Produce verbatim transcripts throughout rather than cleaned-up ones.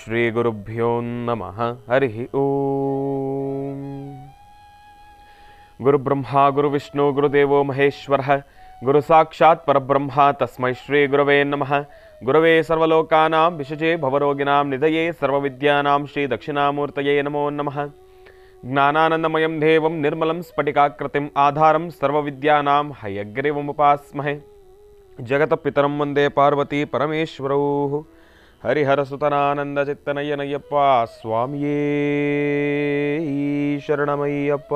ಶ್ರೀ ಗುರುಭ್ಯೋ ನಮಃ ಹರಿ ಓಂ. ಗುರುಬ್ರಹ್ಮ ಗುರುವಿಷ್ಣು ಗುರುದೇವೋ ಮಹೇಶ್ವರಃ ಗುರು ಸಾಕ್ಷಾತ್ ಪರಬ್ರಹ್ಮ ತಸ್ಮೈ ಶ್ರೀ ಗುರವೇ ನಮಃ. ಗುರವೇ ಸರ್ವಲೋಕಾನಾಂ ವಿಶಜೇ ಭವರೋಗಿಣಾಂ ನಿಧಯೇ ಸರ್ವವಿದ್ಯಾನಾಂ ಶ್ರೀ ದಕ್ಷಿಣಾಮೂರ್ತಯೇ ನಮೋ ನಮಃ. ಜ್ಞಾನಾನಂದಮಯಂ ದೇವಂ ನಿರ್ಮಲಂ ಸ್ಫಟಿಕಾಕೃತಿಂ ಆಧಾರಂ ಸರ್ವವಿದ್ಯಾನಾಂ ಹಯಗ್ರೀವముపాస్మహే. ಜಗತಪಿತರಂ ವಂದೇ ಪಾರ್ವತಿ ಪರಮೇಶ್ವರೌ. ಹರಿಹರಸುತನಾನಂದ ಚಿತ್ತನಯ್ಯನಯ್ಯಪ್ಪ ಸ್ವಾಮಿಯೇ ಶರಣಮಯ್ಯಪ್ಪ.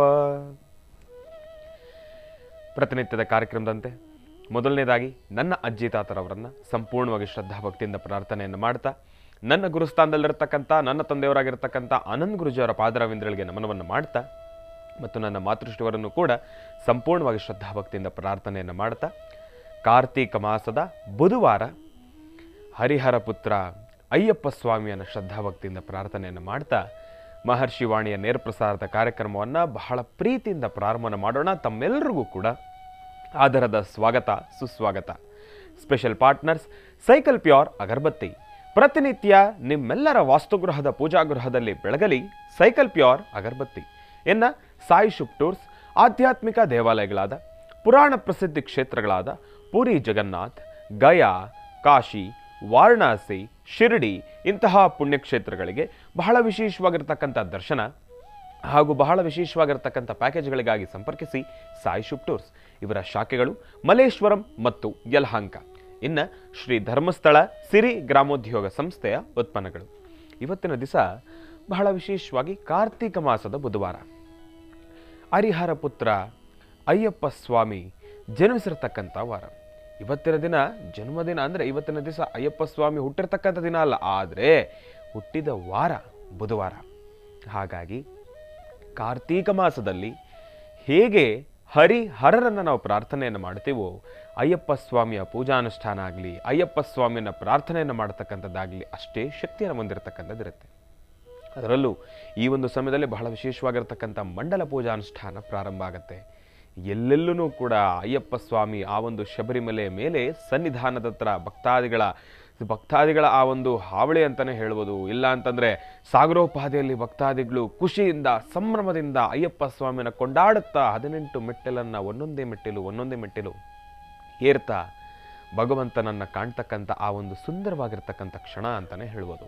ಪ್ರತಿನಿತ್ಯದ ಕಾರ್ಯಕ್ರಮದಂತೆ ಮೊದಲನೇದಾಗಿ ನನ್ನ ಅಜ್ಜಿ ತಾತರವರನ್ನು ಸಂಪೂರ್ಣವಾಗಿ ಶ್ರದ್ಧಾಭಕ್ತಿಯಿಂದ ಪ್ರಾರ್ಥನೆಯನ್ನು ಮಾಡ್ತಾ, ನನ್ನ ಗುರುಸ್ಥಾನದಲ್ಲಿರ್ತಕ್ಕಂಥ ನನ್ನ ತಂದೆಯವರಾಗಿರ್ತಕ್ಕಂಥ ಆನಂದ್ ಗುರುಜಿಯವರ ಪಾದರವಿಂದ್ರಗಳಿಗೆ ನಮನವನ್ನು ಮಾಡ್ತಾ, ಮತ್ತು ನನ್ನ ಮಾತೃಶ್ರೀವರನ್ನು ಕೂಡ ಸಂಪೂರ್ಣವಾಗಿ ಶ್ರದ್ಧಾಭಕ್ತಿಯಿಂದ ಪ್ರಾರ್ಥನೆಯನ್ನು ಮಾಡ್ತಾ, ಕಾರ್ತೀಕ ಮಾಸದ ಬುಧವಾರ ಹರಿಹರ ಪುತ್ರ ಅಯ್ಯಪ್ಪ ಸ್ವಾಮಿಯನ್ನು ಶ್ರದ್ಧಾಭಕ್ತಿಯಿಂದ ಪ್ರಾರ್ಥನೆಯನ್ನು ಮಾಡ್ತಾ, ಮಹರ್ಷಿ ವಾಣಿಯ ನೇರಪ್ರಸಾರದ ಕಾರ್ಯಕ್ರಮವನ್ನು ಬಹಳ ಪ್ರೀತಿಯಿಂದ ಪ್ರಾರಂಭ ಮಾಡೋಣ. ತಮ್ಮೆಲ್ಲರಿಗೂ ಕೂಡ ಆದರದ ಸ್ವಾಗತ ಸುಸ್ವಾಗತ. Special partners cycle pure agarbatti. ಪ್ರತಿನಿತ್ಯ ನಿಮ್ಮೆಲ್ಲರ ವಾಸ್ತುಗೃಹದ ಪೂಜಾಗೃಹದಲ್ಲಿ ಬೆಳಗಲಿ ಸೈಕಲ್ ಪ್ಯೂರ್ ಅಗರಬತ್ತಿ. ಎನ್ನ ಸಾಯಿ ಶುಭ್ ಟೂರ್ಸ್ ಆಧ್ಯಾತ್ಮಿಕ ದೇವಾಲಯಗಳಾದ, ಪುರಾಣ ಪ್ರಸಿದ್ಧಿ ಕ್ಷೇತ್ರಗಳಾದ ಪುರಿ ಜಗನ್ನಾಥ್, ಗಯಾ, ಕಾಶಿ, ವಾರಣಾಸಿ, ಶಿರಡಿ ಇಂತಹ ಪುಣ್ಯಕ್ಷೇತ್ರಗಳಿಗೆ ಬಹಳ ವಿಶೇಷವಾಗಿರ್ತಕ್ಕಂಥ ದರ್ಶನ ಹಾಗೂ ಬಹಳ ವಿಶೇಷವಾಗಿರ್ತಕ್ಕಂಥ ಪ್ಯಾಕೇಜ್ಗಳಿಗಾಗಿ ಸಂಪರ್ಕಿಸಿ ಸಾಯಿ ಶುಭ್ ಟೂರ್ಸ್. ಇವರ ಶಾಖೆಗಳು ಮಲೇಶ್ವರಂ ಮತ್ತು ಯಲಹಂಕ. ಇನ್ನು ಶ್ರೀ ಧರ್ಮಸ್ಥಳ ಸಿರಿ ಗ್ರಾಮೋದ್ಯೋಗ ಸಂಸ್ಥೆಯ ಉತ್ಪನ್ನಗಳು. ಇವತ್ತಿನ ದಿವಸ ಬಹಳ ವಿಶೇಷವಾಗಿ ಕಾರ್ತೀಕ ಮಾಸದ ಬುಧವಾರ, ಹರಿಹರ ಪುತ್ರ ಅಯ್ಯಪ್ಪ ಸ್ವಾಮಿ ಜನ್ಮಿಸಿರ್ತಕ್ಕಂಥ ವಾರ. ಇವತ್ತಿನ ದಿನ ಜನ್ಮದಿನ ಅಂದರೆ ಇವತ್ತಿನ ದಿವಸ ಅಯ್ಯಪ್ಪ ಸ್ವಾಮಿ ಹುಟ್ಟಿರ್ತಕ್ಕಂಥ ದಿನ ಅಲ್ಲ, ಆದರೆ ಹುಟ್ಟಿದ ವಾರ ಬುಧವಾರ. ಹಾಗಾಗಿ ಕಾರ್ತೀಕ ಮಾಸದಲ್ಲಿ ಹೇಗೆ ಹರಿಹರರನ್ನು ನಾವು ಪ್ರಾರ್ಥನೆಯನ್ನು ಮಾಡ್ತೀವೋ, ಅಯ್ಯಪ್ಪ ಸ್ವಾಮಿಯ ಪೂಜಾನುಷ್ಠಾನ ಆಗಲಿ, ಅಯ್ಯಪ್ಪ ಸ್ವಾಮಿಯನ್ನು ಪ್ರಾರ್ಥನೆಯನ್ನು ಮಾಡತಕ್ಕಂಥದ್ದಾಗಲಿ ಅಷ್ಟೇ ಶಕ್ತಿಯನ್ನು ಹೊಂದಿರತಕ್ಕಂಥದ್ದಿರುತ್ತೆ. ಅದರಲ್ಲೂ ಈ ಒಂದು ಸಮಯದಲ್ಲಿ ಬಹಳ ವಿಶೇಷವಾಗಿರ್ತಕ್ಕಂಥ ಮಂಡಲ ಪೂಜಾನುಷ್ಠಾನ ಪ್ರಾರಂಭ ಆಗುತ್ತೆ. ಎಲ್ಲೆಲ್ಲೂ ಕೂಡ ಅಯ್ಯಪ್ಪ ಸ್ವಾಮಿ ಆ ಒಂದು ಶಬರಿಮಲೆ ಮೇಲೆ ಸನ್ನಿಧಾನದ ಹತ್ರ ಭಕ್ತಾದಿಗಳ ಭಕ್ತಾದಿಗಳ ಆ ಒಂದು ಹಾವಳಿ ಅಂತಲೇ ಹೇಳ್ಬೋದು. ಇಲ್ಲ ಅಂತಂದರೆ ಸಾಗರೋಪಾದಿಯಲ್ಲಿ ಭಕ್ತಾದಿಗಳು ಖುಷಿಯಿಂದ ಸಂಭ್ರಮದಿಂದ ಅಯ್ಯಪ್ಪ ಸ್ವಾಮಿನ ಕೊಂಡಾಡುತ್ತಾ ಹದಿನೆಂಟು ಮೆಟ್ಟಿಲನ್ನು ಒಂದೊಂದೇ ಮೆಟ್ಟಿಲು ಒಂದೊಂದೇ ಮೆಟ್ಟಿಲು ಏರ್ತಾ ಭಗವಂತನನ್ನು ಕಾಣ್ತಕ್ಕಂಥ ಆ ಒಂದು ಸುಂದರವಾಗಿರ್ತಕ್ಕಂಥ ಕ್ಷಣ ಅಂತಲೇ ಹೇಳ್ಬೋದು.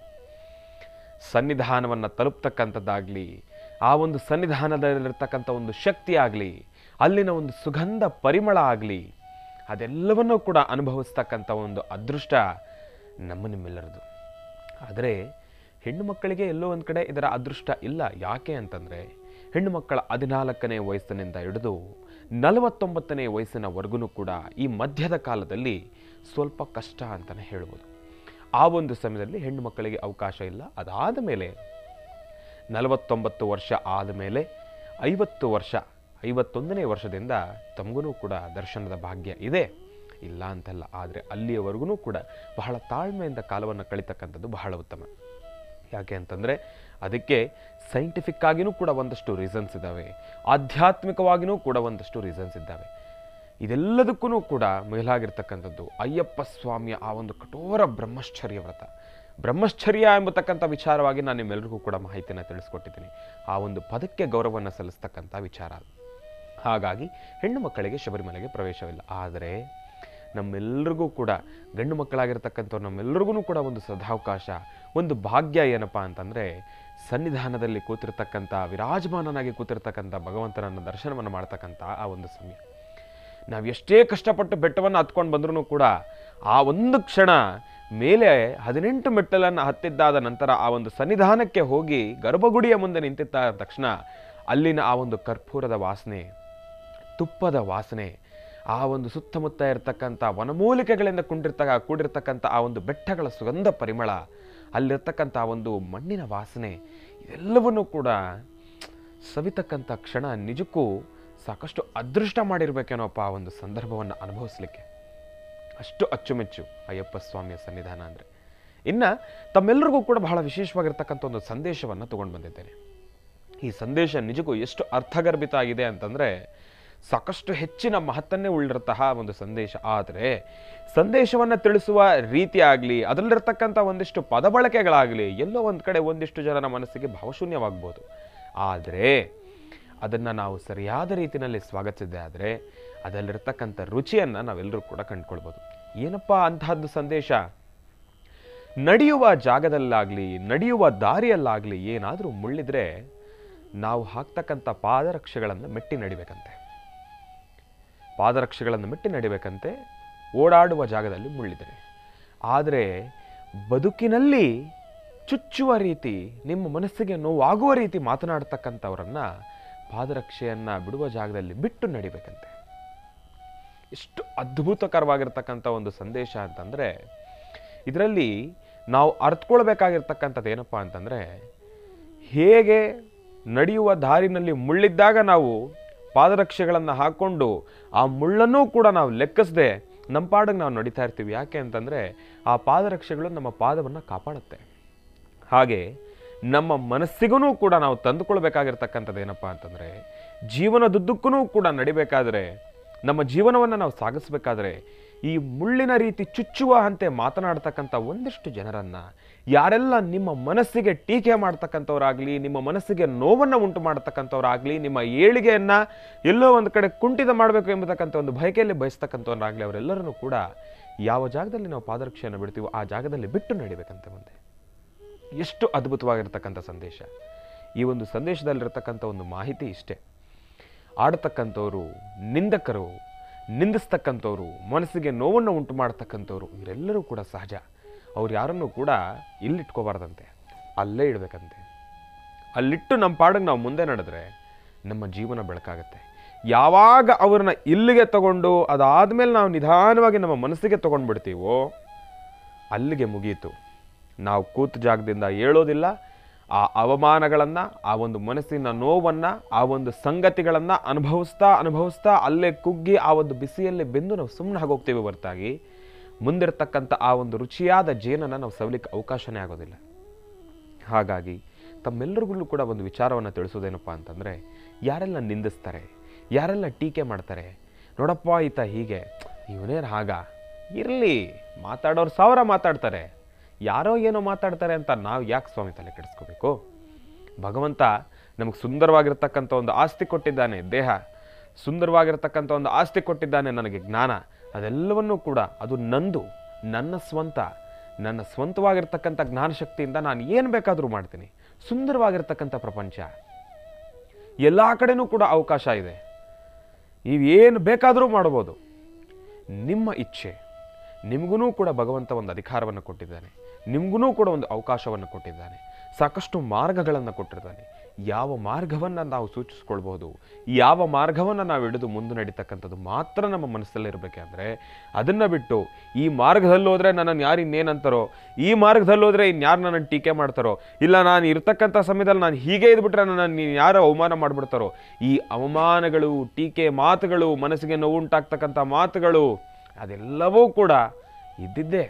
ಸನ್ನಿಧಾನವನ್ನು ತಲುಪ್ತಕ್ಕಂಥದ್ದಾಗಲಿ, ಆ ಒಂದು ಸನ್ನಿಧಾನದಲ್ಲಿರ್ತಕ್ಕಂಥ ಒಂದು ಶಕ್ತಿ ಆಗಲಿ, ಅಲ್ಲಿನ ಒಂದು ಸುಗಂಧ ಪರಿಮಳ ಆಗಲಿ, ಅದೆಲ್ಲವನ್ನೂ ಕೂಡ ಅನುಭವಿಸ್ತಕ್ಕಂಥ ಒಂದು ಅದೃಷ್ಟ ನಮ್ಮ ನಿಮ್ಮೆಲ್ಲರದು. ಆದರೆ ಹೆಣ್ಣು ಮಕ್ಕಳಿಗೆ ಎಲ್ಲೋ ಒಂದು ಕಡೆ ಇದರ ಅದೃಷ್ಟ ಇಲ್ಲ. ಯಾಕೆ ಅಂತಂದರೆ ಹೆಣ್ಣು ಮಕ್ಕಳ ಹದಿನಾಲ್ಕನೇ ವಯಸ್ಸಿನಿಂದ ಹಿಡಿದು ನಲವತ್ತೊಂಬತ್ತನೇ ವಯಸ್ಸಿನವರೆಗೂ ಕೂಡ ಈ ಮಧ್ಯದ ಕಾಲದಲ್ಲಿ ಸ್ವಲ್ಪ ಕಷ್ಟ ಅಂತಲೇ ಹೇಳ್ಬೋದು. ಆ ಒಂದು ಸಮಯದಲ್ಲಿ ಹೆಣ್ಣು ಮಕ್ಕಳಿಗೆ ಅವಕಾಶ ಇಲ್ಲ. ಅದಾದ ಮೇಲೆ ನಲವತ್ತೊಂಬತ್ತು ವರ್ಷ ಆದಮೇಲೆ ಐವತ್ತು ವರ್ಷ ಐವತ್ತೊಂದನೇ ವರ್ಷದಿಂದ ತಮಗೂ ಕೂಡ ದರ್ಶನದ ಭಾಗ್ಯ ಇದೆ, ಇಲ್ಲ ಅಂತಲ್ಲ. ಆದರೆ ಅಲ್ಲಿಯವರೆಗೂ ಕೂಡ ಬಹಳ ತಾಳ್ಮೆಯಿಂದ ಕಾಲವನ್ನು ಕಳೀತಕ್ಕಂಥದ್ದು ಬಹಳ ಉತ್ತಮ. ಯಾಕೆ ಅಂತಂದರೆ ಅದಕ್ಕೆ ಸೈಂಟಿಫಿಕ್ ಆಗಿಯೂ ಕೂಡ ಒಂದಷ್ಟು ರೀಸನ್ಸ್ ಇದ್ದಾವೆ, ಆಧ್ಯಾತ್ಮಿಕವಾಗಿಯೂ ಕೂಡ ಒಂದಷ್ಟು ರೀಸನ್ಸ್ ಇದ್ದಾವೆ. ಇದೆಲ್ಲದಕ್ಕೂ ಕೂಡ ಮೇಲಾಗಿರ್ತಕ್ಕಂಥದ್ದು ಅಯ್ಯಪ್ಪ ಸ್ವಾಮಿಯ ಆ ಒಂದು ಕಠೋರ ಬ್ರಹ್ಮಶ್ಚರ್ಯ ವ್ರತ. ಬ್ರಹ್ಮಶ್ಚರ್ಯ ಎಂಬತಕ್ಕಂಥ ವಿಚಾರವಾಗಿ ನಾನು ನಿಮ್ಮೆಲ್ಲರಿಗೂ ಕೂಡ ಮಾಹಿತಿಯನ್ನು ತಿಳಿಸ್ಕೊಟ್ಟಿದ್ದೀನಿ. ಆ ಒಂದು ಪದಕ್ಕೆ ಗೌರವವನ್ನು ಸಲ್ಲಿಸ್ತಕ್ಕಂಥ ವಿಚಾರ. ಹಾಗಾಗಿ ಹೆಣ್ಣು ಮಕ್ಕಳಿಗೆ ಶಬರಿಮಲೆಗೆ ಪ್ರವೇಶವಿಲ್ಲ. ಆದರೆ ನಮ್ಮೆಲ್ಲರಿಗೂ ಕೂಡ ಗಂಡು ಮಕ್ಕಳಾಗಿರ್ತಕ್ಕಂಥವ್ರು ನಮ್ಮೆಲ್ಲರಿಗೂ ಕೂಡ ಒಂದು ಸದಾವಕಾಶ, ಒಂದು ಭಾಗ್ಯ ಏನಪ್ಪ ಅಂತಂದರೆ ಸನ್ನಿಧಾನದಲ್ಲಿ ಕೂತಿರ್ತಕ್ಕಂಥ ವಿರಾಜಮಾನನಾಗಿ ಕೂತಿರ್ತಕ್ಕಂಥ ಭಗವಂತನನ್ನು ದರ್ಶನವನ್ನು ಮಾಡ್ತಕ್ಕಂಥ ಆ ಒಂದು ಸಮಯ. ನಾವು ಎಷ್ಟೇ ಕಷ್ಟಪಟ್ಟು ಬೆಟ್ಟವನ್ನು ಹತ್ಕೊಂಡು ಬಂದ್ರೂ ಕೂಡ ಆ ಒಂದು ಕ್ಷಣ ಮೇಲೆ ಹದಿನೆಂಟು ಮೆಟ್ಟಲನ್ನು ಹತ್ತಿದ್ದಾದ ನಂತರ ಆ ಒಂದು ಸನ್ನಿಧಾನಕ್ಕೆ ಹೋಗಿ ಗರ್ಭಗುಡಿಯ ಮುಂದೆ ನಿಂತಿದ್ದ ತಕ್ಷಣ ಅಲ್ಲಿನ ಆ ಒಂದು ಕರ್ಪೂರದ ವಾಸನೆ, ತುಪ್ಪದ ವಾಸನೆ, ಆ ಒಂದು ಸುತ್ತಮುತ್ತ ಇರತಕ್ಕಂಥ ವನಮೂಲಿಕೆಗಳಿಂದ ಕುಂಡಿರ್ತಕ್ಕ ಕೂಡಿರ್ತಕ್ಕಂಥ ಆ ಒಂದು ಬೆಟ್ಟಗಳ ಸುಗಂಧ ಪರಿಮಳ, ಅಲ್ಲಿರ್ತಕ್ಕಂಥ ಒಂದು ಮಣ್ಣಿನ ವಾಸನೆ, ಇದೆಲ್ಲವನ್ನೂ ಕೂಡ ಸವಿತಕ್ಕಂಥ ಕ್ಷಣ ನಿಜಕ್ಕೂ ಸಾಕಷ್ಟು ಅದೃಷ್ಟ ಮಾಡಿರ್ಬೇಕೇನೋಪ್ಪ ಆ ಒಂದು ಸಂದರ್ಭವನ್ನು ಅನುಭವಿಸ್ಲಿಕ್ಕೆ. ಅಷ್ಟು ಅಚ್ಚುಮೆಚ್ಚು ಅಯ್ಯಪ್ಪ ಸ್ವಾಮಿಯ ಸನ್ನಿಧಾನ ಅಂದರೆ. ಇನ್ನು ತಮ್ಮೆಲ್ಲರಿಗೂ ಕೂಡ ಬಹಳ ವಿಶೇಷವಾಗಿರ್ತಕ್ಕಂಥ ಒಂದು ಸಂದೇಶವನ್ನು ತಗೊಂಡು ಬಂದಿದ್ದೇನೆ. ಈ ಸಂದೇಶ ನಿಜಕ್ಕೂ ಎಷ್ಟು ಅರ್ಥಗರ್ಭಿತ ಆಗಿದೆ ಅಂತಂದರೆ, ಸಾಕಷ್ಟು ಹೆಚ್ಚಿನ ಮಹತ್ತನ್ನೇ ಉಳ್ಳಿರತಹ ಒಂದು ಸಂದೇಶ. ಆದರೆ ಸಂದೇಶವನ್ನು ತಿಳಿಸುವ ರೀತಿ ಆಗಲಿ, ಅದರಲ್ಲಿರ್ತಕ್ಕಂಥ ಒಂದಿಷ್ಟು ಪದ ಬಳಕೆಗಳಾಗಲಿ ಎಲ್ಲೋ ಒಂದು ಕಡೆ ಒಂದಿಷ್ಟು ಜನರ ಮನಸ್ಸಿಗೆ ಭಾವಶೂನ್ಯವಾಗ್ಬೋದು. ಆದರೆ ಅದನ್ನು ನಾವು ಸರಿಯಾದ ರೀತಿಯಲ್ಲಿ ಸ್ವಾಗತಿಸಿದ್ದೆ ಆದರೆ ಅದರಲ್ಲಿರ್ತಕ್ಕಂಥ ರುಚಿಯನ್ನು ನಾವೆಲ್ಲರೂ ಕೂಡ ಕಂಡುಕೊಳ್ಬೋದು. ಏನಪ್ಪ ಅಂತಹದ್ದು ಸಂದೇಶ? ನಡೆಯುವ ಜಾಗದಲ್ಲಾಗಲಿ, ನಡೆಯುವ ದಾರಿಯಲ್ಲಾಗಲಿ ಏನಾದರೂ ಮುಳ್ಳಿದ್ರೆ ನಾವು ಹಾಕ್ತಕ್ಕಂಥ ಪಾದರಕ್ಷೆಗಳನ್ನು ಮೆಟ್ಟಿ ನಡಿಬೇಕಂತೆ. ಪಾದರಕ್ಷೆಗಳನ್ನು ಮೆಟ್ಟಿ ನಡಿಬೇಕಂತೆ ಓಡಾಡುವ ಜಾಗದಲ್ಲಿ ಮುಳ್ಳಿದರೆ. ಆದರೆ ಬದುಕಿನಲ್ಲಿ ಚುಚ್ಚುವ ರೀತಿ, ನಿಮ್ಮ ಮನಸ್ಸಿಗೆ ನೋವಾಗುವ ರೀತಿ ಮಾತನಾಡ್ತಕ್ಕಂಥವರನ್ನು ಪಾದರಕ್ಷೆಯನ್ನು ಬಿಡುವ ಜಾಗದಲ್ಲಿ ಬಿಟ್ಟು ನಡಿಬೇಕಂತೆ. ಎಷ್ಟು ಅದ್ಭುತಕರವಾಗಿರ್ತಕ್ಕಂಥ ಒಂದು ಸಂದೇಶ ಅಂತಂದರೆ, ಇದರಲ್ಲಿ ನಾವು ಅರ್ಥಕೊಳ್ಬೇಕಾಗಿರ್ತಕ್ಕಂಥದ್ದು ಏನಪ್ಪ ಅಂತಂದರೆ, ಹೇಗೆ ನಡೆಯುವ ದಾರಿನಲ್ಲಿ ಮುಳ್ಳಿದ್ದಾಗ ನಾವು ಪಾದರಕ್ಷೆಗಳನ್ನು ಹಾಕ್ಕೊಂಡು ಆ ಮುಳ್ಳನ್ನೂ ಕೂಡ ನಾವು ಲೆಕ್ಕಿಸದೆ ನಮ್ಮ ಪಾಡಿಗೆ ನಾವು ನಡೀತಾ ಇರ್ತೀವಿ. ಯಾಕೆ ಅಂತಂದರೆ ಆ ಪಾದರಕ್ಷೆಗಳು ನಮ್ಮ ಪಾದವನ್ನು ಕಾಪಾಡುತ್ತೆ. ಹಾಗೆ ನಮ್ಮ ಮನಸ್ಸಿಗೂ ಕೂಡ ನಾವು ತಂದುಕೊಳ್ಬೇಕಾಗಿರ್ತಕ್ಕಂಥದ್ದು ಏನಪ್ಪ ಅಂತಂದರೆ, ಜೀವನದುದ್ದಕ್ಕೂ ಕೂಡ ನಡಿಬೇಕಾದ್ರೆ, ನಮ್ಮ ಜೀವನವನ್ನು ನಾವು ಸಾಗಿಸ್ಬೇಕಾದ್ರೆ ಈ ಮುಳ್ಳಿನ ರೀತಿ ಚುಚ್ಚುವ ಅಂತೆ ಮಾತನಾಡ್ತಕ್ಕಂಥ ಒಂದಿಷ್ಟು ಜನರನ್ನು, ಯಾರೆಲ್ಲ ನಿಮ್ಮ ಮನಸ್ಸಿಗೆ ಟೀಕೆ ಮಾಡ್ತಕ್ಕಂಥವ್ರಾಗಲಿ, ನಿಮ್ಮ ಮನಸ್ಸಿಗೆ ನೋವನ್ನು ಉಂಟು ಮಾಡ್ತಕ್ಕಂಥವ್ರಾಗಲಿ, ನಿಮ್ಮ ಏಳಿಗೆಯನ್ನು ಎಲ್ಲೋ ಒಂದು ಕಡೆ ಕುಂಠಿತ ಮಾಡಬೇಕು ಎಂಬತಕ್ಕಂಥ ಒಂದು ಬಯಕೆಯಲ್ಲಿ ಬಯಸ್ತಕ್ಕಂಥವ್ರಾಗಲಿ, ಅವರೆಲ್ಲರನ್ನೂ ಕೂಡ ಯಾವ ಜಾಗದಲ್ಲಿ ನಾವು ಪಾದರಕ್ಷೆಯನ್ನು ಬಿಡ್ತೀವೋ ಆ ಜಾಗದಲ್ಲಿ ಬಿಟ್ಟು ನಡಿಬೇಕಂತೆ ಮುಂದೆ. ಎಷ್ಟು ಅದ್ಭುತವಾಗಿರ್ತಕ್ಕಂಥ ಸಂದೇಶ! ಈ ಒಂದು ಸಂದೇಶದಲ್ಲಿರ್ತಕ್ಕಂಥ ಒಂದು ಮಾಹಿತಿ ಇಷ್ಟೇ. ಆಡತಕ್ಕಂಥವ್ರು, ನಿಂದಕರು, ನಿಂದಿಸ್ತಕ್ಕಂಥವ್ರು, ಮನಸ್ಸಿಗೆ ನೋವನ್ನು ಉಂಟು ಮಾಡ್ತಕ್ಕಂಥವ್ರು ಇವರೆಲ್ಲರೂ ಕೂಡ ಸಹಜ. ಅವ್ರು ಯಾರನ್ನೂ ಕೂಡ ಇಲ್ಲಿಟ್ಕೋಬಾರ್ದಂತೆ, ಅಲ್ಲೇ ಇಡಬೇಕಂತೆ. ಅಲ್ಲಿಟ್ಟು ನಮ್ಮ ಪಾಡಿಗೆ ನಾವು ಮುಂದೆ ನಡೆದ್ರೆ ನಮ್ಮ ಜೀವನ ಬೆಳಕಾಗುತ್ತೆ. ಯಾವಾಗ ಅವ್ರನ್ನ ಇಲ್ಲಿಗೆ ತಗೊಂಡು ಅದಾದಮೇಲೆ ನಾವು ನಿಧಾನವಾಗಿ ನಮ್ಮ ಮನಸ್ಸಿಗೆ ತೊಗೊಂಡ್ಬಿಡ್ತೀವೋ ಅಲ್ಲಿಗೆ ಮುಗೀತು. ನಾವು ಕೂತ ಜಾಗದಿಂದ ಏಳೋದಿಲ್ಲ. ಆ ಅವಮಾನಗಳನ್ನು, ಆ ಒಂದು ಮನಸ್ಸಿನ ನೋವನ್ನು, ಆ ಒಂದು ಸಂಗತಿಗಳನ್ನು ಅನುಭವಿಸ್ತಾ ಅನುಭವಿಸ್ತಾ ಅಲ್ಲೇ ಕುಗ್ಗಿ ಆ ಒಂದು ಬಿಸಿಯಲ್ಲಿ ಬೆಂದು ನಾವು ಸುಮ್ಮನೆ ಆಗೋಗ್ತೀವಿ ಹೊರತಾಗಿ ಮುಂದಿರ್ತಕ್ಕಂಥ ಆ ಒಂದು ರುಚಿಯಾದ ಜೇನನ್ನು ನಾವು ಸವಲಿಕ್ಕೆ ಅವಕಾಶನೇ ಆಗೋದಿಲ್ಲ. ಹಾಗಾಗಿ ತಮ್ಮೆಲ್ಲರಿಗೂ ಕೂಡ ಒಂದು ವಿಚಾರವನ್ನು ತಿಳಿಸೋದೇನಪ್ಪ ಅಂತಂದರೆ, ಯಾರೆಲ್ಲ ನಿಂದಿಸ್ತಾರೆ, ಯಾರೆಲ್ಲ ಟೀಕೆ ಮಾಡ್ತಾರೆ, ನೋಡಪ್ಪ ಈತ ಹೀಗೆ, ಇವನೇನು ಹಾಗ, ಇರಲಿ ಮಾತಾಡೋರು ಸಾವಿರ ಮಾತಾಡ್ತಾರೆ, ಯಾರೋ ಏನೋ ಮಾತಾಡ್ತಾರೆ ಅಂತ ನಾವು ಯಾಕೆ ಸ್ವಾಮಿ ತಲೆ ಕೆಡಿಸ್ಕೋಬೇಕು? ಭಗವಂತ ನಮಗೆ ಸುಂದರವಾಗಿರ್ತಕ್ಕಂಥ ಒಂದು ಆಸ್ತಿ ಕೊಟ್ಟಿದ್ದಾನೆ, ದೇಹ, ಸುಂದರವಾಗಿರ್ತಕ್ಕಂಥ ಒಂದು ಆಸ್ತಿ ಕೊಟ್ಟಿದ್ದಾನೆ, ನನಗೆ ಜ್ಞಾನ, ಅದೆಲ್ಲವನ್ನೂ ಕೂಡ ಅದು ನಂದು, ನನ್ನ ಸ್ವಂತ, ನನ್ನ ಸ್ವಂತವಾಗಿರ್ತಕ್ಕಂಥ ಜ್ಞಾನಶಕ್ತಿಯಿಂದ ನಾನು ಏನು ಬೇಕಾದರೂ ಮಾಡ್ತೀನಿ. ಸುಂದರವಾಗಿರ್ತಕ್ಕಂಥ ಪ್ರಪಂಚ, ಎಲ್ಲ ಕಡೆನೂ ಕೂಡ ಅವಕಾಶ ಇದೆ, ನೀವೇನು ಬೇಕಾದರೂ ಮಾಡ್ಬೋದು. ನಿಮ್ಮ ಇಚ್ಛೆ. ನಿಮಗೂ ಕೂಡ ಭಗವಂತ ಒಂದು ಅಧಿಕಾರವನ್ನು ಕೊಟ್ಟಿದ್ದಾನೆ, ನಿಮಗೂ ಕೂಡ ಒಂದು ಅವಕಾಶವನ್ನು ಕೊಟ್ಟಿದ್ದಾನೆ, ಸಾಕಷ್ಟು ಮಾರ್ಗಗಳನ್ನು ಕೊಟ್ಟಿದ್ದಾನೆ. ಯಾವ ಮಾರ್ಗವನ್ನು ನಾವು ಸೂಚಿಸ್ಕೊಳ್ಬೋದು, ಯಾವ ಮಾರ್ಗವನ್ನು ನಾವು ಹಿಡಿದು ಮುಂದೆ ನಡೀತಕ್ಕಂಥದ್ದು ಮಾತ್ರ ನಮ್ಮ ಮನಸ್ಸಲ್ಲಿರಬೇಕಂದ್ರೆ, ಅದನ್ನು ಬಿಟ್ಟು ಈ ಮಾರ್ಗದಲ್ಲಿ ಹೋದರೆ ನನ್ನನ್ನು ಯಾರು ಇನ್ನೇನಂತಾರೋ, ಈ ಮಾರ್ಗದಲ್ಲಿ ಹೋದರೆ ಇನ್ಯಾರು ನನ್ನನ್ನು ಟೀಕೆ ಮಾಡ್ತಾರೋ, ಇಲ್ಲ ನಾನು ಇರ್ತಕ್ಕಂಥ ಸಮಯದಲ್ಲಿ ನಾನು ಹೀಗೆ ಇದ್ಬಿಟ್ರೆ ನನ್ನನ್ನು ನೀನು ಯಾರೋ ಅವಮಾನ ಮಾಡಿಬಿಡ್ತಾರೋ, ಈ ಅವಮಾನಗಳು, ಟೀಕೆ ಮಾತುಗಳು, ಮನಸ್ಸಿಗೆ ನೋವುಂಟಾಗ್ತಕ್ಕಂಥ ಮಾತುಗಳು ಅದೆಲ್ಲವೂ ಕೂಡ ಇದ್ದಿದ್ದೇ.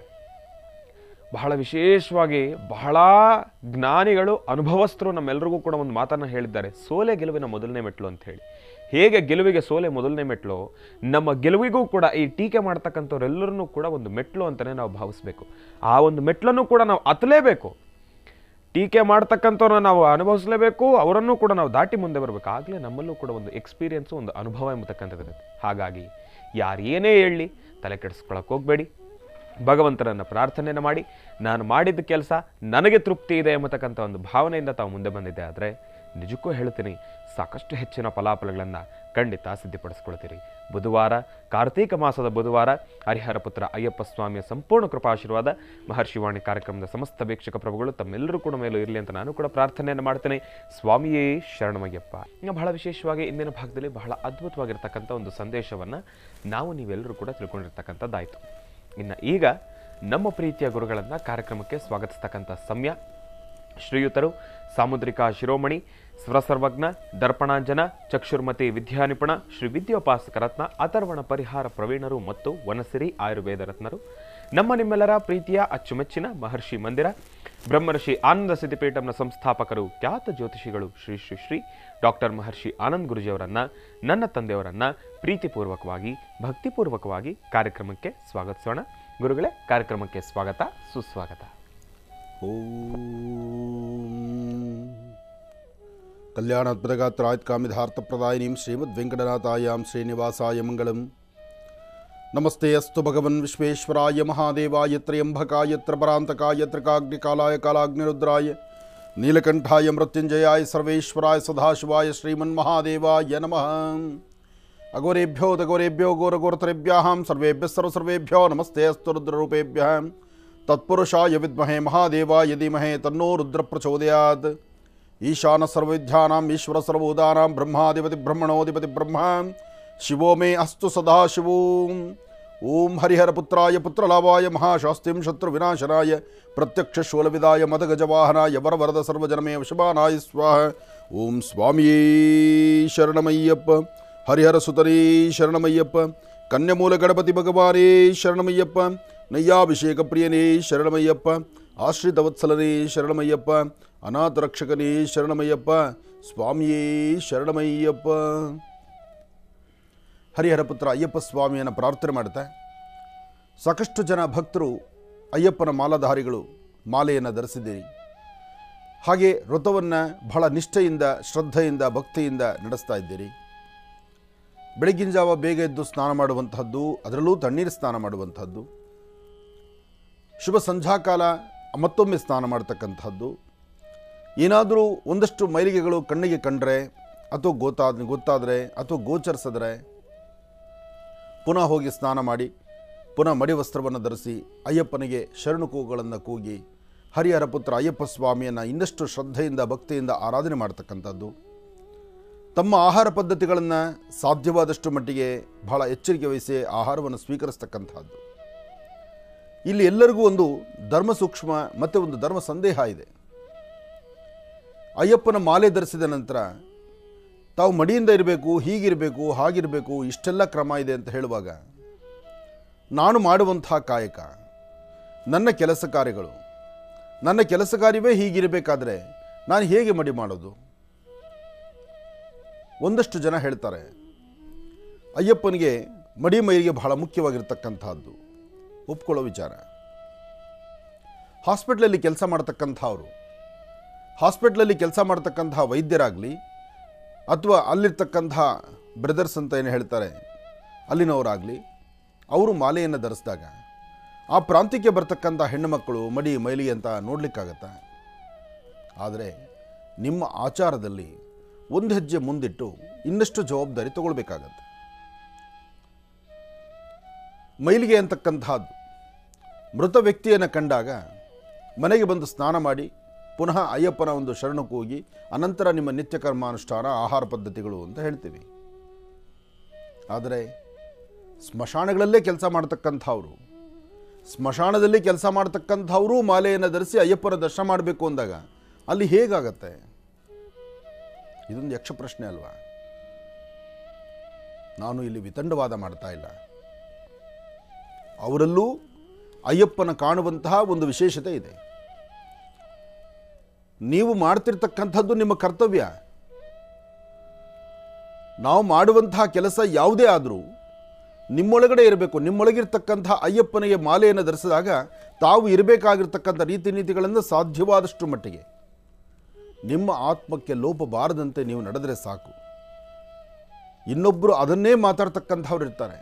ಬಹಳ ವಿಶೇಷವಾಗಿ ಬಹಳ ಜ್ಞಾನಿಗಳು, ಅನುಭವಸ್ಥರು ನಮ್ಮೆಲ್ಲರಿಗೂ ಕೂಡ ಒಂದು ಮಾತನ್ನು ಹೇಳಿದ್ದಾರೆ, ಸೋಲೆ ಗೆಲುವಿನ ಮೊದಲನೇ ಮೆಟ್ಲು ಅಂತ ಹೇಳಿ. ಹೇಗೆ ಗೆಲುವಿಗೆ ಸೋಲೆ ಮೊದಲನೇ ಮೆಟ್ಲು, ನಮ್ಮ ಗೆಲುವಿಗೂ ಕೂಡ ಈ ಟೀಕೆ ಮಾಡ್ತಕ್ಕಂಥವ್ರೆಲ್ಲರನ್ನೂ ಕೂಡ ಒಂದು ಮೆಟ್ಲು ಅಂತಲೇ ನಾವು ಭಾವಿಸ್ಬೇಕು. ಆ ಒಂದು ಮೆಟ್ಲನ್ನು ಕೂಡ ನಾವು ಹತ್ತಲೇಬೇಕು. ಟೀಕೆ ಮಾಡ್ತಕ್ಕಂಥವ್ರನ್ನ ನಾವು ಅನುಭವಿಸಲೇಬೇಕು, ಅವರನ್ನು ಕೂಡ ನಾವು ದಾಟಿ ಮುಂದೆ ಬರಬೇಕು. ಆಗಲೇ ನಮ್ಮಲ್ಲೂ ಕೂಡ ಒಂದು ಎಕ್ಸ್ಪೀರಿಯನ್ಸು, ಒಂದು ಅನುಭವ ಎಂಬತಕ್ಕಂಥದ್ದು ಇರುತ್ತೆ. ಹಾಗಾಗಿ ಯಾರು ಏನೇ ಹೇಳಲಿ ತಲೆ ಕೆಡಿಸ್ಕೊಳಕ್ಕೆ ಹೋಗಬೇಡಿ. ಭಗವಂತನನ್ನು ಪ್ರಾರ್ಥನೆಯನ್ನು ಮಾಡಿ, ನಾನು ಮಾಡಿದ ಕೆಲಸ ನನಗೆ ತೃಪ್ತಿ ಇದೆ ಎಂಬತಕ್ಕಂಥ ಒಂದು ಭಾವನೆಯಿಂದ ತಾವು ಮುಂದೆ ಬಂದಿದ್ದೆ ಆದರೆ ನಿಜಕ್ಕೂ ಹೇಳ್ತೀನಿ, ಸಾಕಷ್ಟು ಹೆಚ್ಚಿನ ಫಲಾಫಲಗಳನ್ನು ಖಂಡಿತ ಸಿದ್ಧಪಡಿಸ್ಕೊಳ್ತೀರಿ. ಬುಧವಾರ, ಕಾರ್ತೀಕ ಮಾಸದ ಬುಧವಾರ, ಹರಿಹರ ಪುತ್ರ ಅಯ್ಯಪ್ಪ ಸ್ವಾಮಿಯ ಸಂಪೂರ್ಣ ಕೃಪಾಶೀರ್ವಾದ ಮಹರ್ಷಿವಾಣಿ ಕಾರ್ಯಕ್ರಮದ ಸಮಸ್ತ ವೀಕ್ಷಕ ಪ್ರಭುಗಳು ತಮ್ಮೆಲ್ಲರೂ ಕೂಡ ಮೇಲೂ ಇರಲಿ ಅಂತ ನಾನು ಕೂಡ ಪ್ರಾರ್ಥನೆಯನ್ನು ಮಾಡ್ತೇನೆ. ಸ್ವಾಮಿಯೇ ಶರಣಮಯ್ಯಪ್ಪ. ಇನ್ನು ಬಹಳ ವಿಶೇಷವಾಗಿ ಇಂದಿನ ಭಾಗದಲ್ಲಿ ಬಹಳ ಅದ್ಭುತವಾಗಿರ್ತಕ್ಕಂಥ ಒಂದು ಸಂದೇಶವನ್ನು ನಾವು ನೀವೆಲ್ಲರೂ ಕೂಡ ತಿಳ್ಕೊಂಡಿರ್ತಕ್ಕಂಥದ್ದಾಯಿತು. ಇನ್ನು ಈಗ ನಮ್ಮ ಪ್ರೀತಿಯ ಗುರುಗಳನ್ನು ಕಾರ್ಯಕ್ರಮಕ್ಕೆ ಸ್ವಾಗತಿಸ್ತಕ್ಕಂಥ ಸಮಯ. ಶ್ರೀಯುತರು ಸಾಮುದ್ರಿಕಾ ಶಿರೋಮಣಿ, ಸ್ವರಸರ್ವಜ್ಞ, ದರ್ಪಣಾಂಜನ, ಚಕ್ಷುರ್ಮತಿ ವಿದ್ಯಾನಿಪುಣ, ಶ್ರೀ ವಿದ್ಯೋಪಾಸಕ ರತ್ನ, ಅಥರ್ವಣ ಪರಿಹಾರ ಪ್ರವೀಣರು ಮತ್ತು ವನಸಿರಿ ಆಯುರ್ವೇದ ರತ್ನರು, ನಮ್ಮ ನಿಮ್ಮೆಲ್ಲರ ಪ್ರೀತಿಯ ಅಚ್ಚುಮೆಚ್ಚಿನ ಮಹರ್ಷಿ ಮಂದಿರ ಬ್ರಹ್ಮರ್ಷಿ ಆನಂದ ಸಿದ್ಧಿಪೀಠಂನ ಸಂಸ್ಥಾಪಕರು ಖ್ಯಾತ ಜ್ಯೋತಿಷಿಗಳು ಶ್ರೀ ಶ್ರೀ ಶ್ರೀ ಡಾಕ್ಟರ್ ಮಹರ್ಷಿ ಆನಂದ್ ಗುರುಜಿಯವರನ್ನ ನನ್ನ ತಂದೆಯವರನ್ನ ಪ್ರೀತಿಪೂರ್ವಕವಾಗಿ ಭಕ್ತಿಪೂರ್ವಕವಾಗಿ ಕಾರ್ಯಕ್ರಮಕ್ಕೆ ಸ್ವಾಗತಿಸೋಣ. ಗುರುಗಳೇ, ಕಾರ್ಯಕ್ರಮಕ್ಕೆ ಸ್ವಾಗತ, ಸುಸ್ವಾಗತ. ಓಂ ಕಲ್ಯಾಣಾತ್ಮದಗಾತ್ರಾಯತ್ ಕಾಮಿಧಾರ್ಥಪ್ರದಾಯಿನೀಂ ಶ್ರೀಮದ್ ವೆಂಕಟನಾಥಾಯಾಂ ಶ್ರೀನಿವಾಸಾಯ ಮಂಗಳಂ. ನಮಸ್ತೆ ಅಸ್ತು ಭಗವನ್ ವಿಶ್ವೇಶ್ವರಾಯ ಮಹಾದೇವಾಯ ತ್ರಯಂಬಕಾಯ ತ್ರಪರಾಂತಕಾಯ ತ್ರಿಕಾಗ್ನಿಕಾಲಾಯ ಕಾಲಾಗ್ನಿರುದ್ರಾಯ ನೀಲಕಂಠಾಯ ಮೃತ್ಯುಂಜಯಾಯ ಸರ್ವೇಶ್ವರಾಯ ಸದಾಶಿವಾಯ ಶ್ರೀಮನ್ಮಹಾದೇವಾಯ ನಮಃ. ಅಘೋರೇಭ್ಯೋ ತಘೋರೇಭ್ಯೋ ಘೋರಘೋರತರೇಭ್ಯಾಂ ಸರ್ವೇಭ್ಯಃ ಸರ್ವಸರ್ವೇಭ್ಯೋ ನಮಸ್ತೆ ಅಸ್ತು ರುದ್ರರೂಪೇಭ್ಯಃ ತತ್ಪುರುಷಾಯ ವಿದ್ಮಹೇ ಮಹಾದೇವಾಯ ಧೀಮಹಿ ತನ್ನೋ ರುದ್ರ ಪ್ರಚೋದಯಾತ್. ಈಶಾನ ಸರ್ವವಿದ್ಯಾನಾಂ ಈಶ್ವರ ಸರ್ವಭೂತಾನಾಂ ಬ್ರಹ್ಮಾಧಿಪತಿ ಬ್ರಹ್ಮಣೋಧಿಪತಿ ಬ್ರಹ್ಮ ಶಿವೋ ಮೇ ಅಸ್ತು ಸದಾಶಿವೋ. ಓಂ ಹರಿಹರಪುತ್ರಾಯ ಪುತ್ರಲಾಭಾಯ ಮಹಾಶಾಸ್ತ್ರಿಂ ಶತ್ರುವಿನಾಶನಾಯ ಪ್ರತ್ಯಕ್ಷ ಶೂಲವಿದಾಯ ಮದಗಜವಾಹನಾಯ ವರವರದ ಸರ್ವಜನಮೇ ವಶಮಾನಾಯ ಸ್ವಾಹ. ಓಂ ಸ್ವಾಮಿಯೇ ಶರಣಮಯ್ಯಪ್ಪ. ಹರಿಹರ ಸುತನೇ ಶರಣಮಯ್ಯಪ್ಪ. ಕನ್ಯಮೂಲ ಗಣಪತಿ ಭಗವಾನೇ ಶರಣಮಯ್ಯಪ್ಪ. ನಯ್ಯಾಭಿಷೇಕ ಪ್ರಿಯನೇ ಶರಣಮಯ್ಯಪ್ಪ. ಆಶ್ರಿತವತ್ಸಲನೇ ಶರಣಮಯ್ಯಪ್ಪ. ಅನಾಥ ರಕ್ಷಕನೇ ಶರಣಮಯ್ಯಪ್ಪ. ಸ್ವಾಮಿಯೇ ಶರಣಮಯ್ಯಪ್ಪ. ಹರಿಹರ ಪುತ್ರ ಅಯ್ಯಪ್ಪ ಸ್ವಾಮಿಯನ್ನು ಪ್ರಾರ್ಥನೆ ಮಾಡ್ತಾ ಸಾಕಷ್ಟು ಜನ ಭಕ್ತರು ಅಯ್ಯಪ್ಪನ ಮಾಲಾಧಾರಿಗಳು ಮಾಲೆಯನ್ನು ಧರಿಸಿದ್ದೀರಿ. ಹಾಗೆ ವ್ರತವನ್ನು ಬಹಳ ನಿಷ್ಠೆಯಿಂದ ಶ್ರದ್ಧೆಯಿಂದ ಭಕ್ತಿಯಿಂದ ನಡೆಸ್ತಾ ಇದ್ದೀರಿ. ಬೆಳಗಿನ ಜಾವ ಬೇಗ ಎದ್ದು ಸ್ನಾನ ಮಾಡುವಂತಹದ್ದು, ಅದರಲ್ಲೂ ತಣ್ಣೀರು ಸ್ನಾನ ಮಾಡುವಂಥದ್ದು, ಶುಭ ಸಂಧ್ಯಾಕಾಲ ಮತ್ತೊಮ್ಮೆ ಸ್ನಾನ ಮಾಡ್ತಕ್ಕಂಥದ್ದು, ಏನಾದರೂ ಒಂದಷ್ಟು ಮೈಲಿಗೆಗಳು ಕಣ್ಣಿಗೆ ಕಂಡ್ರೆ ಅಥವಾ ಗೊತ್ತಾದ ಗೊತ್ತಾದರೆ ಅಥವಾ ಗೋಚರಿಸಿದ್ರೆ ಪುನಃ ಹೋಗಿ ಸ್ನಾನ ಮಾಡಿ ಪುನಃ ಮಡಿ ವಸ್ತ್ರವನ್ನು ಧರಿಸಿ ಅಯ್ಯಪ್ಪನಿಗೆ ಶರಣು ಕೂಗುಗಳನ್ನು ಕೂಗಿ ಹರಿಹರ ಪುತ್ರ ಅಯ್ಯಪ್ಪ ಸ್ವಾಮಿಯನ್ನು ಇನ್ನಷ್ಟು ಶ್ರದ್ಧೆಯಿಂದ ಭಕ್ತಿಯಿಂದ ಆರಾಧನೆ ಮಾಡ್ತಕ್ಕಂಥದ್ದು, ತಮ್ಮ ಆಹಾರ ಪದ್ಧತಿಗಳನ್ನು ಸಾಧ್ಯವಾದಷ್ಟು ಮಟ್ಟಿಗೆ ಬಹಳ ಎಚ್ಚರಿಕೆ ವಹಿಸಿ ಆಹಾರವನ್ನು ಸ್ವೀಕರಿಸ್ತಕ್ಕಂಥದ್ದು. ಇಲ್ಲಿ ಎಲ್ಲರಿಗೂ ಒಂದು ಧರ್ಮ ಸೂಕ್ಷ್ಮ ಮತ್ತು ಒಂದು ಧರ್ಮ ಸಂದೇಹ ಇದೆ. ಅಯ್ಯಪ್ಪನ ಮಾಲೆ ಧರಿಸಿದ ನಂತರ ತಾವು ಮಡಿಯಿಂದ ಇರಬೇಕು, ಹೀಗಿರಬೇಕು, ಹಾಗಿರಬೇಕು, ಇಷ್ಟೆಲ್ಲ ಕ್ರಮ ಇದೆ ಅಂತ ಹೇಳುವಾಗ ನಾನು ಮಾಡುವಂತಹ ಕಾಯಕ, ನನ್ನ ಕೆಲಸ ಕಾರ್ಯಗಳು, ನನ್ನ ಕೆಲಸ ಕಾರ್ಯವೇ ಹೀಗಿರಬೇಕಾದ್ರೆ ನಾನು ಹೇಗೆ ಮಡಿ ಮಾಡೋದು? ಒಂದಷ್ಟು ಜನ ಹೇಳ್ತಾರೆ ಅಯ್ಯಪ್ಪನಿಗೆ ಮಡಿ ಮೈಲಿಗೆ ಬಹಳ ಮುಖ್ಯವಾಗಿರ್ತಕ್ಕಂಥದ್ದು. ಒಪ್ಕೊಳ್ಳೋ ವಿಚಾರ. ಹಾಸ್ಪಿಟ್ಲಲ್ಲಿ ಕೆಲಸ ಮಾಡ್ತಕ್ಕಂಥವ್ರು, ಹಾಸ್ಪಿಟ್ಲಲ್ಲಿ ಕೆಲಸ ಮಾಡ್ತಕ್ಕಂತಹ ವೈದ್ಯರಾಗಲಿ ಅಥವಾ ಅಲ್ಲಿರ್ತಕ್ಕಂಥ ಬ್ರದರ್ಸ್ ಅಂತ ಏನು ಹೇಳ್ತಾರೆ ಅಲ್ಲಿನವರಾಗಲಿ, ಅವರು ಮಾಲೆಯನ್ನು ಧರಿಸಿದಾಗ ಆ ಪ್ರಾಂತ್ಯಕ್ಕೆ ಬರ್ತಕ್ಕಂಥ ಹೆಣ್ಣುಮಕ್ಕಳು ಮಡಿ ಮೈಲಿಗೆ ಅಂತ ನೋಡಲಿಕ್ಕಾಗತ್ತ. ಆದರೆ ನಿಮ್ಮ ಆಚಾರದಲ್ಲಿ ಒಂದು ಹೆಜ್ಜೆ ಮುಂದಿಟ್ಟು ಇನ್ನಷ್ಟು ಜವಾಬ್ದಾರಿ ತಗೊಳ್ಬೇಕಾಗತ್ತೆ. ಮೈಲಿಗೆ ಅಂತಕ್ಕಂಥದ್ದು ಮೃತ ವ್ಯಕ್ತಿಯನ್ನು ಕಂಡಾಗ ಮನೆಗೆ ಬಂದು ಸ್ನಾನ ಮಾಡಿ ಪುನಃ ಅಯ್ಯಪ್ಪನ ಒಂದು ಶರಣು ಕೂಗಿ ಅನಂತರ ನಿಮ್ಮ ನಿತ್ಯ ಕರ್ಮಾನುಷ್ಠಾನ ಆಹಾರ ಪದ್ಧತಿಗಳು ಅಂತ ಹೇಳ್ತೀವಿ. ಆದರೆ ಸ್ಮಶಾನಗಳಲ್ಲೇ ಕೆಲಸ ಮಾಡ್ತಕ್ಕಂಥವ್ರು, ಸ್ಮಶಾನದಲ್ಲಿ ಕೆಲಸ ಮಾಡ್ತಕ್ಕಂಥವರು ಮಾಲೆಯನ್ನು ಧರಿಸಿ ಅಯ್ಯಪ್ಪನ ದರ್ಶನ ಮಾಡಬೇಕು ಅಂದಾಗ ಅಲ್ಲಿ ಹೇಗಾಗತ್ತೆ? ಇದೊಂದು ಯಕ್ಷ ಪ್ರಶ್ನೆ ಅಲ್ವಾ? ನಾನು ಇಲ್ಲಿ ವಿತಂಡವಾದ ಮಾಡ್ತಾ ಇಲ್ಲ. ಅವರಲ್ಲೂ ಅಯ್ಯಪ್ಪನ ಕಾಣುವಂತಹ ಒಂದು ವಿಶೇಷತೆ ಇದೆ. ನೀವು ಮಾಡ್ತಿರ್ತಕ್ಕಂಥದ್ದು ನಿಮ್ಮ ಕರ್ತವ್ಯ. ನಾವು ಮಾಡುವಂತಹ ಕೆಲಸ ಯಾವುದೇ ಆದರೂ ನಿಮ್ಮೊಳಗಡೆ ಇರಬೇಕು. ನಿಮ್ಮೊಳಗಿರ್ತಕ್ಕಂತಹ ಅಯ್ಯಪ್ಪನಿಗೆ ಮಾಲೆಯನ್ನು ಧರಿಸಿದಾಗ ತಾವು ಇರಬೇಕಾಗಿರ್ತಕ್ಕಂಥ ರೀತಿ ನೀತಿಗಳನ್ನು ಸಾಧ್ಯವಾದಷ್ಟು ಮಟ್ಟಿಗೆ ನಿಮ್ಮ ಆತ್ಮಕ್ಕೆ ಲೋಪ ಬಾರದಂತೆ ನೀವು ನಡೆದರೆ ಸಾಕು. ಇನ್ನೊಬ್ಬರು ಅದನ್ನೇ ಮಾತಾಡ್ತಕ್ಕಂಥವ್ರು ಇರ್ತಾರೆ.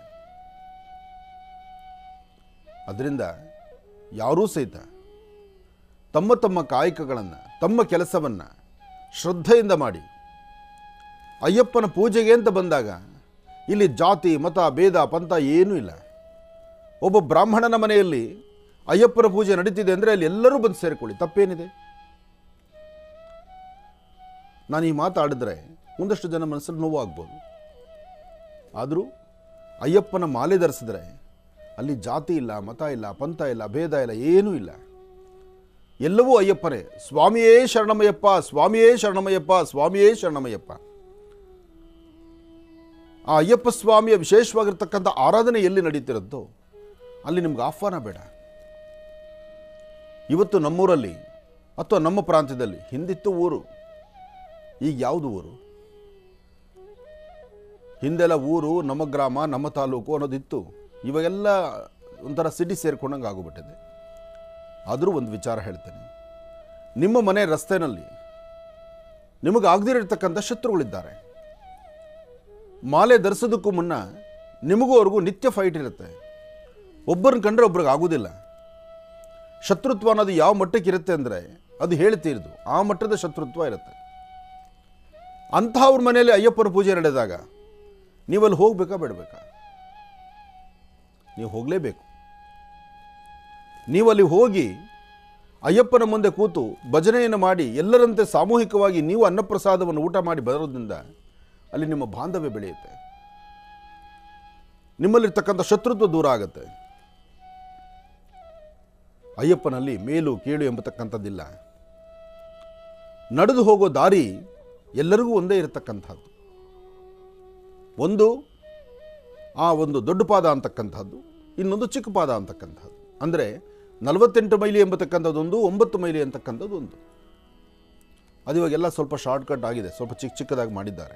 ಅದರಿಂದ ಯಾರೂ ಸಹಿತ ತಮ್ಮ ತಮ್ಮ ಕಾಯಕಗಳನ್ನು, ತಮ್ಮ ಕೆಲಸವನ್ನು ಶ್ರದ್ಧೆಯಿಂದ ಮಾಡಿ ಅಯ್ಯಪ್ಪನ ಪೂಜೆಗೆ ಅಂತ ಬಂದಾಗ ಇಲ್ಲಿ ಜಾತಿ ಮತ ಭೇದ ಪಂಥ ಏನೂ ಇಲ್ಲ. ಒಬ್ಬ ಬ್ರಾಹ್ಮಣನ ಮನೆಯಲ್ಲಿ ಅಯ್ಯಪ್ಪನ ಪೂಜೆ ನಡೀತಿದೆ ಅಂದರೆ ಅಲ್ಲಿ ಎಲ್ಲರೂ ಬಂದು ಸೇರಿಕೊಳ್ಳಿ, ತಪ್ಪೇನಿದೆ? ನಾನು ಈ ಮಾತಾಡಿದ್ರೆ ಒಂದಷ್ಟು ಜನ ಮನಸ್ಸಲ್ಲಿ ನೋವಾಗ್ಬೋದು. ಆದರೂ ಅಯ್ಯಪ್ಪನ ಮಾಲೆ ಧರಿಸಿದ್ರೆ ಅಲ್ಲಿ ಜಾತಿ ಇಲ್ಲ, ಮತ ಇಲ್ಲ, ಪಂಥ ಇಲ್ಲ, ಭೇದ ಇಲ್ಲ, ಏನೂ ಇಲ್ಲ. ಎಲ್ಲವೂ ಅಯ್ಯಪ್ಪನೇ. ಸ್ವಾಮಿಯೇ ಶರಣಮಯ್ಯಪ್ಪ, ಸ್ವಾಮಿಯೇ ಶರಣಮಯ್ಯಪ್ಪ, ಸ್ವಾಮಿಯೇ ಶರಣಮಯ್ಯಪ್ಪ. ಆ ಅಯ್ಯಪ್ಪ ಸ್ವಾಮಿಯ ವಿಶೇಷವಾಗಿರ್ತಕ್ಕಂಥ ಆರಾಧನೆ ಎಲ್ಲಿ ನಡೀತಿರುತ್ತೋ ಅಲ್ಲಿ ನಿಮ್ಗೆ ಆಹ್ವಾನ ಬೇಡ. ಇವತ್ತು ನಮ್ಮೂರಲ್ಲಿ ಅಥವಾ ನಮ್ಮ ಪ್ರಾಂತ್ಯದಲ್ಲಿ ಹಿಂದಿತ್ತು ಊರು, ಈಗ ಯಾವುದು ಊರು? ಹಿಂದೆಲ್ಲ ಊರು ನಮ್ಮ ಗ್ರಾಮ ನಮ್ಮ ತಾಲೂಕು ಅನ್ನೋದಿತ್ತು. ಇವಾಗೆಲ್ಲ ಒಂಥರ ಸಿಟಿ ಸೇರ್ಕೊಂಡಂಗೆ ಆಗೋಗ್ಬಿಟ್ಟಿದೆ. ಆದರೂ ಒಂದು ವಿಚಾರ ಹೇಳ್ತೇನೆ, ನಿಮ್ಮ ಮನೆ ರಸ್ತೆಯಲ್ಲಿ ನಿಮಗೆ ಆಗದಿರತಕ್ಕಂಥ ಶತ್ರುಗಳಿದ್ದಾರೆ. ಮಾಲೆ ಧರಿಸೋದಕ್ಕೂ ಮುನ್ನ ನಿಮಗೂ ಅವ್ರಿಗೂ ನಿತ್ಯ ಫೈಟ್ ಇರುತ್ತೆ. ಒಬ್ಬರನ್ನ ಕಂಡ್ರೆ ಒಬ್ರಿಗೆ ಆಗೋದಿಲ್ಲ. ಶತ್ರುತ್ವ ಅನ್ನೋದು ಯಾವ ಮಟ್ಟಕ್ಕೆ ಇರುತ್ತೆ ಅಂದರೆ ಅದು ಹೇಳ್ತೀರ್ದು, ಆ ಮಟ್ಟದ ಶತ್ರುತ್ವ ಇರುತ್ತೆ. ಅಂಥವ್ರ ಮನೆಯಲ್ಲಿ ಅಯ್ಯಪ್ಪನ ಪೂಜೆ ನಡೆದಾಗ ನೀವಲ್ಲಿ ಹೋಗ್ಬೇಕಾ ಬೇಡಬೇಕಾ? ನೀವು ಹೋಗಲೇಬೇಕು. ನೀವಲ್ಲಿ ಹೋಗಿ ಅಯ್ಯಪ್ಪನ ಮುಂದೆ ಕೂತು ಭಜನೆಯನ್ನು ಮಾಡಿ ಎಲ್ಲರಂತೆ ಸಾಮೂಹಿಕವಾಗಿ ನೀವು ಅನ್ನಪ್ರಸಾದವನ್ನು ಊಟ ಮಾಡಿ ಬರೋದ್ರಿಂದ ಅಲ್ಲಿ ನಿಮ್ಮ ಬಾಂಧವ್ಯ ಬೆಳೆಯುತ್ತೆ. ನಿಮ್ಮಲ್ಲಿರ್ತಕ್ಕಂಥ ಶತ್ರುತ್ವ ದೂರ ಆಗುತ್ತೆ. ಅಯ್ಯಪ್ಪನಲ್ಲಿ ಮೇಲು ಕೀಳು ಎಂಬತಕ್ಕಂಥದ್ದಿಲ್ಲ. ನಡೆದು ಹೋಗೋ ದಾರಿ ಎಲ್ಲರಿಗೂ ಒಂದೇ ಇರತಕ್ಕಂಥದ್ದು. ಒಂದು ಆ ಒಂದು ದೊಡ್ಡ ಪಾದ ಅಂತಕ್ಕಂಥದ್ದು, ಇನ್ನೊಂದು ಚಿಕ್ಕ ಪಾದ ಅಂತಕ್ಕಂಥದ್ದು. ಅಂದರೆ ನಲವತ್ತೆಂಟು ಮೈಲಿ ಎಂಬತಕ್ಕಂಥದ್ದೊಂದು, ಒಂಬತ್ತು ಮೈಲಿ ಅಂತಕ್ಕಂಥದ್ದು ಒಂದು. ಅದು ಇವಾಗೆಲ್ಲ ಸ್ವಲ್ಪ ಶಾರ್ಟ್ಕಟ್ ಆಗಿದೆ, ಸ್ವಲ್ಪ ಚಿಕ್ಕ ಚಿಕ್ಕದಾಗಿ ಮಾಡಿದ್ದಾರೆ.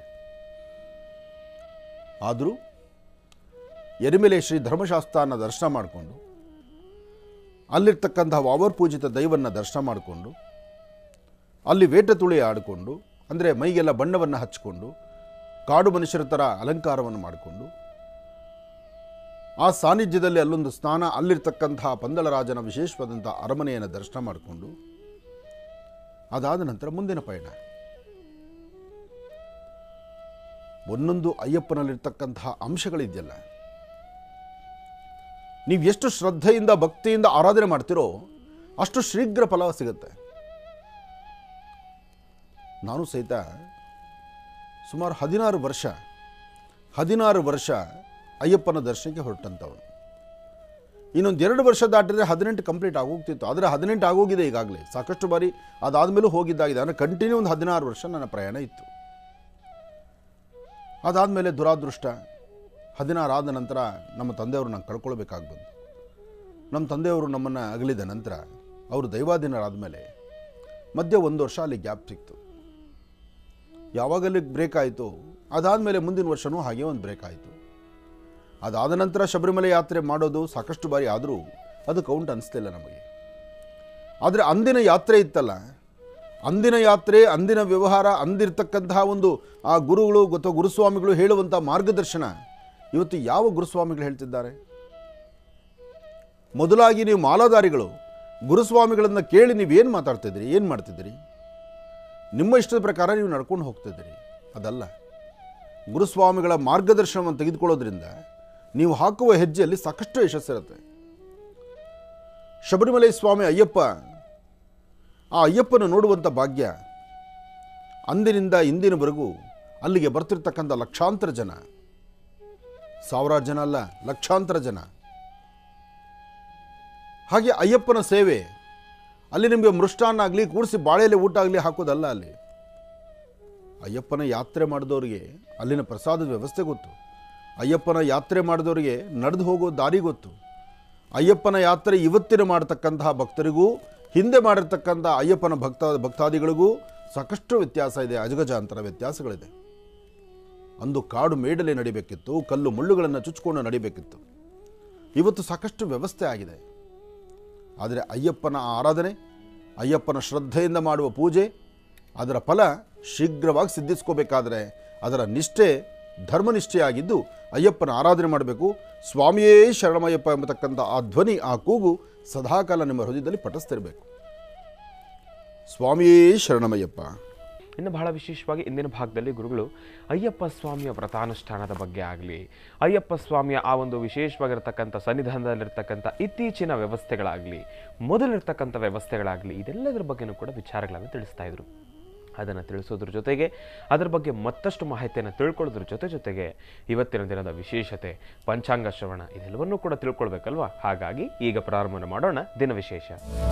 ಆದರೂ ಎರಿಮೆಲೆ ಶ್ರೀ ಧರ್ಮಶಾಸ್ತ್ರನ ದರ್ಶನ ಮಾಡಿಕೊಂಡು ಅಲ್ಲಿರ್ತಕ್ಕಂಥ ವಾವರ್ ಪೂಜಿತ ದೈವವನ್ನು ದರ್ಶನ ಮಾಡಿಕೊಂಡು ಅಲ್ಲಿ ವೇಟ ತುಳಿ ಆಡಿಕೊಂಡು, ಅಂದರೆ ಮೈಗೆಲ್ಲ ಬಣ್ಣವನ್ನು ಹಚ್ಚಿಕೊಂಡು ಕಾಡು ಮನುಷ್ಯರ ಥರ ಅಲಂಕಾರವನ್ನು ಮಾಡಿಕೊಂಡು ಆ ಸಾನ್ನಿಧ್ಯದಲ್ಲಿ ಅಲ್ಲೊಂದು ಸ್ನಾನ, ಅಲ್ಲಿರ್ತಕ್ಕಂತಹ ಪಂದಳರಾಜನ ವಿಶೇಷವಾದಂಥ ಅರಮನೆಯನ್ನು ದರ್ಶನ ಮಾಡಿಕೊಂಡು ಅದಾದ ನಂತರ ಮುಂದಿನ ಪಯಣ. ಒಂದೊಂದು ಅಯ್ಯಪ್ಪನಲ್ಲಿರ್ತಕ್ಕಂತಹ ಅಂಶಗಳಿದೆಯಲ್ಲ, ನೀವು ಎಷ್ಟು ಶ್ರದ್ಧೆಯಿಂದ ಭಕ್ತಿಯಿಂದ ಆರಾಧನೆ ಮಾಡ್ತೀರೋ ಅಷ್ಟು ಶೀಘ್ರ ಫಲ ಸಿಗುತ್ತೆ. ನಾನು ಸಹಿತ ಸುಮಾರು ಹದಿನಾರು ವರ್ಷ ಹದಿನಾರು ವರ್ಷ ಅಯ್ಯಪ್ಪನ ದರ್ಶನಕ್ಕೆ ಹೊರಟಂಥವನು. ಇನ್ನೊಂದು ಎರಡು ವರ್ಷ ದಾಟಿದ್ರೆ ಹದಿನೆಂಟು ಕಂಪ್ಲೀಟ್ ಆಗೋಗ್ತಿತ್ತು. ಆದರೆ ಹದಿನೆಂಟು ಆಗೋಗಿದೆ ಈಗಾಗಲೇ, ಸಾಕಷ್ಟು ಬಾರಿ ಅದಾದಮೇಲೂ ಹೋಗಿದ್ದಾಗಿದೆ. ಅಂದರೆ ಕಂಟಿನ್ಯೂ ಒಂದು ಹದಿನಾರು ವರ್ಷ ನನ್ನ ಪ್ರಯಾಣ ಇತ್ತು. ಅದಾದಮೇಲೆ ದುರಾದೃಷ್ಟ, ಹದಿನಾರು ಆದ ನಂತರ ನಮ್ಮ ತಂದೆಯವರು ನಾನು ಕಳ್ಕೊಳ್ಬೇಕಾಗಿ ಬಂತು. ನಮ್ಮ ತಂದೆಯವರು ನಮ್ಮನ್ನು ಅಗಲಿದ ನಂತರ ಅವರು ದೈವಾಧೀನರಾದ ಮೇಲೆ ಮಧ್ಯೆ ಒಂದು ವರ್ಷ ಅಲ್ಲಿ ಗ್ಯಾಪ್ ಸಿಕ್ತು. ಯಾವಾಗಲ್ಲಿ ಬ್ರೇಕ್ ಆಯಿತು, ಅದಾದಮೇಲೆ ಮುಂದಿನ ವರ್ಷವೂ ಹಾಗೆ ಒಂದು ಬ್ರೇಕ್ ಆಯಿತು. ಅದಾದ ನಂತರ ಶಬರಿಮಲೆ ಯಾತ್ರೆ ಮಾಡೋದು ಸಾಕಷ್ಟು ಬಾರಿ ಆದರೂ ಅದು ಕೌಂಟ್ ಅನಿಸ್ತಿಲ್ಲ ನಮಗೆ. ಆದರೆ ಅಂದಿನ ಯಾತ್ರೆ ಇತ್ತಲ್ಲ, ಅಂದಿನ ಯಾತ್ರೆ, ಅಂದಿನ ವ್ಯವಹಾರ, ಅಂದಿರ್ತಕ್ಕಂತಹ ಒಂದು ಆ ಗುರುಗಳು ಅಥವಾ ಗುರುಸ್ವಾಮಿಗಳು ಹೇಳುವಂಥ ಮಾರ್ಗದರ್ಶನ ಇವತ್ತು ಯಾವ ಗುರುಸ್ವಾಮಿಗಳು ಹೇಳ್ತಿದ್ದಾರೆ? ಮೊದಲಾಗಿ ನೀವು ಮಾಲಾಧಾರಿಗಳು ಗುರುಸ್ವಾಮಿಗಳನ್ನು ಕೇಳಿ ನೀವೇನು ಮಾತಾಡ್ತಿದ್ದೀರಿ, ಏನು ಮಾಡ್ತಿದ್ದೀರಿ? ನಿಮ್ಮ ಇಷ್ಟದ ಪ್ರಕಾರ ನೀವು ನಡ್ಕೊಂಡು ಹೋಗ್ತಿದ್ದೀರಿ. ಅದಲ್ಲ, ಗುರುಸ್ವಾಮಿಗಳ ಮಾರ್ಗದರ್ಶನವನ್ನು ತೆಗೆದುಕೊಳ್ಳೋದ್ರಿಂದ ನೀವು ಹಾಕುವ ಹೆಜ್ಜೆಯಲ್ಲಿ ಸಾಕಷ್ಟು ಯಶಸ್ಸಿರುತ್ತೆ. ಶಬರಿಮಲೆ ಸ್ವಾಮಿ ಅಯ್ಯಪ್ಪ, ಆ ಅಯ್ಯಪ್ಪನ ನೋಡುವಂಥ ಭಾಗ್ಯ ಅಂದಿನಿಂದ ಇಂದಿನವರೆಗೂ ಅಲ್ಲಿಗೆ ಬರ್ತಿರ್ತಕ್ಕಂಥ ಲಕ್ಷಾಂತರ ಜನ, ಸಾವಿರಾರು ಜನ ಅಲ್ಲ, ಲಕ್ಷಾಂತರ ಜನ. ಹಾಗೆ ಅಯ್ಯಪ್ಪನ ಸೇವೆ ಅಲ್ಲಿ ನಿಮಗೆ ಮೃಷ್ಟಾನ್ನ ಆಗಲಿ, ಕೂಡಿಸಿ ಬಾಳೆಯಲ್ಲಿ ಊಟ ಆಗಲಿ ಹಾಕೋದಲ್ಲ. ಅಲ್ಲಿ ಅಯ್ಯಪ್ಪನ ಯಾತ್ರೆ ಮಾಡಿದವರಿಗೆ ಅಲ್ಲಿನ ಪ್ರಸಾದದ ವ್ಯವಸ್ಥೆ ಗೊತ್ತು. ಅಯ್ಯಪ್ಪನ ಯಾತ್ರೆ ಮಾಡಿದವರಿಗೆ ನಡೆದು ಹೋಗೋ ದಾರಿ ಗೊತ್ತು. ಅಯ್ಯಪ್ಪನ ಯಾತ್ರೆ ಇವತ್ತಿನ ಮಾಡತಕ್ಕಂತಹ ಭಕ್ತರಿಗೂ ಹಿಂದೆ ಮಾಡಿರ್ತಕ್ಕಂಥ ಅಯ್ಯಪ್ಪನ ಭಕ್ತ ಭಕ್ತಾದಿಗಳಿಗೂ ಸಾಕಷ್ಟು ವ್ಯತ್ಯಾಸ ಇದೆ, ಅಜಗಜಾಂತರ ವ್ಯತ್ಯಾಸಗಳಿದೆ. ಅಂದು ಕಾಡು ಮೇಡಲೆ ನಡಿಬೇಕಿತ್ತು, ಕಲ್ಲು ಮುಳ್ಳುಗಳನ್ನು ಚುಚ್ಚಿಕೊಂಡು ನಡಿಬೇಕಿತ್ತು. ಇವತ್ತು ಸಾಕಷ್ಟು ವ್ಯವಸ್ಥೆ ಆಗಿದೆ. ಆದರೆ ಅಯ್ಯಪ್ಪನ ಆರಾಧನೆ, ಅಯ್ಯಪ್ಪನ ಶ್ರದ್ಧೆಯಿಂದ ಮಾಡುವ ಪೂಜೆ, ಅದರ ಫಲ ಶೀಘ್ರವಾಗಿ ಸಿದ್ಧಿಸ್ಕೋಬೇಕಾದ್ರೆ ಅದರ ನಿಷ್ಠೆ ಧರ್ಮನಿಷ್ಠೆಯಾಗಿದ್ದು ಅಯ್ಯಪ್ಪನ ಆರಾಧನೆ ಮಾಡಬೇಕು. ಸ್ವಾಮಿಯೇ ಶರಣಮಯ್ಯಪ್ಪ ಎಂಬತಕ್ಕಂಥ ಆ ಧ್ವನಿ, ಆ ಕೂಗು ಸದಾಕಾಲ ನಿಮ್ಮ ಹೃದಯದಲ್ಲಿ ಪಠಿಸ್ತಿರಬೇಕು. ಸ್ವಾಮಿಯೇ ಶರಣಮಯ್ಯಪ್ಪ. ಇನ್ನು ಬಹಳ ವಿಶೇಷವಾಗಿ ಇಂದಿನ ಭಾಗದಲ್ಲಿ ಗುರುಗಳು ಅಯ್ಯಪ್ಪ ಸ್ವಾಮಿಯ ವ್ರತಾನುಷ್ಠಾನದ ಬಗ್ಗೆ ಆಗಲಿ, ಅಯ್ಯಪ್ಪ ಸ್ವಾಮಿಯ ಆ ಒಂದು ವಿಶೇಷವಾಗಿರ್ತಕ್ಕಂಥ ಸನ್ನಿಧಾನದಲ್ಲಿರ್ತಕ್ಕಂಥ ಇತ್ತೀಚಿನ ವ್ಯವಸ್ಥೆಗಳಾಗಲಿ, ಮೊದಲಿರ್ತಕ್ಕಂಥ ವ್ಯವಸ್ಥೆಗಳಾಗಲಿ, ಇದೆಲ್ಲದರ ಬಗ್ಗೆನೂ ಕೂಡ ವಿಚಾರಗಳನ್ನು ತಿಳಿಸ್ತಾ ಇದ್ರು. ಅದನ್ನು ತಿಳಿಸೋದ್ರ ಜೊತೆಗೆ ಅದರ ಬಗ್ಗೆ ಮತ್ತಷ್ಟು ಮಾಹಿತಿಯನ್ನು ತಿಳ್ಕೊಳ್ಳೋದ್ರ ಜೊತೆ ಜೊತೆಗೆ ಇವತ್ತಿನ ದಿನದ ವಿಶೇಷತೆ, ಪಂಚಾಂಗ ಶ್ರವಣ, ಇದೆಲ್ಲವನ್ನೂ ಕೂಡ ತಿಳ್ಕೊಳ್ಬೇಕಲ್ವಾ? ಹಾಗಾಗಿ ಈಗ ಪ್ರಾರಂಭ ಮಾಡೋಣ ದಿನ ವಿಶೇಷ.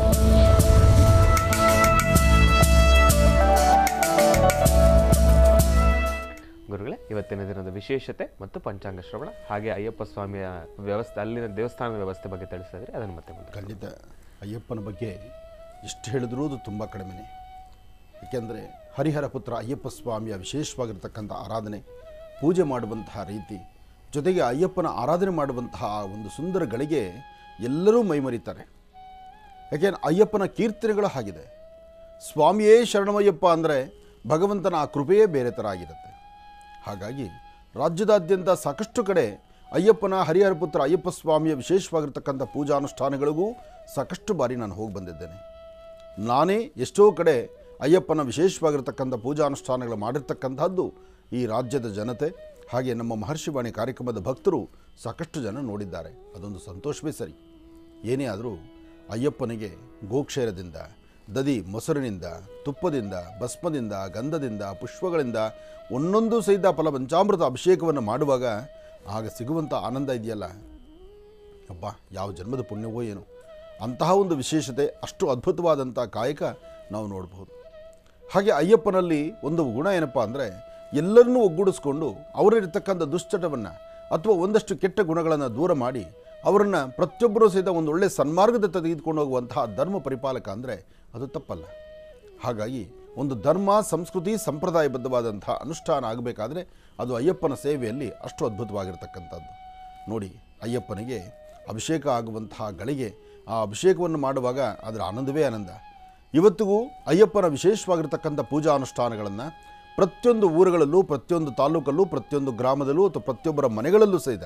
ಗುರುಗಳೇ, ಇವತ್ತಿನ ದಿನದ ವಿಶೇಷತೆ ಮತ್ತು ಪಂಚಾಂಗ ಶ್ರವಣ ಹಾಗೆ ಅಯ್ಯಪ್ಪ ಸ್ವಾಮಿಯ ವ್ಯವಸ್ಥೆ, ಅಲ್ಲಿನ ದೇವಸ್ಥಾನದ ವ್ಯವಸ್ಥೆ ಬಗ್ಗೆ ತಿಳಿಸಿದ್ರೆ ಅದನ್ನು ಮತ್ತೆ ಮುಂದೆ. ಖಂಡಿತ ಅಯ್ಯಪ್ಪನ ಬಗ್ಗೆ ಎಷ್ಟು ಹೇಳಿದ್ರೂ ಅದು ತುಂಬ ಕಡಿಮೆನೇ. ಏಕೆಂದರೆ ಹರಿಹರ ಪುತ್ರ ಅಯ್ಯಪ್ಪ ಸ್ವಾಮಿಯ ವಿಶೇಷವಾಗಿರ್ತಕ್ಕಂಥ ಆರಾಧನೆ, ಪೂಜೆ ಮಾಡುವಂತಹ ರೀತಿ, ಜೊತೆಗೆ ಅಯ್ಯಪ್ಪನ ಆರಾಧನೆ ಮಾಡುವಂತಹ ಒಂದು ಸುಂದರ ಗಳಿಗೆ ಎಲ್ಲರೂ ಮೈಮರಿತಾರೆ. ಯಾಕೆಂದರೆ ಅಯ್ಯಪ್ಪನ ಕೀರ್ತನೆಗಳು ಹಾಗಿದೆ. ಸ್ವಾಮಿಯೇ ಶರಣಮಯ್ಯಪ್ಪ ಅಂದರೆ ಭಗವಂತನ ಆ ಕೃಪೆಯೇ ಬೇರೆ ಥರ ಆಗಿರುತ್ತೆ. ಹಾಗಾಗಿ ರಾಜ್ಯದಾದ್ಯಂತ ಸಾಕಷ್ಟು ಕಡೆ ಅಯ್ಯಪ್ಪನ ಹರಿಹರ ಪುತ್ರ ಅಯ್ಯಪ್ಪ ಸ್ವಾಮಿಯ ವಿಶೇಷವಾಗಿರ್ತಕ್ಕಂಥ ಪೂಜಾನುಷ್ಠಾನಗಳಿಗೂ ಸಾಕಷ್ಟು ಬಾರಿ ನಾನು ಹೋಗಿ ಬಂದಿದ್ದೇನೆ. ನಾನೇ ಎಷ್ಟೋ ಕಡೆ ಅಯ್ಯಪ್ಪನ ವಿಶೇಷವಾಗಿರ್ತಕ್ಕಂಥ ಪೂಜಾನುಷ್ಠಾನಗಳು ಮಾಡಿರ್ತಕ್ಕಂಥದ್ದು ಈ ರಾಜ್ಯದ ಜನತೆ, ಹಾಗೆ ನಮ್ಮ ಮಹರ್ಷಿವಾಣಿ ಕಾರ್ಯಕ್ರಮದ ಭಕ್ತರು ಸಾಕಷ್ಟು ಜನ ನೋಡಿದ್ದಾರೆ. ಅದೊಂದು ಸಂತೋಷವೇ ಸರಿ. ಏನೇ ಆದರೂ ಅಯ್ಯಪ್ಪನಿಗೆ ಗೋಕ್ಷೇರದಿಂದ, ದದಿ ಮೊಸರಿನಿಂದ, ತುಪ್ಪದಿಂದ, ಭಸ್ಮದಿಂದ, ಗಂಧದಿಂದ, ಪುಷ್ಪಗಳಿಂದ ಒಂದೊಂದು ಸಹಿತ ಫಲ ಪಂಚಾಮೃತ ಅಭಿಷೇಕವನ್ನು ಮಾಡುವಾಗ ಆಗ ಸಿಗುವಂಥ ಆನಂದ ಇದೆಯಲ್ಲ, ಅಬ್ಬ ಯಾವ ಜನ್ಮದ ಪುಣ್ಯವೋ ಏನೋ, ಅಂತಹ ಒಂದು ವಿಶೇಷತೆ, ಅಷ್ಟು ಅದ್ಭುತವಾದಂಥ ಕಾಯಕ ನಾವು ನೋಡಬಹುದು. ಹಾಗೆ ಅಯ್ಯಪ್ಪನಲ್ಲಿ ಒಂದು ಗುಣ ಏನಪ್ಪ ಅಂದರೆ, ಎಲ್ಲರನ್ನೂ ಒಗ್ಗೂಡಿಸ್ಕೊಂಡು ಅವರಿರ್ತಕ್ಕಂಥ ದುಶ್ಚಟವನ್ನು ಅಥವಾ ಒಂದಷ್ಟು ಕೆಟ್ಟ ಗುಣಗಳನ್ನು ದೂರ ಮಾಡಿ ಅವರನ್ನು ಪ್ರತಿಯೊಬ್ಬರೂ ಸಹಿತ ಒಂದು ಒಳ್ಳೆಯ ಸನ್ಮಾರ್ಗದ ತೆಗೆದುಕೊಂಡು ಹೋಗುವಂತಹ ಧರ್ಮ ಪರಿಪಾಲಕ ಅಂದರೆ ಅದು ತಪ್ಪಲ್ಲ. ಹಾಗಾಗಿ ಒಂದು ಧರ್ಮ, ಸಂಸ್ಕೃತಿ, ಸಂಪ್ರದಾಯಬದ್ಧವಾದಂಥ ಅನುಷ್ಠಾನ ಆಗಬೇಕಾದ್ರೆ ಅದು ಅಯ್ಯಪ್ಪನ ಸೇವೆಯಲ್ಲಿ ಅಷ್ಟು ಅದ್ಭುತವಾಗಿರ್ತಕ್ಕಂಥದ್ದು. ನೋಡಿ, ಅಯ್ಯಪ್ಪನಿಗೆ ಅಭಿಷೇಕ ಆಗುವಂತಹ ಗಳಿಗೆ, ಆ ಅಭಿಷೇಕವನ್ನು ಮಾಡುವಾಗ ಅದರ ಆನಂದವೇ ಆನಂದ. ಇವತ್ತಿಗೂ ಅಯ್ಯಪ್ಪನ ವಿಶೇಷವಾಗಿರ್ತಕ್ಕಂಥ ಪೂಜಾ ಅನುಷ್ಠಾನಗಳನ್ನು ಪ್ರತಿಯೊಂದು ಊರುಗಳಲ್ಲೂ, ಪ್ರತಿಯೊಂದು ತಾಲೂಕಲ್ಲೂ, ಪ್ರತಿಯೊಂದು ಗ್ರಾಮದಲ್ಲೂ ಅಥವಾ ಪ್ರತಿಯೊಬ್ಬರ ಮನೆಗಳಲ್ಲೂ ಸಹಿತ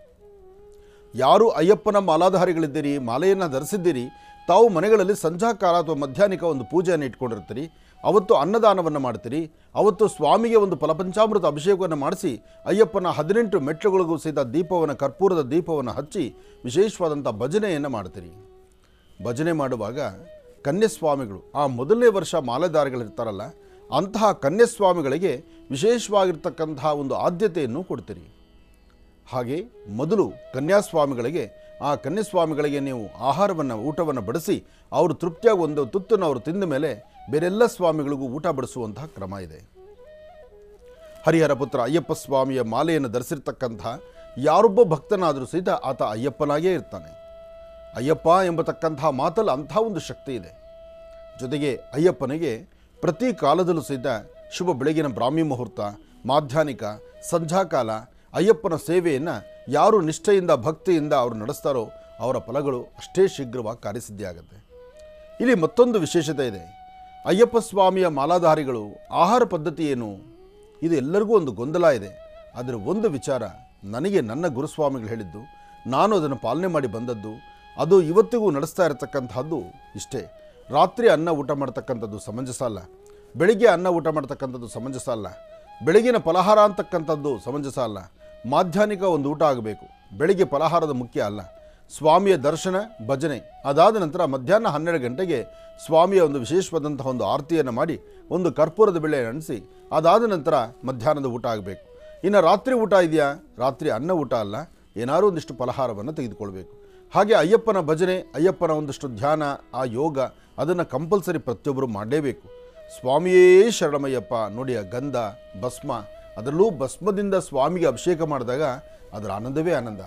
ಯಾರು ಅಯ್ಯಪ್ಪನ ಮಾಲಾಧಾರಿಗಳಿದ್ದೀರಿ, ಮಾಲೆಯನ್ನು ಧರಿಸಿದ್ದೀರಿ, ತಾವು ಮನೆಗಳಲ್ಲಿ ಸಂಧ್ಯಾಕಾಲ ಅಥವಾ ಮಧ್ಯಾಹ್ನಿಕ ಒಂದು ಪೂಜೆಯನ್ನು ಇಟ್ಕೊಂಡಿರ್ತೀರಿ. ಅವತ್ತು ಅನ್ನದಾನವನ್ನು ಮಾಡ್ತೀರಿ. ಅವತ್ತು ಸ್ವಾಮಿಗೆ ಒಂದು ಫಲಪಂಚಾಮೃತ ಅಭಿಷೇಕವನ್ನು ಮಾಡಿಸಿ ಅಯ್ಯಪ್ಪನ ಹದಿನೆಂಟು ಮೆಟ್ಲುಗಳಿಗೂ ಸಹಿತ ದೀಪವನ್ನು, ಕರ್ಪೂರದ ದೀಪವನ್ನು ಹಚ್ಚಿ ವಿಶೇಷವಾದಂಥ ಭಜನೆಯನ್ನು ಮಾಡ್ತೀರಿ. ಭಜನೆ ಮಾಡುವಾಗ ಕನ್ಯಸ್ವಾಮಿಗಳು, ಆ ಮೊದಲನೇ ವರ್ಷ ಮಾಲೆಧಾರಿಗಳಿರ್ತಾರಲ್ಲ, ಅಂತಹ ಕನ್ಯಸ್ವಾಮಿಗಳಿಗೆ ವಿಶೇಷವಾಗಿರ್ತಕ್ಕಂತಹ ಒಂದು ಆದ್ಯತೆಯನ್ನು ಕೊಡ್ತೀರಿ. ಹಾಗೆ ಮೊದಲು ಕನ್ಯಾಸ್ವಾಮಿಗಳಿಗೆ, ಆ ಕನ್ಯಾಸ್ವಾಮಿಗಳಿಗೆ ನೀವು ಆಹಾರವನ್ನು, ಊಟವನ್ನು ಬಡಿಸಿ ಅವರು ತೃಪ್ತಿಯಾಗಿ ಒಂದು ತುತ್ತನ್ನು ಅವರು ತಿಂದ ಮೇಲೆ ಬೇರೆಲ್ಲ ಸ್ವಾಮಿಗಳಿಗೂ ಊಟ ಬಡಿಸುವಂತಹ ಕ್ರಮ ಇದೆ. ಹರಿಹರ ಪುತ್ರ ಅಯ್ಯಪ್ಪ ಸ್ವಾಮಿಯ ಮಾಲೆಯನ್ನು ಧರಿಸಿರ್ತಕ್ಕಂಥ ಯಾರೊಬ್ಬ ಭಕ್ತನಾದರೂ ಸಹಿತ ಆತ ಅಯ್ಯಪ್ಪನಾಗೇ ಇರ್ತಾನೆ. ಅಯ್ಯಪ್ಪ ಎಂಬತಕ್ಕಂತಹ ಮಾತಲ್ಲಿ ಅಂಥ ಒಂದು ಶಕ್ತಿ ಇದೆ. ಜೊತೆಗೆ ಅಯ್ಯಪ್ಪನಿಗೆ ಪ್ರತಿ ಕಾಲದಲ್ಲೂ ಸಹಿತ ಶುಭ ಬೆಳಗಿನ ಬ್ರಾಹ್ಮಿ ಮುಹೂರ್ತ, ಮಾಧ್ಯಾಹ್ನಿಕ, ಸಂಧ್ಯಾಕಾಲ ಅಯ್ಯಪ್ಪನ ಸೇವೆಯನ್ನು ಯಾರು ನಿಷ್ಠೆಯಿಂದ, ಭಕ್ತಿಯಿಂದ ಅವರು ನಡೆಸ್ತಾರೋ ಅವರ ಫಲಗಳು ಅಷ್ಟೇ ಶೀಘ್ರವಾಗಿ ಕಾರ್ಯಸಿದ್ಧಿಯಾಗುತ್ತೆ. ಇಲ್ಲಿ ಮತ್ತೊಂದು ವಿಶೇಷತೆ ಇದೆ. ಅಯ್ಯಪ್ಪ ಸ್ವಾಮಿಯ ಮಾಲಾಧಾರಿಗಳು ಆಹಾರ ಪದ್ಧತಿ ಏನು, ಇದು ಎಲ್ಲರಿಗೂ ಒಂದು ಗೊಂದಲ ಇದೆ. ಅದರ ಒಂದು ವಿಚಾರ ನನಗೆ ನನ್ನ ಗುರುಸ್ವಾಮಿಗಳು ಹೇಳಿದ್ದು, ನಾನು ಅದನ್ನು ಪಾಲನೆ ಮಾಡಿ ಬಂದದ್ದು, ಅದು ಇವತ್ತಿಗೂ ನಡೆಸ್ತಾ ಇರತಕ್ಕಂಥದ್ದು ಇಷ್ಟೇ. ರಾತ್ರಿ ಅನ್ನ ಊಟ ಮಾಡ್ತಕ್ಕಂಥದ್ದು ಸಮಂಜಸ ಅಲ್ಲ, ಬೆಳಿಗ್ಗೆ ಅನ್ನ ಊಟ ಮಾಡ್ತಕ್ಕಂಥದ್ದು ಸಮಂಜಸ ಅಲ್ಲ, ಬೆಳಗಿನ ಫಲಹಾರ ಅಂತಕ್ಕಂಥದ್ದು ಸಮಂಜಸ ಅಲ್ಲ, ಮಾಧ್ಯಾಹ್ನಿಕ ಒಂದು ಊಟ ಆಗಬೇಕು, ಬೆಳಿಗ್ಗೆ ಫಲಹಾರದ ಮುಖ್ಯ ಅಲ್ಲ. ಸ್ವಾಮಿಯ ದರ್ಶನ, ಭಜನೆ, ಅದಾದ ನಂತರ ಮಧ್ಯಾಹ್ನ ಹನ್ನೆರಡು ಗಂಟೆಗೆ ಸ್ವಾಮಿಯ ಒಂದು ವಿಶೇಷವಾದಂತಹ ಒಂದು ಆರತಿಯನ್ನು ಮಾಡಿ ಒಂದು ಕರ್ಪೂರದ ಬೆಳೆ ಅಣಿಸಿ ಅದಾದ ನಂತರ ಮಧ್ಯಾಹ್ನದ ಊಟ ಆಗಬೇಕು. ಇನ್ನು ರಾತ್ರಿ ಊಟ ಇದೆಯಾ, ರಾತ್ರಿ ಅನ್ನ ಊಟ ಅಲ್ಲ, ಏನಾದರೂ ಒಂದಿಷ್ಟು ಫಲಹಾರವನ್ನು ತೆಗೆದುಕೊಳ್ಬೇಕು. ಹಾಗೆ ಅಯ್ಯಪ್ಪನ ಭಜನೆ, ಅಯ್ಯಪ್ಪನ ಒಂದಷ್ಟು ಧ್ಯಾನ, ಆ ಯೋಗ, ಅದನ್ನು ಕಂಪಲ್ಸರಿ ಪ್ರತಿಯೊಬ್ಬರು ಮಾಡಲೇಬೇಕು. ಸ್ವಾಮಿಯೇ ಶರಣಮಯ್ಯಪ್ಪ ನೋಡಿ, ಆ ಗಂಧ, ಭಸ್ಮ, ಅದರಲ್ಲೂ ಭಸ್ಮದಿಂದ ಸ್ವಾಮಿಗೆ ಅಭಿಷೇಕ ಮಾಡಿದಾಗ ಅದರ ಆನಂದವೇ ಆನಂದ.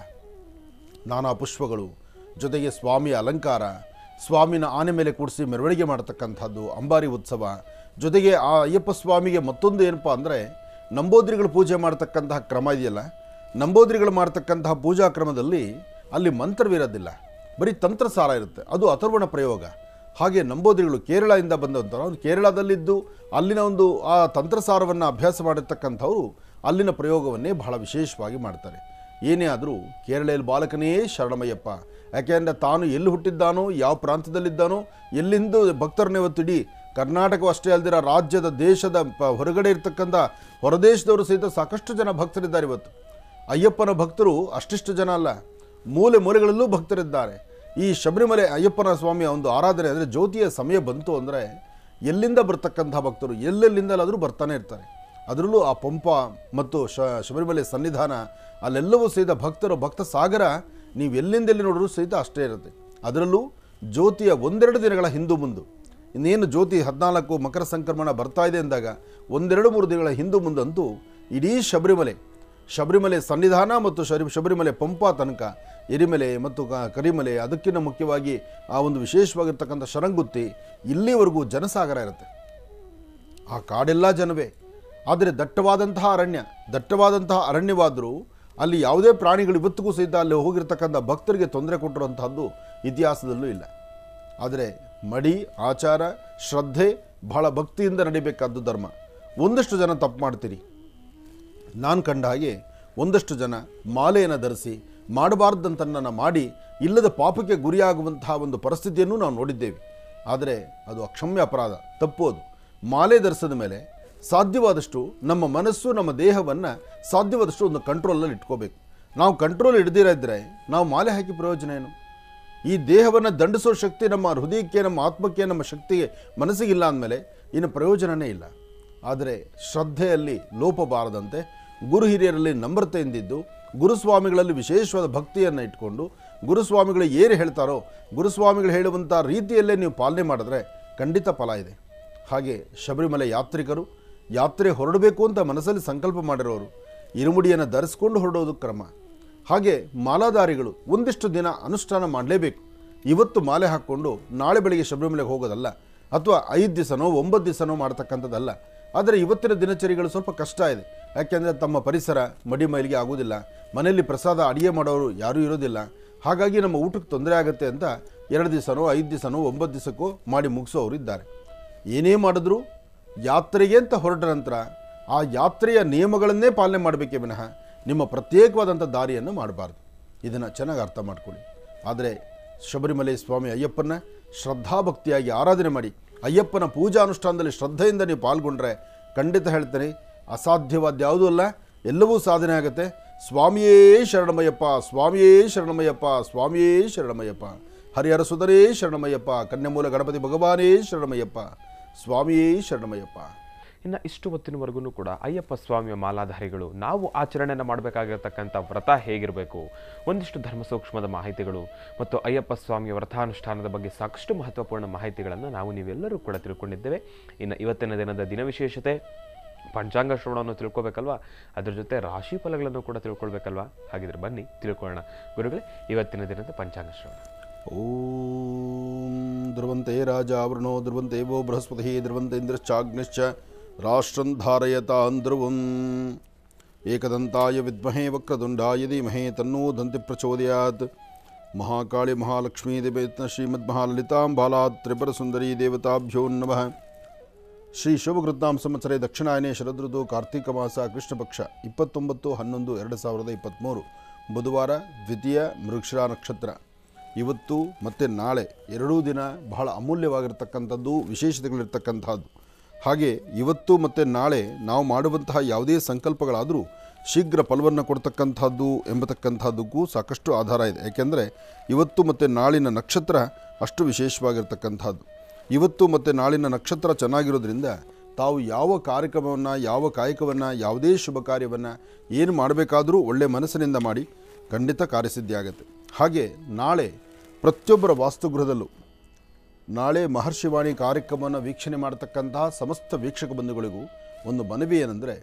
ನಾನಾ ಪುಷ್ಪಗಳು, ಜೊತೆಗೆ ಸ್ವಾಮಿಯ ಅಲಂಕಾರ, ಸ್ವಾಮಿನ ಆನೆ ಮೇಲೆ ಕೂಡಿಸಿ ಮೆರವಣಿಗೆ ಮಾಡತಕ್ಕಂಥದ್ದು, ಅಂಬಾರಿ ಉತ್ಸವ, ಜೊತೆಗೆ ಆ ಅಯ್ಯಪ್ಪ ಸ್ವಾಮಿಗೆ ಮತ್ತೊಂದು ಏನಪ್ಪ ಅಂದರೆ, ನಂಬೋದ್ರಿಗಳು ಪೂಜೆ ಮಾಡ್ತಕ್ಕಂತಹ ಕ್ರಮ ಇದೆಯಲ್ಲ, ನಂಬೋದ್ರಿಗಳು ಮಾಡ್ತಕ್ಕಂತಹ ಪೂಜಾ ಕ್ರಮದಲ್ಲಿ ಅಲ್ಲಿ ಮಂತ್ರವಿರೋದಿಲ್ಲ, ಬರೀ ತಂತ್ರಸಾರ ಇರುತ್ತೆ, ಅದು ಅಥರ್ವಣ ಪ್ರಯೋಗ. ಹಾಗೆ ನಂಬೋದ್ರಿಗಳು ಕೇರಳದಿಂದ ಬಂದಂಥವ್ರು, ಕೇರಳದಲ್ಲಿದ್ದು ಅಲ್ಲಿನ ಒಂದು ಆ ತಂತ್ರಸಾರವನ್ನು ಅಭ್ಯಾಸ ಮಾಡಿರ್ತಕ್ಕಂಥವ್ರು ಅಲ್ಲಿನ ಪ್ರಯೋಗವನ್ನೇ ಬಹಳ ವಿಶೇಷವಾಗಿ ಮಾಡ್ತಾರೆ. ಏನೇ ಆದರೂ ಕೇರಳದಲ್ಲಿ ಬಾಲಕನೇ ಶರಣಮಯ್ಯಪ್ಪ, ಯಾಕೆಂದರೆ ತಾನು ಎಲ್ಲಿ ಹುಟ್ಟಿದ್ದಾನೋ, ಯಾವ ಪ್ರಾಂತ್ಯದಲ್ಲಿದ್ದಾನೋ, ಎಲ್ಲಿಂದ ಭಕ್ತರನ್ನೇ ಹೊತ್ತಿಡಿ ಕರ್ನಾಟಕ ಅಷ್ಟೇ ಅಲ್ಲದಿರ ರಾಜ್ಯದ, ದೇಶದ ಹೊರಗಡೆ ಇರ್ತಕ್ಕಂಥ ಹೊರದೇಶದವರು ಸಹಿತ ಸಾಕಷ್ಟು ಜನ ಭಕ್ತರಿದ್ದಾರೆ. ಇವತ್ತು ಅಯ್ಯಪ್ಪನ ಭಕ್ತರು ಅಷ್ಟಿಷ್ಟು ಜನ ಅಲ್ಲ, ಮೂಲೆ ಮೂಲೆಗಳಲ್ಲೂ ಭಕ್ತರಿದ್ದಾರೆ. ಈ ಶಬರಿಮಲೆ ಅಯ್ಯಪ್ಪನ ಸ್ವಾಮಿಯ ಒಂದು ಆರಾಧನೆ ಅಂದರೆ ಜ್ಯೋತಿಯ ಸಮಯ ಬಂತು ಅಂದರೆ ಎಲ್ಲಿಂದ ಬರ್ತಕ್ಕಂಥ ಭಕ್ತರು ಎಲ್ಲೆಲ್ಲಿಂದಲಾದರೂ ಬರ್ತಾನೆ ಇರ್ತಾರೆ. ಅದರಲ್ಲೂ ಆ ಪಂಪ ಮತ್ತು ಶ ಶಬರಿಮಲೆ ಸನ್ನಿಧಾನ ಅಲ್ಲೆಲ್ಲವೂ ಸಹಿತ ಭಕ್ತರು, ಭಕ್ತ ಸಾಗರ ನೀವು ಎಲ್ಲಿಂದೆಲ್ಲಿ ನೋಡಿದ್ರು ಸಹಿತ ಅಷ್ಟೇ ಇರುತ್ತೆ. ಅದರಲ್ಲೂ ಜ್ಯೋತಿಯ ಒಂದೆರಡು ದಿನಗಳ ಹಿಂದು ಮುಂದು, ಇನ್ನೇನು ಜ್ಯೋತಿ ಹದಿನಾಲ್ಕು ಮಕರ ಸಂಕ್ರಮಣ ಬರ್ತಾ ಇದೆ ಅಂದಾಗ ಒಂದೆರಡು ಮೂರು ದಿನಗಳ ಹಿಂದು ಮುಂದಂತೂ ಇಡೀ ಶಬರಿಮಲೆ ಶಬರಿಮಲೆ ಸನ್ನಿಧಾನ ಮತ್ತು ಶಬರಿ ಶಬರಿಮಲೆ ಪಂಪ ತನಕ ಎರಿಮಲೆ ಮತ್ತು ಕ- ಕರಿಮಲೆ, ಅದಕ್ಕಿಂತ ಮುಖ್ಯವಾಗಿ ಆ ಒಂದು ವಿಶೇಷವಾಗಿರ್ತಕ್ಕಂಥ ಶರಂಗುತ್ತಿ, ಇಲ್ಲಿವರೆಗೂ ಜನಸಾಗರ ಇರುತ್ತೆ. ಆ ಕಾಡೆಲ್ಲ ಜನವೇ. ಆದರೆ ದಟ್ಟವಾದಂತಹ ಅರಣ್ಯ ದಟ್ಟವಾದಂತಹ ಅರಣ್ಯವಾದರೂ ಅಲ್ಲಿ ಯಾವುದೇ ಪ್ರಾಣಿಗಳು ಇವತ್ತಿಗೂ ಸಹಿತ ಅಲ್ಲಿ ಹೋಗಿರ್ತಕ್ಕಂಥ ಭಕ್ತರಿಗೆ ತೊಂದರೆ ಕೊಟ್ಟಿರುವಂತಹದ್ದು ಇತಿಹಾಸದಲ್ಲೂ ಇಲ್ಲ. ಆದರೆ ಮಡಿ, ಆಚಾರ, ಶ್ರದ್ಧೆ, ಬಹಳ ಭಕ್ತಿಯಿಂದ ನಡಿಬೇಕಾದ್ದು ಧರ್ಮ. ಒಂದಷ್ಟು ಜನ ತಪ್ಪು ಮಾಡ್ತೀರಿ. ನಾನು ಕಂಡ ಹಾಗೆ ಒಂದಷ್ಟು ಜನ ಮಾಲೆಯನ್ನು ಧರಿಸಿ ಮಾಡಬಾರ್ದಂತನ್ನು ಮಾಡಿ ಇಲ್ಲದ ಪಾಪಕ್ಕೆ ಗುರಿಯಾಗುವಂತಹ ಒಂದು ಪರಿಸ್ಥಿತಿಯನ್ನು ನಾವು ನೋಡಿದ್ದೇವೆ. ಆದರೆ ಅದು ಅಕ್ಷಮ್ಯ ಅಪರಾಧ, ತಪ್ಪು. ಅದು ಮಾಲೆ ಧರಿಸಿದ ಮೇಲೆ ಸಾಧ್ಯವಾದಷ್ಟು ನಮ್ಮ ಮನಸ್ಸು, ನಮ್ಮ ದೇಹವನ್ನು ಸಾಧ್ಯವಾದಷ್ಟು ಒಂದು ಕಂಟ್ರೋಲಲ್ಲಿ ಇಟ್ಕೋಬೇಕು. ನಾವು ಕಂಟ್ರೋಲ್ ಹಿಡ್ದಿರ ಇದ್ದರೆ ನಾವು ಮಾಲೆ ಹಾಕಿ ಪ್ರಯೋಜನ ಏನು? ಈ ದೇಹವನ್ನು ದಂಡಿಸೋ ಶಕ್ತಿ ನಮ್ಮ ಹೃದಯಕ್ಕೆ, ನಮ್ಮ ಆತ್ಮಕ್ಕೆ, ನಮ್ಮ ಶಕ್ತಿಗೆ, ಮನಸ್ಸಿಗಿಲ್ಲ ಅಂದಮೇಲೆ ಇನ್ನು ಪ್ರಯೋಜನವೇ ಇಲ್ಲ. ಆದರೆ ಶ್ರದ್ಧೆಯಲ್ಲಿ ಲೋಪ ಬಾರದಂತೆ ಗುರು ಹಿರಿಯರಲ್ಲಿ ನಮ್ರತೆಯಿಂದಿದ್ದು, ಗುರುಸ್ವಾಮಿಗಳಲ್ಲಿ ವಿಶೇಷವಾದ ಭಕ್ತಿಯನ್ನು ಇಟ್ಕೊಂಡು ಗುರುಸ್ವಾಮಿಗಳು ಏನು ಹೇಳ್ತಾರೋ ಗುರುಸ್ವಾಮಿಗಳು ಹೇಳುವಂಥ ರೀತಿಯಲ್ಲೇ ನೀವು ಪಾಲನೆ ಮಾಡಿದ್ರೆ ಖಂಡಿತ ಫಲ ಇದೆ. ಹಾಗೆ ಶಬರಿಮಲೆ ಯಾತ್ರಿಕರು ಯಾತ್ರೆ ಹೊರಡಬೇಕು ಅಂತ ಮನಸ್ಸಲ್ಲಿ ಸಂಕಲ್ಪ ಮಾಡಿರೋರು ಇರುಮುಡಿಯನ್ನು ಧರಿಸ್ಕೊಂಡು ಹೊರಡೋದು ಕ್ರಮ. ಹಾಗೆ ಮಾಲಾಧಾರಿಗಳು ಒಂದಿಷ್ಟು ದಿನ ಅನುಷ್ಠಾನ ಮಾಡಲೇಬೇಕು. ಇವತ್ತು ಮಾಲೆ ಹಾಕ್ಕೊಂಡು ನಾಳೆ ಬೆಳಿಗ್ಗೆ ಶಬರಿಮಲೆಗೆ ಹೋಗೋದಲ್ಲ, ಅಥವಾ ಐದು ದಿವಸನೋ ಒಂಬತ್ತು ದಿವಸನೋ ಮಾಡ್ತಕ್ಕಂಥದ್ದಲ್ಲ. ಆದರೆ ಇವತ್ತಿನ ದಿನಚರಿಗಳು ಸ್ವಲ್ಪ ಕಷ್ಟ ಇದೆ. ಯಾಕೆಂದರೆ ತಮ್ಮ ಪರಿಸರ ಮಡಿ ಮೈಲಿಗೆ ಆಗೋದಿಲ್ಲ, ಮನೆಯಲ್ಲಿ ಪ್ರಸಾದ ಅಡಿಗೆ ಮಾಡೋರು ಯಾರೂ ಇರೋದಿಲ್ಲ. ಹಾಗಾಗಿ ನಮ್ಮ ಊಟಕ್ಕೆ ತೊಂದರೆ ಆಗುತ್ತೆ ಅಂತ ಎರಡು ದಿವಸನೋ ಐದು ದಿವಸನೋ ಒಂಬತ್ತು ದಿವಸಕ್ಕೋ ಮಾಡಿ ಮುಗಿಸೋರು ಇದ್ದಾರೆ. ಏನೇ ಮಾಡಿದ್ರೂ ಯಾತ್ರೆಗೆ ಅಂತ ಹೊರಟ ನಂತರ ಆ ಯಾತ್ರೆಯ ನಿಯಮಗಳನ್ನೇ ಪಾಲನೆ ಮಾಡಬೇಕೇ ವಿನಃ ನಿಮ್ಮ ಪ್ರತ್ಯೇಕವಾದಂಥ ದಾರಿಯನ್ನು ಮಾಡಬಾರ್ದು. ಇದನ್ನು ಚೆನ್ನಾಗಿ ಅರ್ಥ ಮಾಡ್ಕೊಳ್ಳಿ. ಆದರೆ ಶಬರಿಮಲೆ ಸ್ವಾಮಿ ಅಯ್ಯಪ್ಪನ ಶ್ರದ್ಧಾಭಕ್ತಿಯಾಗಿ ಆರಾಧನೆ ಮಾಡಿ ಅಯ್ಯಪ್ಪನ ಪೂಜಾ ಅನುಷ್ಠಾನದಲ್ಲಿ ಶ್ರದ್ಧೆಯಿಂದ ನೀವು ಪಾಲ್ಗೊಂಡ್ರೆ ಖಂಡಿತ ಹೇಳ್ತೇನೆ, ಅಸಾಧ್ಯವಾದ ಯಾವುದೂ ಅಲ್ಲ, ಎಲ್ಲವೂ ಸಾಧನೆ ಆಗುತ್ತೆ. ಸ್ವಾಮಿಯೇ ಶರಣಮಯ್ಯಪ್ಪ, ಸ್ವಾಮಿಯೇ ಶರಣಮಯ್ಯಪ್ಪ, ಸ್ವಾಮಿಯೇ ಶರಣಮಯ್ಯಪ್ಪ, ಹರಿಹರ ಸುಧರೇ ಶರಣಮಯ್ಯಪ್ಪ, ಕನ್ಯಮೂಲ ಗಣಪತಿ ಭಗವಾನೇ ಶರಣಮಯ್ಯಪ್ಪ, ಸ್ವಾಮಿಯೇ ಶರಣಮಯ್ಯಪ್ಪ. ಇನ್ನು ಇಷ್ಟು ಹೊತ್ತಿನವರೆಗೂ ಕೂಡ ಅಯ್ಯಪ್ಪ ಸ್ವಾಮಿಯ ಮಾಲಾಧಾರಿಗಳು ನಾವು ಆಚರಣೆಯನ್ನು ಮಾಡಬೇಕಾಗಿರ್ತಕ್ಕಂಥ ವ್ರತ ಹೇಗಿರಬೇಕು, ಒಂದಿಷ್ಟು ಧರ್ಮ ಸೂಕ್ಷ್ಮದ ಮಾಹಿತಿಗಳು ಮತ್ತು ಅಯ್ಯಪ್ಪ ಸ್ವಾಮಿಯ ವ್ರತಾನುಷ್ಠಾನದ ಬಗ್ಗೆ ಸಾಕಷ್ಟು ಮಹತ್ವಪೂರ್ಣ ಮಾಹಿತಿಗಳನ್ನು ನಾವು ನೀವೆಲ್ಲರೂ ಕೂಡ ತಿಳ್ಕೊಂಡಿದ್ದೇವೆ. ಇನ್ನು ಇವತ್ತಿನ ದಿನದ ದಿನ ವಿಶೇಷತೆ ಪಂಚಾಂಗ ಶ್ರವಣವನ್ನು ತಿಳ್ಕೊಬೇಕಲ್ವಾ, ಅದ್ರ ಜೊತೆ ರಾಶಿ ಫಲಗಳನ್ನು ಕೂಡ ತಿಳ್ಕೊಳ್ಬೇಕಲ್ವಾ. ಹಾಗಿದ್ರೆ ಬನ್ನಿ ತಿಳ್ಕೊಳ್ಳೋಣ. ಗುರುಗಳೇ, ಇವತ್ತಿನ ದಿನದ ಪಂಚಾಂಗ ಶ್ರವಣ. ಓಂ ಧ್ರುವಂತೆ ರಾಜಾವೃಣೋ ಧ್ರುವಂತೇವೋ ಬೃಹಸ್ಪತಿ ಧ್ರುವಂತ ಇಂದ್ರಶ್ಚಾಗ್ನಿಶ್ಚ ರಾಷ್ಟ್ರಂ ಧಾರಯತಾನ್ ಧ್ರುವಂ ಏಕದಂತಾಯ ವಿದ್ಮಹೇ ವಕ್ರತುಂಡಾಯ ಧೀಮಹಿ ತನ್ನೋ ದಂತಿ ಪ್ರಚೋದಯಾತ್. ಮಹಾಕಾಳಿ ಮಹಾಲಕ್ಷ್ಮೀ ದೇವೇತ್ನ ಶ್ರೀಮದ್ ಮಹಾಲಲಿತಾಂ ಬಾಲಾತ್ ತ್ರಿಪುರ ಸುಂದರಿ ದೇವತಾಭ್ಯೋ ನಮಃ. ಶ್ರೀ ಶುಭಕೃತ್ನಾಂ ಸಂವತ್ಸರೆ ದಕ್ಷಿಣಾಯನೆ ಶರದೃತು ಕಾರ್ತಿಕ ಮಾಸ ಕೃಷ್ಣ ಪಕ್ಷ ಇಪ್ಪತ್ತೊಂಬತ್ತು ಹನ್ನೊಂದು ಎರಡು ಸಾವಿರದ ಇಪ್ಪತ್ತ್ಮೂರು ಬುಧವಾರ ದ್ವಿತೀಯ ಮೃಗಶಿರ ನಕ್ಷತ್ರ. ಇವತ್ತು ಮತ್ತು ನಾಳೆ ಎರಡೂ ದಿನ ಬಹಳ ಅಮೂಲ್ಯವಾಗಿರ್ತಕ್ಕಂಥದ್ದು, ವಿಶೇಷತೆಗಳಿರ್ತಕ್ಕಂಥದ್ದು. ಹಾಗೆ ಇವತ್ತು ಮತ್ತು ನಾಳೆ ನಾವು ಮಾಡುವಂತಹ ಯಾವುದೇ ಸಂಕಲ್ಪಗಳಾದರೂ ಶೀಘ್ರ ಫಲವನ್ನು ಕೊಡ್ತಕ್ಕಂಥದ್ದು ಎಂಬತಕ್ಕಂಥದ್ದಕ್ಕೂ ಸಾಕಷ್ಟು ಆಧಾರ ಇದೆ. ಯಾಕೆಂದರೆ ಇವತ್ತು ಮತ್ತು ನಾಳಿನ ನಕ್ಷತ್ರ ಅಷ್ಟು ವಿಶೇಷವಾಗಿರ್ತಕ್ಕಂಥದ್ದು. ಇವತ್ತು ಮತ್ತು ನಾಳಿನ ನಕ್ಷತ್ರ ಚೆನ್ನಾಗಿರೋದ್ರಿಂದ ತಾವು ಯಾವ ಕಾರ್ಯಕ್ರಮವನ್ನು, ಯಾವ ಕಾಯಕವನ್ನು, ಯಾವುದೇ ಶುಭ ಕಾರ್ಯವನ್ನು ಏನು ಮಾಡಬೇಕಾದರೂ ಒಳ್ಳೆಯ ಮನಸ್ಸಿನಿಂದ ಮಾಡಿ ಖಂಡಿತ ಕಾರ್ಯಸಿದ್ಧಿ ಆಗುತ್ತೆ. ಹಾಗೆ ನಾಳೆ ಪ್ರತಿಯೊಬ್ಬರ ವಾಸ್ತುಗೃಹದಲ್ಲೂ ನಾಳೆ ಮಹರ್ಷಿವಾಣಿ ಕಾರ್ಯಕ್ರಮವನ್ನು ವೀಕ್ಷಣೆ ಮಾಡತಕ್ಕಂತಹ ಸಮಸ್ತ ವೀಕ್ಷಕ ಬಂಧುಗಳಿಗೂ ಒಂದು ಮನವಿ ಏನೆಂದರೆ,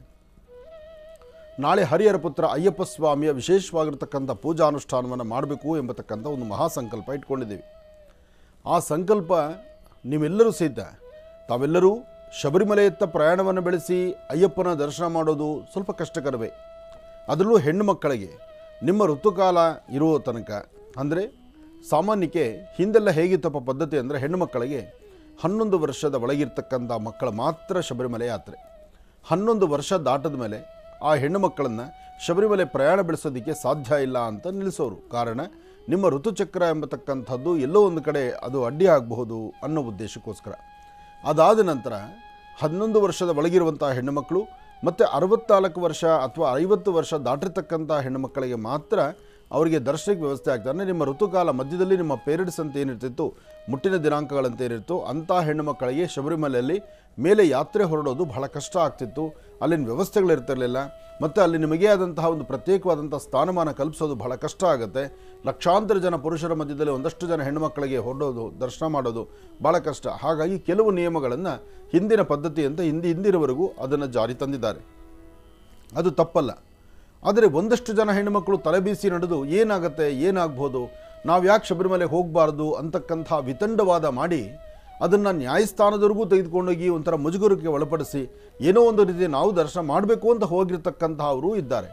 ನಾಳೆ ಹರಿಹರ ಪುತ್ರ ಅಯ್ಯಪ್ಪ ಸ್ವಾಮಿಯ ವಿಶೇಷವಾಗಿರ್ತಕ್ಕಂಥ ಪೂಜಾನುಷ್ಠಾನವನ್ನು ಮಾಡಬೇಕು ಎಂಬತಕ್ಕಂಥ ಒಂದು ಮಹಾಸಂಕಲ್ಪ ಇಟ್ಕೊಂಡಿದ್ದೀವಿ. ಆ ಸಂಕಲ್ಪ ನೀವೆಲ್ಲರೂ ಸಹಿತ ತಾವೆಲ್ಲರೂ ಶಬರಿಮಲೆಯತ್ತ ಪ್ರಯಾಣವನ್ನು ಬೆಳೆಸಿ ಅಯ್ಯಪ್ಪನ ದರ್ಶನ ಮಾಡೋದು ಸ್ವಲ್ಪ ಕಷ್ಟಕರವೇ. ಅದರಲ್ಲೂ ಹೆಣ್ಣು ಮಕ್ಕಳಿಗೆ ನಿಮ್ಮ ಋತುಕಾಲ ಇರುವ ತನಕ, ಅಂದರೆ ಸಾಮಾನ್ಯಕ್ಕೆ ಹಿಂದೆಲ್ಲ ಹೇಗಿತ್ತಪ್ಪ ಪದ್ಧತಿ ಅಂದರೆ ಹೆಣ್ಣು ಮಕ್ಕಳಿಗೆ ಹನ್ನೊಂದು ವರ್ಷದ ಒಳಗಿರ್ತಕ್ಕಂಥ ಮಕ್ಕಳ ಮಾತ್ರ ಶಬರಿಮಲೆ ಯಾತ್ರೆ. ಹನ್ನೊಂದು ವರ್ಷ ದಾಟದ ಮೇಲೆ ಆ ಹೆಣ್ಣು ಮಕ್ಕಳನ್ನು ಶಬರಿಮಲೆ ಪ್ರಯಾಣ ಬೆಳೆಸೋದಕ್ಕೆ ಸಾಧ್ಯ ಇಲ್ಲ ಅಂತ ನಿಲ್ಲಿಸೋರು. ಕಾರಣ ನಿಮ್ಮ ಋತುಚಕ್ರ ಎಂಬತಕ್ಕಂಥದ್ದು ಎಲ್ಲೋ ಒಂದು ಕಡೆ ಅದು ಅಡ್ಡಿ ಆಗಬಹುದು ಅನ್ನೋ ಉದ್ದೇಶಕ್ಕೋಸ್ಕರ. ಅದಾದ ನಂತರ ಹನ್ನೊಂದು ವರ್ಷದ ಒಳಗಿರುವಂಥ ಹೆಣ್ಣುಮಕ್ಕಳು ಮತ್ತು ಅರವತ್ನಾಲ್ಕು ವರ್ಷ ಅಥವಾ ಐವತ್ತು ವರ್ಷ ದಾಟಿರ್ತಕ್ಕಂಥ ಹೆಣ್ಣುಮಕ್ಕಳಿಗೆ ಮಾತ್ರ ಅವರಿಗೆ ದರ್ಶನಕ್ಕೆ ವ್ಯವಸ್ಥೆ ಆಗ್ತದೆ. ಅಂದರೆ ನಿಮ್ಮ ಋತುಕಾಲ ಮಧ್ಯದಲ್ಲಿ ನಿಮ್ಮ ಪೇರಿಯಡ್ಸ್ ಅಂತ ಏನಿರ್ತಿತ್ತು, ಮುಟ್ಟಿನ ದಿನಾಂಕಗಳಂತ ಏನಿರ್ತು, ಅಂಥ ಹೆಣ್ಣು ಮಕ್ಕಳಿಗೆ ಶಬರಿಮಲೆಯಲ್ಲಿ ಮೇಲೆ ಯಾತ್ರೆ ಹೊರಡೋದು ಬಹಳ ಕಷ್ಟ ಆಗ್ತಿತ್ತು. ಅಲ್ಲಿನ ವ್ಯವಸ್ಥೆಗಳಿರ್ತಿರಲಿಲ್ಲ ಮತ್ತು ಅಲ್ಲಿ ನಿಮಗೇ ಆದಂತಹ ಒಂದು ಪ್ರತ್ಯೇಕವಾದಂಥ ಸ್ಥಾನಮಾನ ಕಲ್ಪಿಸೋದು ಬಹಳ ಕಷ್ಟ ಆಗುತ್ತೆ. ಲಕ್ಷಾಂತರ ಜನ ಪುರುಷರ ಮಧ್ಯದಲ್ಲಿ ಒಂದಷ್ಟು ಜನ ಹೆಣ್ಣುಮಕ್ಕಳಿಗೆ ಹೊರಡೋದು, ದರ್ಶನ ಮಾಡೋದು ಭಾಳ ಕಷ್ಟ. ಹಾಗಾಗಿ ಕೆಲವು ನಿಯಮಗಳನ್ನು ಹಿಂದಿನ ಪದ್ಧತಿ ಅಂತ ಹಿಂದಿ ಹಿಂದಿನವರೆಗೂ ಅದನ್ನು ಜಾರಿ ತಂದಿದ್ದಾರೆ. ಅದು ತಪ್ಪಲ್ಲ. ಆದರೆ ಒಂದಷ್ಟು ಜನ ಹೆಣ್ಣುಮಕ್ಕಳು ತಲೆಬೀಸಿ ನಡೆದು ಏನಾಗುತ್ತೆ, ಏನಾಗ್ಬೋದು, ನಾವು ಯಾಕೆ ಶಬರಿಮಲೆಗೆ ಹೋಗಬಾರ್ದು ಅಂತಕ್ಕಂಥ ವಿತಂಡವಾದ ಮಾಡಿ ಅದನ್ನು ನ್ಯಾಯಸ್ಥಾನದವರೆಗೂ ತೆಗೆದುಕೊಂಡೋಗಿ ಒಂಥರ ಮುಜುಗರಕ್ಕೆ ಒಳಪಡಿಸಿ ಏನೋ ಒಂದು ರೀತಿ ನಾವು ದರ್ಶನ ಮಾಡಬೇಕು ಅಂತ ಹೋಗಿರ್ತಕ್ಕಂಥವರು ಇದ್ದಾರೆ.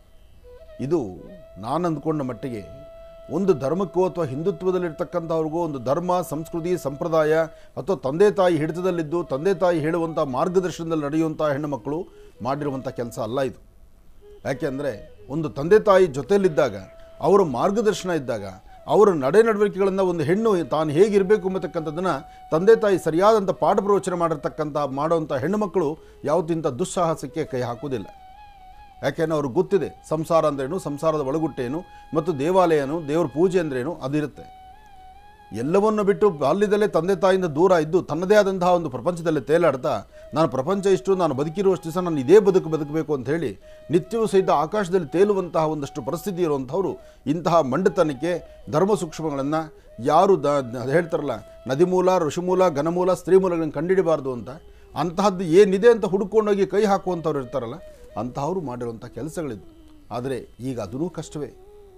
ಇದು ನಾನು ಅಂದ್ಕೊಂಡ ಮಟ್ಟಿಗೆ ಒಂದು ಧರ್ಮಕ್ಕೋ ಅಥವಾ ಹಿಂದುತ್ವದಲ್ಲಿರ್ತಕ್ಕಂಥವ್ರಿಗೂ ಒಂದು ಧರ್ಮ, ಸಂಸ್ಕೃತಿ, ಸಂಪ್ರದಾಯ ಅಥವಾ ತಂದೆ ತಾಯಿ ಹಿಡಿತದಲ್ಲಿದ್ದು ತಂದೆ ತಾಯಿ ಹೇಳುವಂಥ ಮಾರ್ಗದರ್ಶನದಲ್ಲಿ ನಡೆಯುವಂಥ ಹೆಣ್ಣುಮಕ್ಕಳು ಮಾಡಿರುವಂಥ ಕೆಲಸ ಅಲ್ಲ ಇದು. ಯಾಕೆಂದರೆ ಒಂದು ತಂದೆ ತಾಯಿ ಜೊತೆಯಲ್ಲಿದ್ದಾಗ, ಅವರ ಮಾರ್ಗದರ್ಶನ ಇದ್ದಾಗ, ಅವರ ನಡೆ ನಡವಳಿಕೆಗಳನ್ನು ಒಂದು ಹೆಣ್ಣು ತಾನು ಹೇಗಿರಬೇಕು ಎಂಬತಕ್ಕಂಥದ್ದನ್ನು ತಂದೆ ತಾಯಿ ಸರಿಯಾದಂಥ ಪಾಠ ಪ್ರವಚನ ಮಾಡಿರ್ತಕ್ಕಂಥ ಮಾಡುವಂಥ ಹೆಣ್ಣುಮಕ್ಕಳು ಯಾವತ್ತೂ ಇಂಥ ದುಸ್ಸಾಹಸಕ್ಕೆ ಕೈ ಹಾಕುವುದಿಲ್ಲ. ಯಾಕೆಂದರೆ ಅವ್ರಿಗೆ ಗೊತ್ತಿದೆ ಸಂಸಾರ ಅಂದ್ರೇನು, ಸಂಸಾರದ ಒಳಗುಟ್ಟೇನು ಮತ್ತು ದೇವಾಲಯನು, ದೇವ್ರ ಪೂಜೆ ಅಂದ್ರೇನು ಅದಿರುತ್ತೆ. ಎಲ್ಲವನ್ನು ಬಿಟ್ಟು ಬಾಲ್ಯದಲ್ಲೇ ತಂದೆ ತಾಯಿಯಿಂದ ದೂರ ಇದ್ದು ತನ್ನದೇ ಆದಂತಹ ಒಂದು ಪ್ರಪಂಚದಲ್ಲಿ ತೇಲಾಡ್ತಾ ನಾನು ಪ್ರಪಂಚ ಇಷ್ಟು, ನಾನು ಬದುಕಿರುವಷ್ಟು ದಿವಸ ನಾನು ಇದೇ ಬದುಕು ಬದುಕಬೇಕು ಅಂತ ಹೇಳಿ ನಿತ್ಯವೂ ಸಹಿತ ಆಕಾಶದಲ್ಲಿ ತೇಲುವಂತಹ ಒಂದಷ್ಟು ಪರಿಸ್ಥಿತಿ ಇರುವಂಥವ್ರು ಇಂತಹ ಮಂಡತನಕ್ಕೆ ಧರ್ಮ ಸೂಕ್ಷ್ಮಗಳನ್ನು ಯಾರು ದ ಹೇಳ್ತಾರಲ್ಲ, ನದಿಮೂಲ, ಋಷಿಮೂಲ, ಘನಮೂಲ, ಸ್ತ್ರೀಮೂಲಗಳನ್ನು ಕಂಡುಹಿಡಬಾರ್ದು ಅಂತ ಅಂತಹದ್ದು ಏನಿದೆ ಅಂತ ಹುಡುಕೊಂಡೋಗಿ ಕೈ ಹಾಕುವಂಥವ್ರು ಇರ್ತಾರಲ್ಲ, ಅಂತಹವರು ಮಾಡಿರುವಂಥ ಕೆಲಸಗಳಿದ್ದು. ಆದರೆ ಈಗ ಅದೂ ಕಷ್ಟವೇ.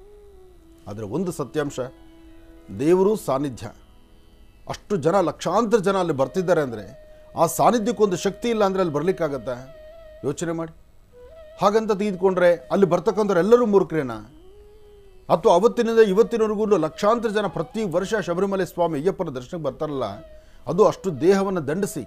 ಆದರೆ ಒಂದು ಸತ್ಯಾಂಶ, ದೇವರು ಸಾನ್ನಿಧ್ಯ, ಅಷ್ಟು ಜನ ಲಕ್ಷಾಂತರ ಜನ ಅಲ್ಲಿ ಬರ್ತಿದ್ದಾರೆ ಅಂದರೆ ಆ ಸಾನ್ನಿಧ್ಯಕ್ಕೊಂದು ಶಕ್ತಿ ಇಲ್ಲ ಅಂದರೆ ಅಲ್ಲಿ ಬರಲಿಕ್ಕಾಗತ್ತಾ? ಯೋಚನೆ ಮಾಡಿ. ಹಾಗಂತ ತೆಗೆದುಕೊಂಡ್ರೆ ಅಲ್ಲಿ ಬರ್ತಕ್ಕಂಥವ್ರು ಎಲ್ಲರೂ ಮೂರ್ಖರೇನಾ? ಅಥವಾ ಅವತ್ತಿನಿಂದ ಇವತ್ತಿನವರೆಗೂ ಲಕ್ಷಾಂತರ ಜನ ಪ್ರತಿ ವರ್ಷ ಶಬರಿಮಲೆ ಸ್ವಾಮಿ ಅಯ್ಯಪ್ಪನ ದರ್ಶನಕ್ಕೆ ಬರ್ತಾರಲ್ಲ, ಅದು ಅಷ್ಟು ದೇಹವನ್ನು ದಂಡಿಸಿ,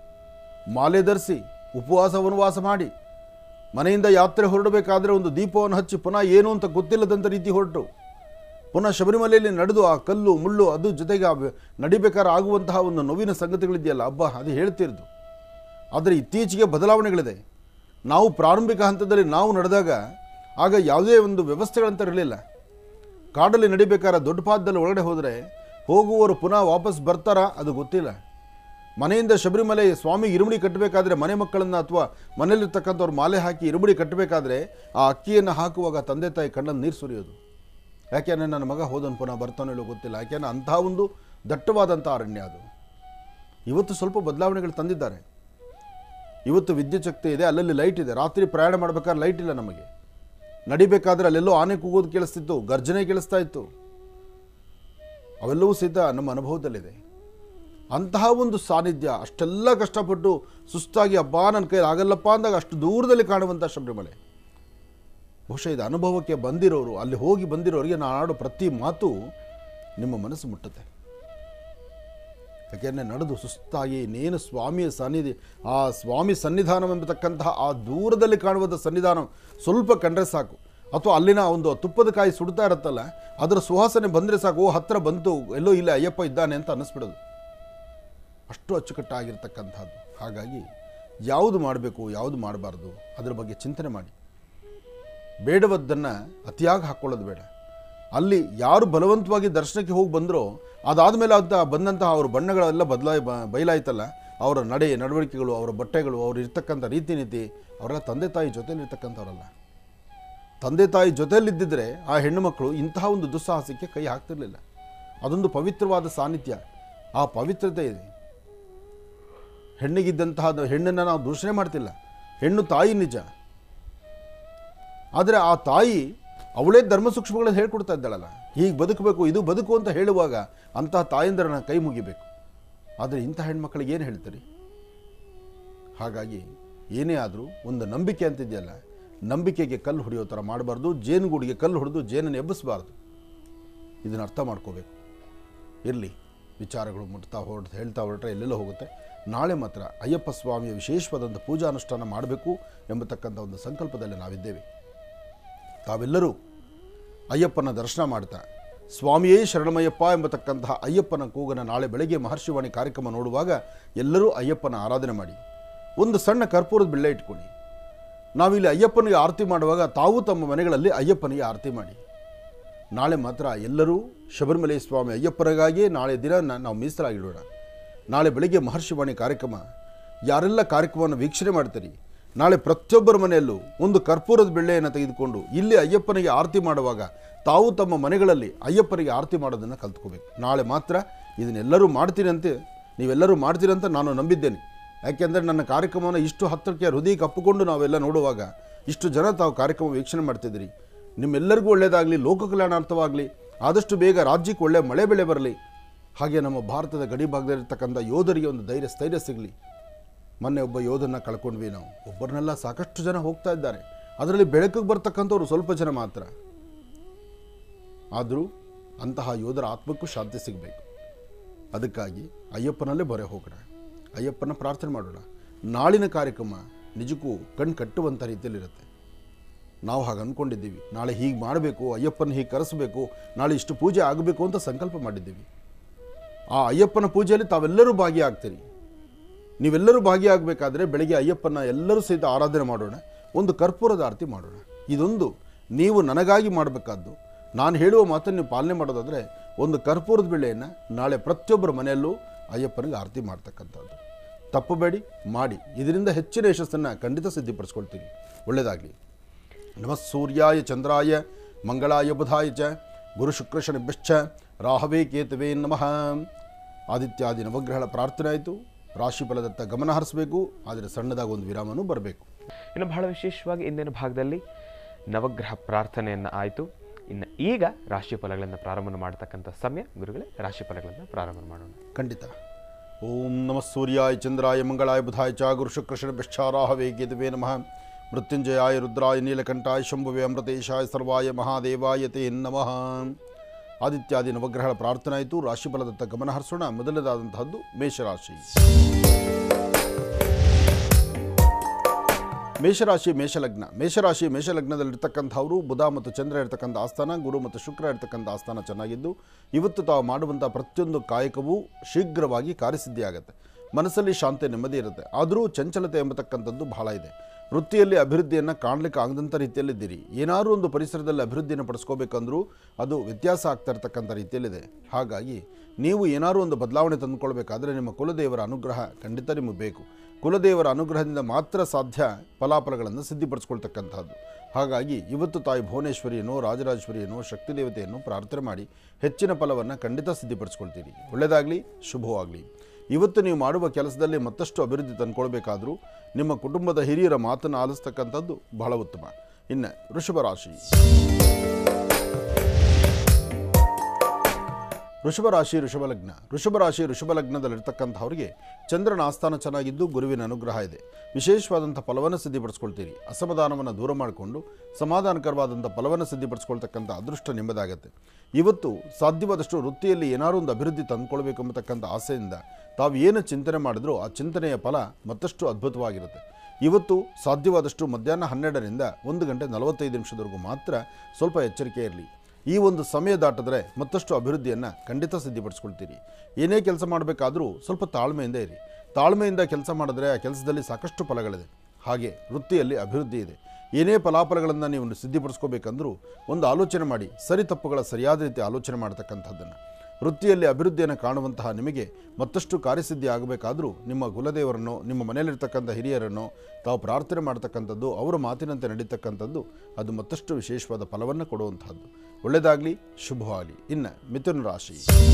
ಮಾಲೆ ಧರಿಸಿ, ಉಪವಾಸ ವನವಾಸ ಮಾಡಿ, ಮನೆಯಿಂದ ಯಾತ್ರೆ ಹೊರಡಬೇಕಾದ್ರೆ ಒಂದು ದೀಪವನ್ನು ಹಚ್ಚಿ ಪುನಃ ಏನು ಅಂತ ಗೊತ್ತಿಲ್ಲದಂಥ ರೀತಿ ಹೊರಟು ಪುನಃ ಶಬರಿಮಲೆಯಲ್ಲಿ ನಡೆದು ಆ ಕಲ್ಲು ಮುಳ್ಳು ಅದು ಜೊತೆಗೆ ನಡಿಬೇಕಾದ್ರೆ ಆಗುವಂತಹ ಒಂದು ನೋವಿನ ಸಂಗತಿಗಳಿದೆಯಲ್ಲ, ಹಬ್ಬ ಅದು ಹೇಳ್ತಿರೋದು. ಆದರೆ ಇತ್ತೀಚೆಗೆ ಬದಲಾವಣೆಗಳಿದೆ. ನಾವು ಪ್ರಾರಂಭಿಕ ಹಂತದಲ್ಲಿ ನಾವು ನಡೆದಾಗ ಆಗ ಯಾವುದೇ ಒಂದು ವ್ಯವಸ್ಥೆಗಳಂತ ಇರಲಿಲ್ಲ. ಕಾಡಲ್ಲಿ ನಡಿಬೇಕಾದ್ರೆ ದೊಡ್ಡ ಪಾದದಲ್ಲಿ ಒಳಗಡೆ ಹೋದರೆ ಹೋಗುವವರು ಪುನಃ ವಾಪಸ್ ಬರ್ತಾರಾ ಅದು ಗೊತ್ತಿಲ್ಲ. ಮನೆಯಿಂದ ಶಬರಿಮಲೆ ಸ್ವಾಮಿ ಇರುಮುಡಿ ಕಟ್ಟಬೇಕಾದ್ರೆ ಮನೆ ಮಕ್ಕಳನ್ನು ಅಥವಾ ಮನೆಯಲ್ಲಿರ್ತಕ್ಕಂಥವ್ರು ಮಾಲೆ ಹಾಕಿ ಇರುಮುಡಿ ಕಟ್ಟಬೇಕಾದ್ರೆ ಆ ಅಕ್ಕಿಯನ್ನು ಹಾಕುವಾಗ ತಂದೆ ತಾಯಿ ಕಣ್ಣಲ್ಲಿ ನೀರು ಸುರಿಯೋದು. ಯಾಕೆಂದರೆ ನನ್ನ ಮಗ ಹೋದನು ಪುನಃ ಬರ್ತಾನೋ ಇಲ್ಲೋ ಗೊತ್ತಿಲ್ಲ. ಯಾಕೆಂದರೆ ಅಂತಹ ಒಂದು ದಟ್ಟವಾದಂಥ ಅರಣ್ಯ ಅದು. ಇವತ್ತು ಸ್ವಲ್ಪ ಬದಲಾವಣೆಗಳು ತಂದಿದ್ದಾರೆ. ಇವತ್ತು ವಿದ್ಯುತ್ ಶಕ್ತಿ ಇದೆ, ಅಲ್ಲಲ್ಲಿ ಲೈಟ್ ಇದೆ. ರಾತ್ರಿ ಪ್ರಯಾಣ ಮಾಡಬೇಕಾದ್ರೆ ಲೈಟ್ ಇಲ್ಲ ನಮಗೆ. ನಡಿಬೇಕಾದ್ರೆ ಅಲ್ಲೆಲ್ಲೋ ಆನೆ ಕೂಗೋದು ಕೇಳಿಸ್ತಿತ್ತು, ಗರ್ಜನೆ ಕೇಳಿಸ್ತಾ ಇತ್ತು. ಅವೆಲ್ಲವೂ ಸಹಿತ ನಮ್ಮ ಅನುಭವದಲ್ಲಿದೆ. ಅಂತಹ ಒಂದು ಸಾನ್ನಿಧ್ಯ, ಅಷ್ಟೆಲ್ಲ ಕಷ್ಟಪಟ್ಟು ಸುಸ್ತಾಗಿ ಹಬ್ಬ ನನ್ನ ಕೈಲಿ ಆಗಲ್ಲಪ್ಪ ಅಂದಾಗ ಅಷ್ಟು ದೂರದಲ್ಲಿ ಕಾಣುವಂಥ ಶಬರಿಮಲೆ. ಬಹುಶಃ ಇದು ಅನುಭವಕ್ಕೆ ಬಂದಿರೋರು, ಅಲ್ಲಿ ಹೋಗಿ ಬಂದಿರೋರಿಗೆ ನಾನು ಆಡೋ ಪ್ರತಿ ಮಾತು ನಿಮ್ಮ ಮನಸ್ಸು ಮುಟ್ಟುತ್ತೆ. ಯಾಕೆಂದರೆ ನಡೆದು ಸುಸ್ತಾಗಿ ಇನ್ನೇನು ಸ್ವಾಮಿಯ ಸನ್ನಿಧಿ, ಆ ಸ್ವಾಮಿ ಸನ್ನಿಧಾನವೆಂಬತಕ್ಕಂತಹ ಆ ದೂರದಲ್ಲಿ ಕಾಣುವಂಥ ಸನ್ನಿಧಾನ ಸ್ವಲ್ಪ ಕಂಡ್ರೆ ಸಾಕು, ಅಥವಾ ಅಲ್ಲಿನ ಒಂದು ತುಪ್ಪದ ಕಾಯಿ ಸುಡ್ತಾ ಇರುತ್ತಲ್ಲ ಅದರ ಸುವಾಸನೆ ಬಂದರೆ ಸಾಕು, ಓ ಹತ್ತಿರ ಬಂತು, ಎಲ್ಲೋ ಇಲ್ಲ ಅಯ್ಯಪ್ಪ ಇದ್ದಾನೆ ಅಂತ ಅನ್ನಿಸ್ಬಿಡೋದು. ಅಷ್ಟು ಅಚ್ಚುಕಟ್ಟಾಗಿರ್ತಕ್ಕಂಥದ್ದು. ಹಾಗಾಗಿ ಯಾವುದು ಮಾಡಬೇಕು ಯಾವುದು ಮಾಡಬಾರ್ದು ಅದರ ಬಗ್ಗೆ ಚಿಂತನೆ ಮಾಡಿ. ಬೇಡವದ್ದನ್ನು ಅತಿಯಾಗಿ ಹಾಕ್ಕೊಳ್ಳೋದು ಬೇಡ. ಅಲ್ಲಿ ಯಾರು ಬಲವಂತವಾಗಿ ದರ್ಶನಕ್ಕೆ ಹೋಗಿ ಬಂದರೋ ಅದಾದಮೇಲೆ ಅಂತ ಬಂದಂತಹ ಅವ್ರ ಬಣ್ಣಗಳೆಲ್ಲ ಬದಲಾಯಿ ಬಯಲಾಯ್ತಲ್ಲ, ಅವರ ನಡೆ ನಡವಳಿಕೆಗಳು, ಅವರ ಬಟ್ಟೆಗಳು, ಅವ್ರು ಇರ್ತಕ್ಕಂಥ ರೀತಿ ನೀತಿ, ಅವರೆಲ್ಲ ತಂದೆ ತಾಯಿ ಜೊತೆಯಲ್ಲಿರ್ತಕ್ಕಂಥವ್ರಲ್ಲ. ತಂದೆ ತಾಯಿ ಜೊತೆಯಲ್ಲಿದ್ದಿದ್ದರೆ ಆ ಹೆಣ್ಣು ಮಕ್ಕಳು ಇಂತಹ ಒಂದು ದುಸ್ಸಾಹಸಕ್ಕೆ ಕೈ ಹಾಕ್ತಿರ್ಲಿಲ್ಲ. ಅದೊಂದು ಪವಿತ್ರವಾದ ಸಾನ್ನಿಧ್ಯ, ಆ ಪವಿತ್ರತೆ ಇದೆ. ಹೆಣ್ಣಿಗಿದ್ದಂತಹ ಹೆಣ್ಣನ್ನು ನಾವು ದೂಷಣೆ ಮಾಡ್ತಿಲ್ಲ, ಹೆಣ್ಣು ತಾಯಿ ನಿಜ. ಆದರೆ ಆ ತಾಯಿ ಅವಳೇ ಧರ್ಮ ಸೂಕ್ಷ್ಮಗಳನ್ನು ಹೇಳ್ಕೊಡ್ತಾ ಇದ್ದಾಳಲ್ಲ, ಹೀಗೆ ಬದುಕಬೇಕು, ಇದು ಬದುಕು ಅಂತ ಹೇಳುವಾಗ ಅಂತಹ ತಾಯಂದಿರನ್ನ ಕೈ ಮುಗಿಬೇಕು. ಆದರೆ ಇಂಥ ಹೆಣ್ಮಕ್ಳಿಗೆ ಏನು ಹೇಳ್ತೀರಿ? ಹಾಗಾಗಿ ಏನೇ ಆದರೂ ಒಂದು ನಂಬಿಕೆ ಅಂತಿದೆಯಲ್ಲ, ನಂಬಿಕೆಗೆ ಕಲ್ಲು ಹೊಡೆಯೋ ಥರ ಮಾಡಬಾರ್ದು, ಜೇನುಗೂಡಿಗೆ ಕಲ್ಲು ಹೊಡೆದು ಜೇನನ್ನು ಎಬ್ಬಿಸಬಾರ್ದು. ಇದನ್ನು ಅರ್ಥ ಮಾಡ್ಕೋಬೇಕು. ಇರಲಿ, ವಿಚಾರಗಳು ಮುಟ್ತಾ ಹೊರಟು ಹೇಳ್ತಾ ಹೊರಟ್ರೆ ಎಲ್ಲೆಲ್ಲ ಹೋಗುತ್ತೆ. ನಾಳೆ ಮಾತ್ರ ಅಯ್ಯಪ್ಪ ಸ್ವಾಮಿಯ ವಿಶೇಷವಾದಂಥ ಪೂಜಾನುಷ್ಠಾನ ಮಾಡಬೇಕು ಎಂಬತಕ್ಕಂಥ ಒಂದು ಸಂಕಲ್ಪದಲ್ಲಿ ನಾವಿದ್ದೇವೆ. ತಾವೆಲ್ಲರೂ ಅಯ್ಯಪ್ಪನ ದರ್ಶನ ಮಾಡ್ತಾ ಸ್ವಾಮಿಯೇ ಶರಣಮಯ್ಯಪ್ಪ ಎಂಬತಕ್ಕಂತಹ ಅಯ್ಯಪ್ಪನ ಕೂಗನ ನಾಳೆ ಬೆಳಗ್ಗೆ ಮಹರ್ಷಿವಾಣಿ ಕಾರ್ಯಕ್ರಮ ನೋಡುವಾಗ ಎಲ್ಲರೂ ಅಯ್ಯಪ್ಪನ ಆರಾಧನೆ ಮಾಡಿ ಒಂದು ಸಣ್ಣ ಕರ್ಪೂರದ ಬಿಳ್ಳೆ ಇಟ್ಕೊಳ್ಳಿ. ನಾವಿಲ್ಲಿ ಅಯ್ಯಪ್ಪನಿಗೆ ಆರತಿ ಮಾಡುವಾಗ ತಾವು ತಮ್ಮ ಮನೆಗಳಲ್ಲಿ ಅಯ್ಯಪ್ಪನಿಗೆ ಆರತಿ ಮಾಡಿ. ನಾಳೆ ಮಾತ್ರ ಎಲ್ಲರೂ ಶಬರಿಮಲೆ ಸ್ವಾಮಿ ಅಯ್ಯಪ್ಪರಿಗಾಗಿಯೇ ನಾಳೆ ದಿನ ನಾವು ಮೀಸಲಾಗಿಡೋಣ. ನಾಳೆ ಬೆಳಗ್ಗೆ ಮಹರ್ಷಿವಾಣಿ ಕಾರ್ಯಕ್ರಮ, ಯಾರೆಲ್ಲ ಕಾರ್ಯಕ್ರಮವನ್ನು ವೀಕ್ಷಣೆ ಮಾಡ್ತೀರಿ, ನಾಳೆ ಪ್ರತಿಯೊಬ್ಬರ ಮನೆಯಲ್ಲೂ ಒಂದು ಕರ್ಪೂರದ ಬೆಳ್ಳೆಯನ್ನು ತೆಗೆದುಕೊಂಡು ಇಲ್ಲಿ ಅಯ್ಯಪ್ಪನಿಗೆ ಆರತಿ ಮಾಡುವಾಗ ತಾವು ತಮ್ಮ ಮನೆಗಳಲ್ಲಿ ಅಯ್ಯಪ್ಪನಿಗೆ ಆರತಿ ಮಾಡೋದನ್ನು ಕಲ್ತ್ಕೋಬೇಕು. ನಾಳೆ ಮಾತ್ರ ಇದನ್ನೆಲ್ಲರೂ ಮಾಡ್ತೀರಂತೆ, ನೀವೆಲ್ಲರೂ ಮಾಡ್ತೀರಂತ ನಾನು ನಂಬಿದ್ದೇನೆ. ಯಾಕೆಂದರೆ ನನ್ನ ಕಾರ್ಯಕ್ರಮವನ್ನು ಇಷ್ಟು ಹತ್ತಿರಕ್ಕೆ ಹೃದಯಕ್ಕೆ ಅಪ್ಪಿಕೊಂಡು ನಾವೆಲ್ಲ ನೋಡುವಾಗ ಇಷ್ಟು ಜನ ತಾವು ಕಾರ್ಯಕ್ರಮ ವೀಕ್ಷಣೆ ಮಾಡ್ತಿದ್ದೀರಿ. ನಿಮ್ಮೆಲ್ಲರಿಗೂ ಒಳ್ಳೆಯದಾಗಲಿ, ಲೋಕ ಕಲ್ಯಾಣಾರ್ಥವಾಗಲಿ, ಆದಷ್ಟು ಬೇಗ ರಾಜ್ಯಕ್ಕೆ ಒಳ್ಳೆಯ ಮಳೆ ಬೆಳೆ ಬರಲಿ. ಹಾಗೆ ನಮ್ಮ ಭಾರತದ ಗಡಿ ಭಾಗದಲ್ಲಿರ್ತಕ್ಕಂಥ ಯೋಧರಿಗೆ ಒಂದು ಧೈರ್ಯ ಸ್ಥೈರ್ಯ ಸಿಗಲಿ. ಮೊನ್ನೆ ಒಬ್ಬ ಯೋಧನ ಕಳ್ಕೊಂಡ್ವಿ ನಾವು. ಒಬ್ಬರನ್ನೆಲ್ಲ ಸಾಕಷ್ಟು ಜನ ಹೋಗ್ತಾ ಇದ್ದಾರೆ. ಅದರಲ್ಲಿ ಬೆಳಕಿಗೆ ಬರ್ತಕ್ಕಂಥವ್ರು ಸ್ವಲ್ಪ ಜನ ಮಾತ್ರ. ಆದರೂ ಅಂತಹ ಯೋಧರ ಆತ್ಮಕ್ಕೂ ಶಾಂತಿ ಸಿಗಬೇಕು. ಅದಕ್ಕಾಗಿ ಅಯ್ಯಪ್ಪನಲ್ಲೇ ಬರೆ ಹೋಗೋಣ, ಅಯ್ಯಪ್ಪನ ಪ್ರಾರ್ಥನೆ ಮಾಡೋಣ. ನಾಳಿನ ಕಾರ್ಯಕ್ರಮ ನಿಜಕ್ಕೂ ಕಣ್ಣು ಕಟ್ಟುವಂಥ ರೀತಿಯಲ್ಲಿರುತ್ತೆ. ನಾವು ಹಾಗೆ ಅಂದ್ಕೊಂಡಿದ್ದೀವಿ, ನಾಳೆ ಹೀಗೆ ಮಾಡಬೇಕು, ಅಯ್ಯಪ್ಪನ ಹೀಗೆ ಕರೆಸಬೇಕು, ನಾಳೆ ಇಷ್ಟು ಪೂಜೆ ಆಗಬೇಕು ಅಂತ ಸಂಕಲ್ಪ ಮಾಡಿದ್ದೀವಿ. ಆ ಅಯ್ಯಪ್ಪನ ಪೂಜೆಯಲ್ಲಿ ತಾವೆಲ್ಲರೂ ಭಾಗಿಯಾಗ್ತೀರಿ. ನೀವೆಲ್ಲರೂ ಭಾಗಿಯಾಗಬೇಕಾದ್ರೆ ಬೆಳಗ್ಗೆ ಅಯ್ಯಪ್ಪನ ಎಲ್ಲರೂ ಸಹಿತ ಆರಾಧನೆ ಮಾಡೋಣ, ಒಂದು ಕರ್ಪೂರದ ಆರತಿ ಮಾಡೋಣ. ಇದೊಂದು ನೀವು ನನಗಾಗಿ ಮಾಡಬೇಕಾದ್ದು. ನಾನು ಹೇಳುವ ಮಾತನ್ನು ನೀವು ಪಾಲನೆ ಮಾಡೋದಾದರೆ ಒಂದು ಕರ್ಪೂರದ ಬೆಳೆಯನ್ನು ನಾಳೆ ಪ್ರತಿಯೊಬ್ಬರ ಮನೆಯಲ್ಲೂ ಅಯ್ಯಪ್ಪನಿಗೆ ಆರತಿ ಮಾಡ್ತಕ್ಕಂಥದ್ದು. ತಪ್ಪಬೇಡಿ, ಮಾಡಿ. ಇದರಿಂದ ಹೆಚ್ಚಿನ ಯಶಸ್ಸನ್ನು ಖಂಡಿತ ಸಿದ್ಧಿಪಡಿಸ್ಕೊಳ್ತೀರಿ. ಒಳ್ಳೆಯದಾಗಲಿ. ನಮಃ ಸೂರ್ಯಾಯ ಚಂದ್ರಾಯ ಮಂಗಳಾಯ ಬುಧಾಯ ಚ ಗುರು ಶುಕ್ರ ಶನಿಭ್ಯಶ್ಚ ರಾಹವೇ ಕೇತವೇ ನಮಃ. ಆದಿತ್ಯಾದಿ ನವಗ್ರಹಗಳ ಪ್ರಾರ್ಥನೆ ಆಯಿತು. ರಾಶಿ ಫಲದತ್ತ ಗಮನ ಹರಿಸಬೇಕು, ಆದರೆ ಸಣ್ಣದಾಗಿ ಒಂದು ವಿರಾಮನೂ ಬರಬೇಕು. ಇನ್ನು ಬಹಳ ವಿಶೇಷವಾಗಿ ಇಂದಿನ ಭಾಗದಲ್ಲಿ ನವಗ್ರಹ ಪ್ರಾರ್ಥನೆಯನ್ನು ಆಯಿತು. ಇನ್ನು ಈಗ ರಾಶಿ ಫಲಗಳನ್ನು ಪ್ರಾರಂಭ ಮಾಡತಕ್ಕಂಥ ಸಮಯ. ಗುರುಗಳೇ, ರಾಶಿ ಫಲಗಳನ್ನು ಪ್ರಾರಂಭ ಮಾಡೋಣ. ಖಂಡಿತ. ಓಂ ನಮಃ ಸೂರ್ಯಾಯ ಚಂದ್ರಾಯ ಮಂಗಳಾಯ ಬುಧಾಯ ಚ ಗುರು ಶುಕ್ರ ಶನಿಭ್ಯಶ್ಚ ರಾಹವೇ ಕೇತವೇ ನಮಃ. ಮೃತ್ಯುಂಜಯಾಯ ರುದ್ರಾಯ ನೀಲಕಂಠಾಯ ಶಂಭುವೇ ಅಮೃತೇಶಾಯ ಸರ್ವಾಯ ಮಹಾದೇವಾಯ ತೇ ನಮಃ. ಆದಿತ್ಯಾದಿ ನವಗ್ರಹಗಳ ಪ್ರಾರ್ಥನೆ ಆಯಿತು. ರಾಶಿಫಲದತ್ತ ಗಮನ ಹರಿಸೋಣ. ಮೊದಲನೇದಾದಂತಹದ್ದು ಮೇಷರಾಶಿ. ಮೇಷರಾಶಿ ಮೇಷಲಗ್ನ. ಮೇಷರಾಶಿ ಮೇಷಲಗ್ನದಲ್ಲಿರ್ತಕ್ಕಂಥವರು ಬುಧ ಮತ್ತು ಚಂದ್ರ ಇರ್ತಕ್ಕಂಥ ಆಸ್ಥಾನ, ಗುರು ಮತ್ತು ಶುಕ್ರ ಇರ್ತಕ್ಕಂಥ ಆಸ್ಥಾನ ಚೆನ್ನಾಗಿದ್ದು ಇವತ್ತು ತಾವು ಮಾಡುವಂಥ ಪ್ರತಿಯೊಂದು ಕಾಯಕವೂ ಶೀಘ್ರವಾಗಿ ಕಾರ್ಯಸಿದ್ಧಿಯಾಗುತ್ತೆ. ಮನಸ್ಸಲ್ಲಿ ಶಾಂತಿ ನೆಮ್ಮದಿ ಇರುತ್ತೆ. ಆದರೂ ಚಂಚಲತೆ ಎಂಬತಕ್ಕಂಥದ್ದು ಬಹಳ ಇದೆ. ವೃತ್ತಿಯಲ್ಲಿ ಅಭಿವೃದ್ಧಿಯನ್ನು ಕಾಣಲಿಕ್ಕೆ ಆಗದಂಥ ರೀತಿಯಲ್ಲಿದ್ದೀರಿ. ಏನಾದರೂ ಒಂದು ಪರಿಸರದಲ್ಲಿ ಅಭಿವೃದ್ಧಿಯನ್ನು ಪಡಿಸ್ಕೋಬೇಕಂದ್ರೂ ಅದು ವ್ಯತ್ಯಾಸ ಆಗ್ತಾ ಇರ್ತಕ್ಕಂಥ ರೀತಿಯಲ್ಲಿದೆ. ಹಾಗಾಗಿ ನೀವು ಏನಾದರೂ ಒಂದು ಬದಲಾವಣೆ ತಂದುಕೊಳ್ಬೇಕಾದ್ರೆ ನಿಮ್ಮ ಕುಲದೇವರ ಅನುಗ್ರಹ ಖಂಡಿತ ನಿಮಗೆ ಬೇಕು. ಕುಲದೇವರ ಅನುಗ್ರಹದಿಂದ ಮಾತ್ರ ಸಾಧ್ಯ ಫಲಾಫಲಗಳನ್ನು ಸಿದ್ಧಿಪಡಿಸ್ಕೊಳ್ತಕ್ಕಂಥದ್ದು. ಹಾಗಾಗಿ ಇವತ್ತು ತಾಯಿ ಭುವನೇಶ್ವರಿಯನ್ನು, ರಾಜರಾಜೇಶ್ವರಿಯನ್ನು, ಶಕ್ತಿ ದೇವತೆಯನ್ನು ಪ್ರಾರ್ಥನೆ ಮಾಡಿ ಹೆಚ್ಚಿನ ಫಲವನ್ನು ಖಂಡಿತ ಸಿದ್ಧಿಪಡಿಸ್ಕೊಳ್ತೀರಿ. ಒಳ್ಳೆಯದಾಗಲಿ, ಶುಭವಾಗಲಿ. ಇವತ್ತು ನೀವು ಮಾಡುವ ಕೆಲಸದಲ್ಲಿ ಮತ್ತಷ್ಟು ಅಭಿವೃದ್ಧಿ ತಂದುಕೊಳ್ಬೇಕಾದ್ರೂ ನಿಮ್ಮ ಕುಟುಂಬದ ಹಿರಿಯರ ಮಾತನ್ನು ಆಲಿಸ್ತಕ್ಕಂಥದ್ದು ಬಹಳ ಉತ್ತಮ. ಇನ್ನು ವೃಷಭ ರಾಶಿ. ವೃಷಭ ರಾಶಿ ವೃಷಭ ಲಗ್ನ. ವೃಷಭ ರಾಶಿ ವೃಷಭ ಲಗ್ನದಲ್ಲಿರ್ತಕ್ಕಂಥವ್ರಿಗೆ ಚಂದ್ರನ ಆಸ್ಥಾನ ಚೆನ್ನಾಗಿದ್ದು ಗುರುವಿನ ಅನುಗ್ರಹ ಇದೆ. ವಿಶೇಷವಾದಂಥ ಫಲವನ್ನು ಸಿದ್ಧಿಪಡಿಸ್ಕೊಳ್ತೀರಿ. ಅಸಮಾಧಾನವನ್ನು ದೂರ ಮಾಡಿಕೊಂಡು ಸಮಾಧಾನಕರವಾದಂಥ ಫಲವನ್ನು ಸಿದ್ಧಿಪಡಿಸ್ಕೊಳ್ತಕ್ಕಂಥ ಅದೃಷ್ಟ ನಿಮ್ಮದಾಗತ್ತೆ. ಇವತ್ತು ಸಾಧ್ಯವಾದಷ್ಟು ವೃತ್ತಿಯಲ್ಲಿ ಏನಾದರೂ ಒಂದು ಅಭಿವೃದ್ಧಿ ತಂದುಕೊಳ್ಬೇಕು ಎಂಬತಕ್ಕಂಥ ಆಸೆಯಿಂದ ತಾವು ಏನು ಚಿಂತನೆ ಮಾಡಿದ್ರೂ ಆ ಚಿಂತನೆಯ ಫಲ ಮತ್ತಷ್ಟು ಅದ್ಭುತವಾಗಿರುತ್ತೆ. ಇವತ್ತು ಸಾಧ್ಯವಾದಷ್ಟು ಮಧ್ಯಾಹ್ನ ಹನ್ನೆರಡರಿಂದ ಒಂದು ಗಂಟೆ ನಲವತ್ತೈದು ನಿಮಿಷದವರೆಗೂ ಮಾತ್ರ ಸ್ವಲ್ಪ ಎಚ್ಚರಿಕೆ ಇರಲಿ. ಈ ಒಂದು ಸಮಯ ದಾಟಿದ್ರೆ ಮತ್ತಷ್ಟು ಅಭಿವೃದ್ಧಿಯನ್ನು ಖಂಡಿತ ಸಿದ್ಧಿಪಡಿಸ್ಕೊಳ್ತೀರಿ. ಏನೇ ಕೆಲಸ ಮಾಡಬೇಕಾದ್ರೂ ಸ್ವಲ್ಪ ತಾಳ್ಮೆಯಿಂದ ಇರಿ. ತಾಳ್ಮೆಯಿಂದ ಕೆಲಸ ಮಾಡಿದ್ರೆ ಆ ಕೆಲಸದಲ್ಲಿ ಸಾಕಷ್ಟು ಫಲಗಳಿದೆ. ಹಾಗೆ ವೃತ್ತಿಯಲ್ಲಿ ಅಭಿವೃದ್ಧಿ ಇದೆ. ಏನೇ ಫಲಾಫಲಗಳನ್ನು ನೀವು ಸಿದ್ಧಿಪಡಿಸ್ಕೋಬೇಕಂದ್ರೂ ಒಂದು ಆಲೋಚನೆ ಮಾಡಿ, ಸರಿ ತಪ್ಪುಗಳ ಸರಿಯಾದ ರೀತಿ ಆಲೋಚನೆ ಮಾಡ್ತಕ್ಕಂಥದ್ದನ್ನು. ವೃತ್ತಿಯಲ್ಲಿ ಅಭಿವೃದ್ಧಿಯನ್ನು ಕಾಣುವಂತಹ ನಿಮಗೆ ಮತ್ತಷ್ಟು ಕಾರ್ಯಸಿದ್ಧಿ ಆಗಬೇಕಾದರೂ ನಿಮ್ಮ ಕುಲದೇವರನ್ನು, ನಿಮ್ಮ ಮನೆಯಲ್ಲಿರ್ತಕ್ಕಂಥ ಹಿರಿಯರನ್ನು ತಾವು ಪ್ರಾರ್ಥನೆ ಮಾಡ್ತಕ್ಕಂಥದ್ದು, ಅವರ ಮಾತಿನಂತೆ ನಡೀತಕ್ಕಂಥದ್ದು ಅದು ಮತ್ತಷ್ಟು ವಿಶೇಷವಾದ ಫಲವನ್ನು ಕೊಡುವಂತಹದ್ದು. ಒಳ್ಳೆಯದಾಗಲಿ, ಶುಭವಾಗಲಿ. ಇನ್ನು ಮಿಥುನ ರಾಶಿ.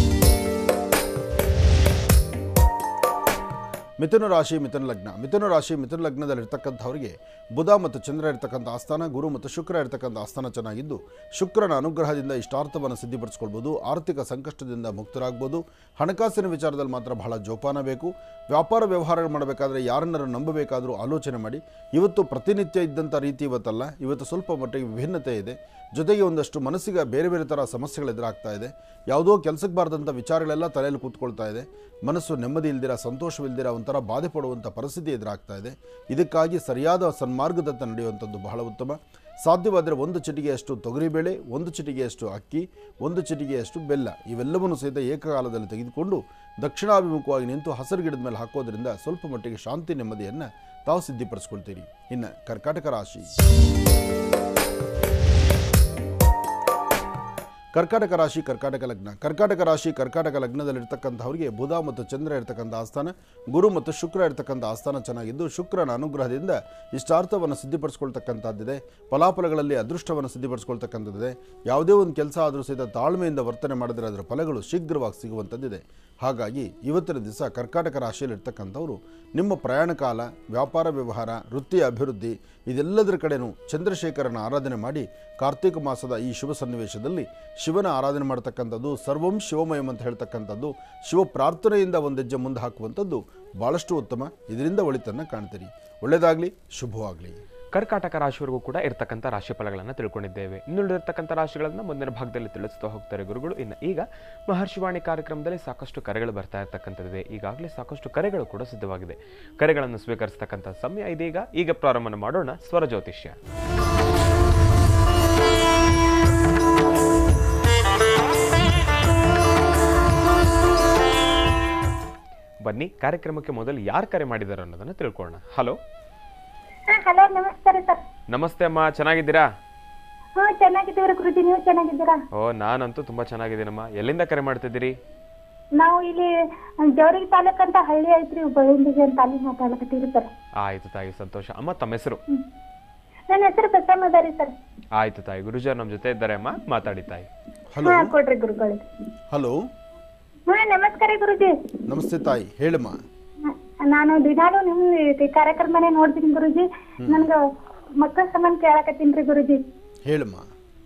ಮಿಥುನ ರಾಶಿ ಮಿಥುನ ಲಗ್ನ. ಮಿಥುನ ರಾಶಿ ಮಿಥುನ ಲಗ್ನದಲ್ಲಿರ್ತಕ್ಕಂಥವರಿಗೆ ಬುಧ ಮತ್ತು ಚಂದ್ರ ಇರ್ತಕ್ಕಂಥ ಆಸ್ಥಾನ, ಗುರು ಮತ್ತು ಶುಕ್ರ ಇರ್ತಕ್ಕಂಥ ಆಸ್ಥಾನ ಚೆನ್ನಾಗಿದ್ದು ಶುಕ್ರನ ಅನುಗ್ರಹದಿಂದ ಇಷ್ಟಾರ್ಥವನ್ನು ಸಿದ್ಧಿಪಡಿಸ್ಕೊಳ್ಬೋದು. ಆರ್ಥಿಕ ಸಂಕಷ್ಟದಿಂದ ಮುಕ್ತರಾಗ್ಬೋದು. ಹಣಕಾಸಿನ ವಿಚಾರದಲ್ಲಿ ಮಾತ್ರ ಬಹಳ ಜೋಪಾನ ಬೇಕು. ವ್ಯಾಪಾರ ವ್ಯವಹಾರ ಮಾಡಬೇಕಾದ್ರೆ ಯಾರನ್ನಾರು ನಂಬಬೇಕಾದರೂ ಆಲೋಚನೆ ಮಾಡಿ. ಇವತ್ತು ಪ್ರತಿನಿತ್ಯ ಇದ್ದಂಥ ರೀತಿ ಇವತ್ತಲ್ಲ, ಇವತ್ತು ಸ್ವಲ್ಪ ಮಟ್ಟಿಗೆ ವಿಭಿನ್ನತೆ ಇದೆ. ಜೊತೆಗೆ ಒಂದಷ್ಟು ಮನಸ್ಸಿಗೆ ಬೇರೆ ಬೇರೆ ಥರ ಸಮಸ್ಯೆಗಳು ಎದುರಾಗ್ತಾ ಇದೆ. ಯಾವುದೋ ಕೆಲಸಕ್ಕೆ ಬಾರ್ದಂಥ ವಿಚಾರಗಳೆಲ್ಲ ತಲೆಯಲ್ಲಿ ಕೂತ್ಕೊಳ್ತಾ ಇದೆ. ಮನಸ್ಸು ನೆಮ್ಮದಿ ಇಲ್ದಿರ, ಸಂತೋಷವಿಲ್ದಿರ ಒಂಥರ ಬಾಧೆ ಪಡುವಂಥ ಪರಿಸ್ಥಿತಿ ಎದುರಾಗ್ತಾ ಇದೆ. ಇದಕ್ಕಾಗಿ ಸರಿಯಾದ ಸನ್ಮಾರ್ಗದತ್ತ ನಡೆಯುವಂಥದ್ದು ಬಹಳ ಉತ್ತಮ. ಸಾಧ್ಯವಾದರೆ ಒಂದು ಚಿಟಿಗೆಯಷ್ಟು ತೊಗರಿಬೇಳೆ, ಒಂದು ಚಿಟಿಗೆಯಷ್ಟು ಅಕ್ಕಿ, ಒಂದು ಚಿಟಿಗೆಯಷ್ಟು ಬೆಲ್ಲ ಇವೆಲ್ಲವನ್ನೂ ಸಹಿತ ಏಕಕಾಲದಲ್ಲಿ ತೆಗೆದುಕೊಂಡು ದಕ್ಷಿಣಾಭಿಮುಖವಾಗಿ ನಿಂತು ಹಸಿರು ಗಿಡದ ಮೇಲೆ ಹಾಕೋದ್ರಿಂದ ಸ್ವಲ್ಪ ಮಟ್ಟಿಗೆ ಶಾಂತಿ ನೆಮ್ಮದಿಯನ್ನು ತಾವು ಸಿದ್ಧಿಪಡಿಸ್ಕೊಳ್ತೀರಿ. ಇನ್ನು ಕರ್ಕಾಟಕ ರಾಶಿ. ಕರ್ಕಾಟಕ ರಾಶಿ ಕರ್ಕಾಟಕ ಲಗ್ನ. ಕರ್ಕಾಟಕ ರಾಶಿ ಕರ್ಕಾಟಕ ಲಗ್ನದಲ್ಲಿರ್ತಕ್ಕಂಥವ್ರಿಗೆ ಬುಧ ಮತ್ತು ಚಂದ್ರ ಇರ್ತಕ್ಕಂಥ ಆಸ್ಥಾನ, ಗುರು ಮತ್ತು ಶುಕ್ರ ಇರ್ತಕ್ಕಂಥ ಆಸ್ಥಾನ ಚೆನ್ನಾಗಿದ್ದು ಶುಕ್ರನ ಅನುಗ್ರಹದಿಂದ ಇಷ್ಟಾರ್ಥವನ್ನು ಸಿದ್ಧಿಪಡಿಸ್ಕೊಳ್ತಕ್ಕಂಥದ್ದಿದೆ. ಫಲಾಫಲಗಳಲ್ಲಿ ಅದೃಷ್ಟವನ್ನು ಸಿದ್ಧಿಪಡಿಸ್ಕೊಳ್ತಕ್ಕಂಥದ್ದಿದೆ. ಯಾವುದೇ ಒಂದು ಕೆಲಸ ಆದರೂ ಸಹಿತ ತಾಳ್ಮೆಯಿಂದ ವರ್ತನೆ ಮಾಡಿದರೆ ಅದರ ಫಲಗಳು ಶೀಘ್ರವಾಗಿ ಸಿಗುವಂಥದ್ದಿದೆ. ಹಾಗಾಗಿ ಇವತ್ತಿನ ದಿವಸ ಕರ್ಕಾಟಕ ರಾಶಿಯಲ್ಲಿರ್ತಕ್ಕಂಥವರು ನಿಮ್ಮ ಪ್ರಯಾಣ ಕಾಲ, ವ್ಯಾಪಾರ ವ್ಯವಹಾರ, ವೃತ್ತಿಯ ಅಭಿವೃದ್ಧಿ ಇದೆಲ್ಲದರ ಕಡೆನೂ ಚಂದ್ರಶೇಖರನ ಆರಾಧನೆ ಮಾಡಿ ಕಾರ್ತೀಕ ಮಾಸದ ಈ ಶುಭ ಸನ್ನಿವೇಶದಲ್ಲಿ ಶಿವನ ಆರಾಧನೆ ಮಾಡ್ತಕ್ಕಂಥದ್ದು, ಸರ್ವಂ ಶಿವಮಯಂ ಅಂತ ಹೇಳ್ತಕ್ಕಂಥದ್ದು, ಶಿವ ಪ್ರಾರ್ಥನೆಯಿಂದ ಒಂದು ಹೆಜ್ಜೆ ಮುಂದೆ ಹಾಕುವಂಥದ್ದು ಭಾಳಷ್ಟು ಉತ್ತಮ. ಇದರಿಂದ ಒಳಿತನ್ನು ಕಾಣ್ತೀರಿ. ಒಳ್ಳೆಯದಾಗಲಿ, ಶುಭವಾಗಲಿ. ಕರ್ಕಾಟಕ ರಾಶಿಯವರೆಗೂ ಕೂಡ ಇರ್ತಕ್ಕಂಥ ರಾಶಿ ಫಲಗಳನ್ನು ತಿಳ್ಕೊಂಡಿದ್ದೇವೆ. ಇನ್ನುಳಿದಿರ್ತಕ್ಕಂಥ ರಾಶಿಗಳನ್ನು ಮುಂದಿನ ಭಾಗದಲ್ಲಿ ತಿಳಿಸ್ತಾ ಹೋಗ್ತಾರೆ ಗುರುಗಳು. ಇನ್ನು ಈಗ ಮಹರ್ಷಿವಾಣಿ ಕಾರ್ಯಕ್ರಮದಲ್ಲಿ ಸಾಕಷ್ಟು ಕರೆಗಳು ಬರ್ತಾ ಇರ್ತಕ್ಕಂಥದ್ದಿದೆ. ಈಗಾಗಲೇ ಸಾಕಷ್ಟು ಕರೆಗಳು ಕೂಡ ಸಿದ್ಧವಾಗಿದೆ. ಕರೆಗಳನ್ನು ಸ್ವೀಕರಿಸ್ತಕ್ಕಂಥ ಸಮಯ ಇದೀಗ. ಈಗ ಪ್ರಾರಂಭ ಮಾಡೋಣ ಸ್ವರ ಜ್ಯೋತಿಷ್ಯ. ಬನ್ನಿ, ಕಾರ್ಯಕ್ರಮಕ್ಕೆ ಮೊದಲು ಯಾರು ಕರೆ ಮಾಡಿದ್ದಾರೆ ಅನ್ನೋದನ್ನು ತಿಳ್ಕೊಳ್ಳೋಣ. ಹಲೋ ಹಲೋ, ನಮಸ್ಕಾರ ಸರ್. ನಮಸ್ತೆ ಅಮ್ಮ, ಚೆನ್ನಾಗಿದ್ದೀರಾ? ಹಾ, ಚೆನ್ನಾಗಿದ್ದೀವಿ ಗುರುಜಿ, ನೀವು ಚೆನ್ನಾಗಿದ್ದೀರಾ? ಓ, ನಾನಂತೂ ತುಂಬಾ ಚೆನ್ನಾಗಿದ್ದೀನಮ್ಮ. ಎಲ್ಲಿಂದ ಕರೆ ಮಾಡ್ತಿದ್ದೀರಿ? ನಾವು ಇಲ್ಲಿ ಜವರಿಗೆ ತಾಲೂಕ್ ಅಂತ ಹಳ್ಳಿ ಐತ್ರಿ, ಬಳಿಂದಿಗೆ ಅಂತ ಅಲ್ಲಿ ಮಾತಾಡಕತ್ತೀವಿ ಸರ್. ಆಯ್ತು ತಾಯಿ, ಸಂತೋಷ. ಅಮ್ಮ, ತಮ್ಮ ಹೆಸರು? ನನ್ನ ಹೆಸರು ಬಸಮ್ಮ ಅದಾರಿ ಸರ್. ಆಯ್ತು ತಾಯಿ, ಗುರುಜಾರ್ ನಮ್ಮ ಜೊತೆ ಇದ್ದಾರೆ ಅಮ್ಮ, ಮಾತಾಡಿ ತಾಯಿ. ಹಲೋ. ಹಾ, ಕೊಡ್ರಿ ಗುರುಗಳಿಗೆ. ಹಲೋ. ಹಾ, ನಮಸ್ಕಾರ ಗುರುಜಿ. ನಮಸ್ತೆ ತಾಯಿ, ಹೇಳಮ್ಮ. ನಾನು ದಿನಾಲು ನಿಮ್ ಈ ಕಾರ್ಯಕ್ರಮನೇ ನೋಡ್ತೀನಿ ಗುರುಜಿ. ನನ್ಗ ಮಕ್ಕಳ ಸಂಬಂಧ ಕೇಳಕತ್ತೀನ್ರಿ ಗುರುಜಿ. ಹೇಳಮ್ಮ.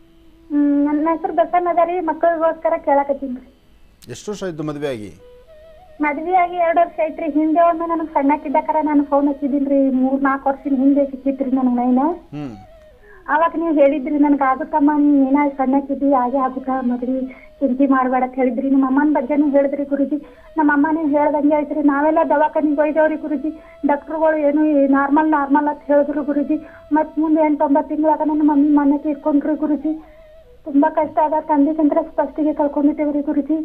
ಹ್ಮ್ ನನ್ನ ಹೆಸರು ಬಸಮ್ಮ ಅದಾರಿ, ಮಕ್ಕಳಿಗೋಸ್ಕರ ಕೇಳಕತ್ತೀನ್ರಿ. ಎಷ್ಟು ವರ್ಷ ಆಯ್ತು ಮದುವೆ ಆಗಿ? ಮದ್ವಿ ಆಗಿ ಎರಡು ವರ್ಷ ಐತ್ರಿ. ಹಿಂದೆ ಒಮ್ಮೆ ನನಗ್ ಸಣ್ಣಕ್ಕಿದ್ದಕ್ಕಾರ ನಾನು ಫೋನ್ ಹಚ್ಚಿದ್ದೀನ್ರಿ, ಮೂರ್ ನಾಲ್ಕು ವರ್ಷದ ಹಿಂದೆ ಸಿಕ್ಕಿತ್ರಿ ನನಗ್ ನೈನ. ಹ್ಮ್ ಅವಾಗ ನೀವು ಹೇಳಿದ್ರಿ ನನ್ಗೆ ಆಗುತ್ತಮ್ಮ, ನೀ ಏನ ಸಣ್ಣಕ್ಕಿದ್ದಿ ಹಾಗೆ ಆಗುತ್ತಾ, ಮದ್ವಿ ಚಿಂತೆ ಮಾಡ್ಬೇಡ ಅಂತ ಹೇಳಿದ್ರಿ. ನಮ್ಮ ಅಮ್ಮನ ಬಗ್ಗೆನೂ ಹೇಳಿದ್ರಿ ಗುರುಜಿ. ನಮ್ಮ ಅಮ್ಮ ನೀವು ಹೇಳ್ದಂಗೆ ಆಯ್ತ್ರಿ. ನಾವೆಲ್ಲ ದವಾಖಾನಿಗೆ ಒಯ್ದವ್ರಿ ಗುರುಜಿ. ಡಾಕ್ಟರ್ಗಳು ಏನು ನಾರ್ಮಲ್ ನಾರ್ಮಲ್ ಅಂತ ಹೇಳಿದ್ರು ಗುರುಜಿ. ಮತ್ ಮುಂದೆ ಎಂಟು ಒಂಬತ್ತು ತಿಂಗಳಾಗ ನನ್ನ ಮಮ್ಮಿ ಮನೆ ತೀರ್ಕೊಂಡ್ರಿ ಗುರುಜಿ. ತುಂಬಾ ಕಷ್ಟ ಆದ, ತಂದೆ ತಂತ್ರ ಫಸ್ಟಿಗೆ ಕಳ್ಕೊಂಡಿದ್ದೇವ್ರಿ ಗುರುಜಿ.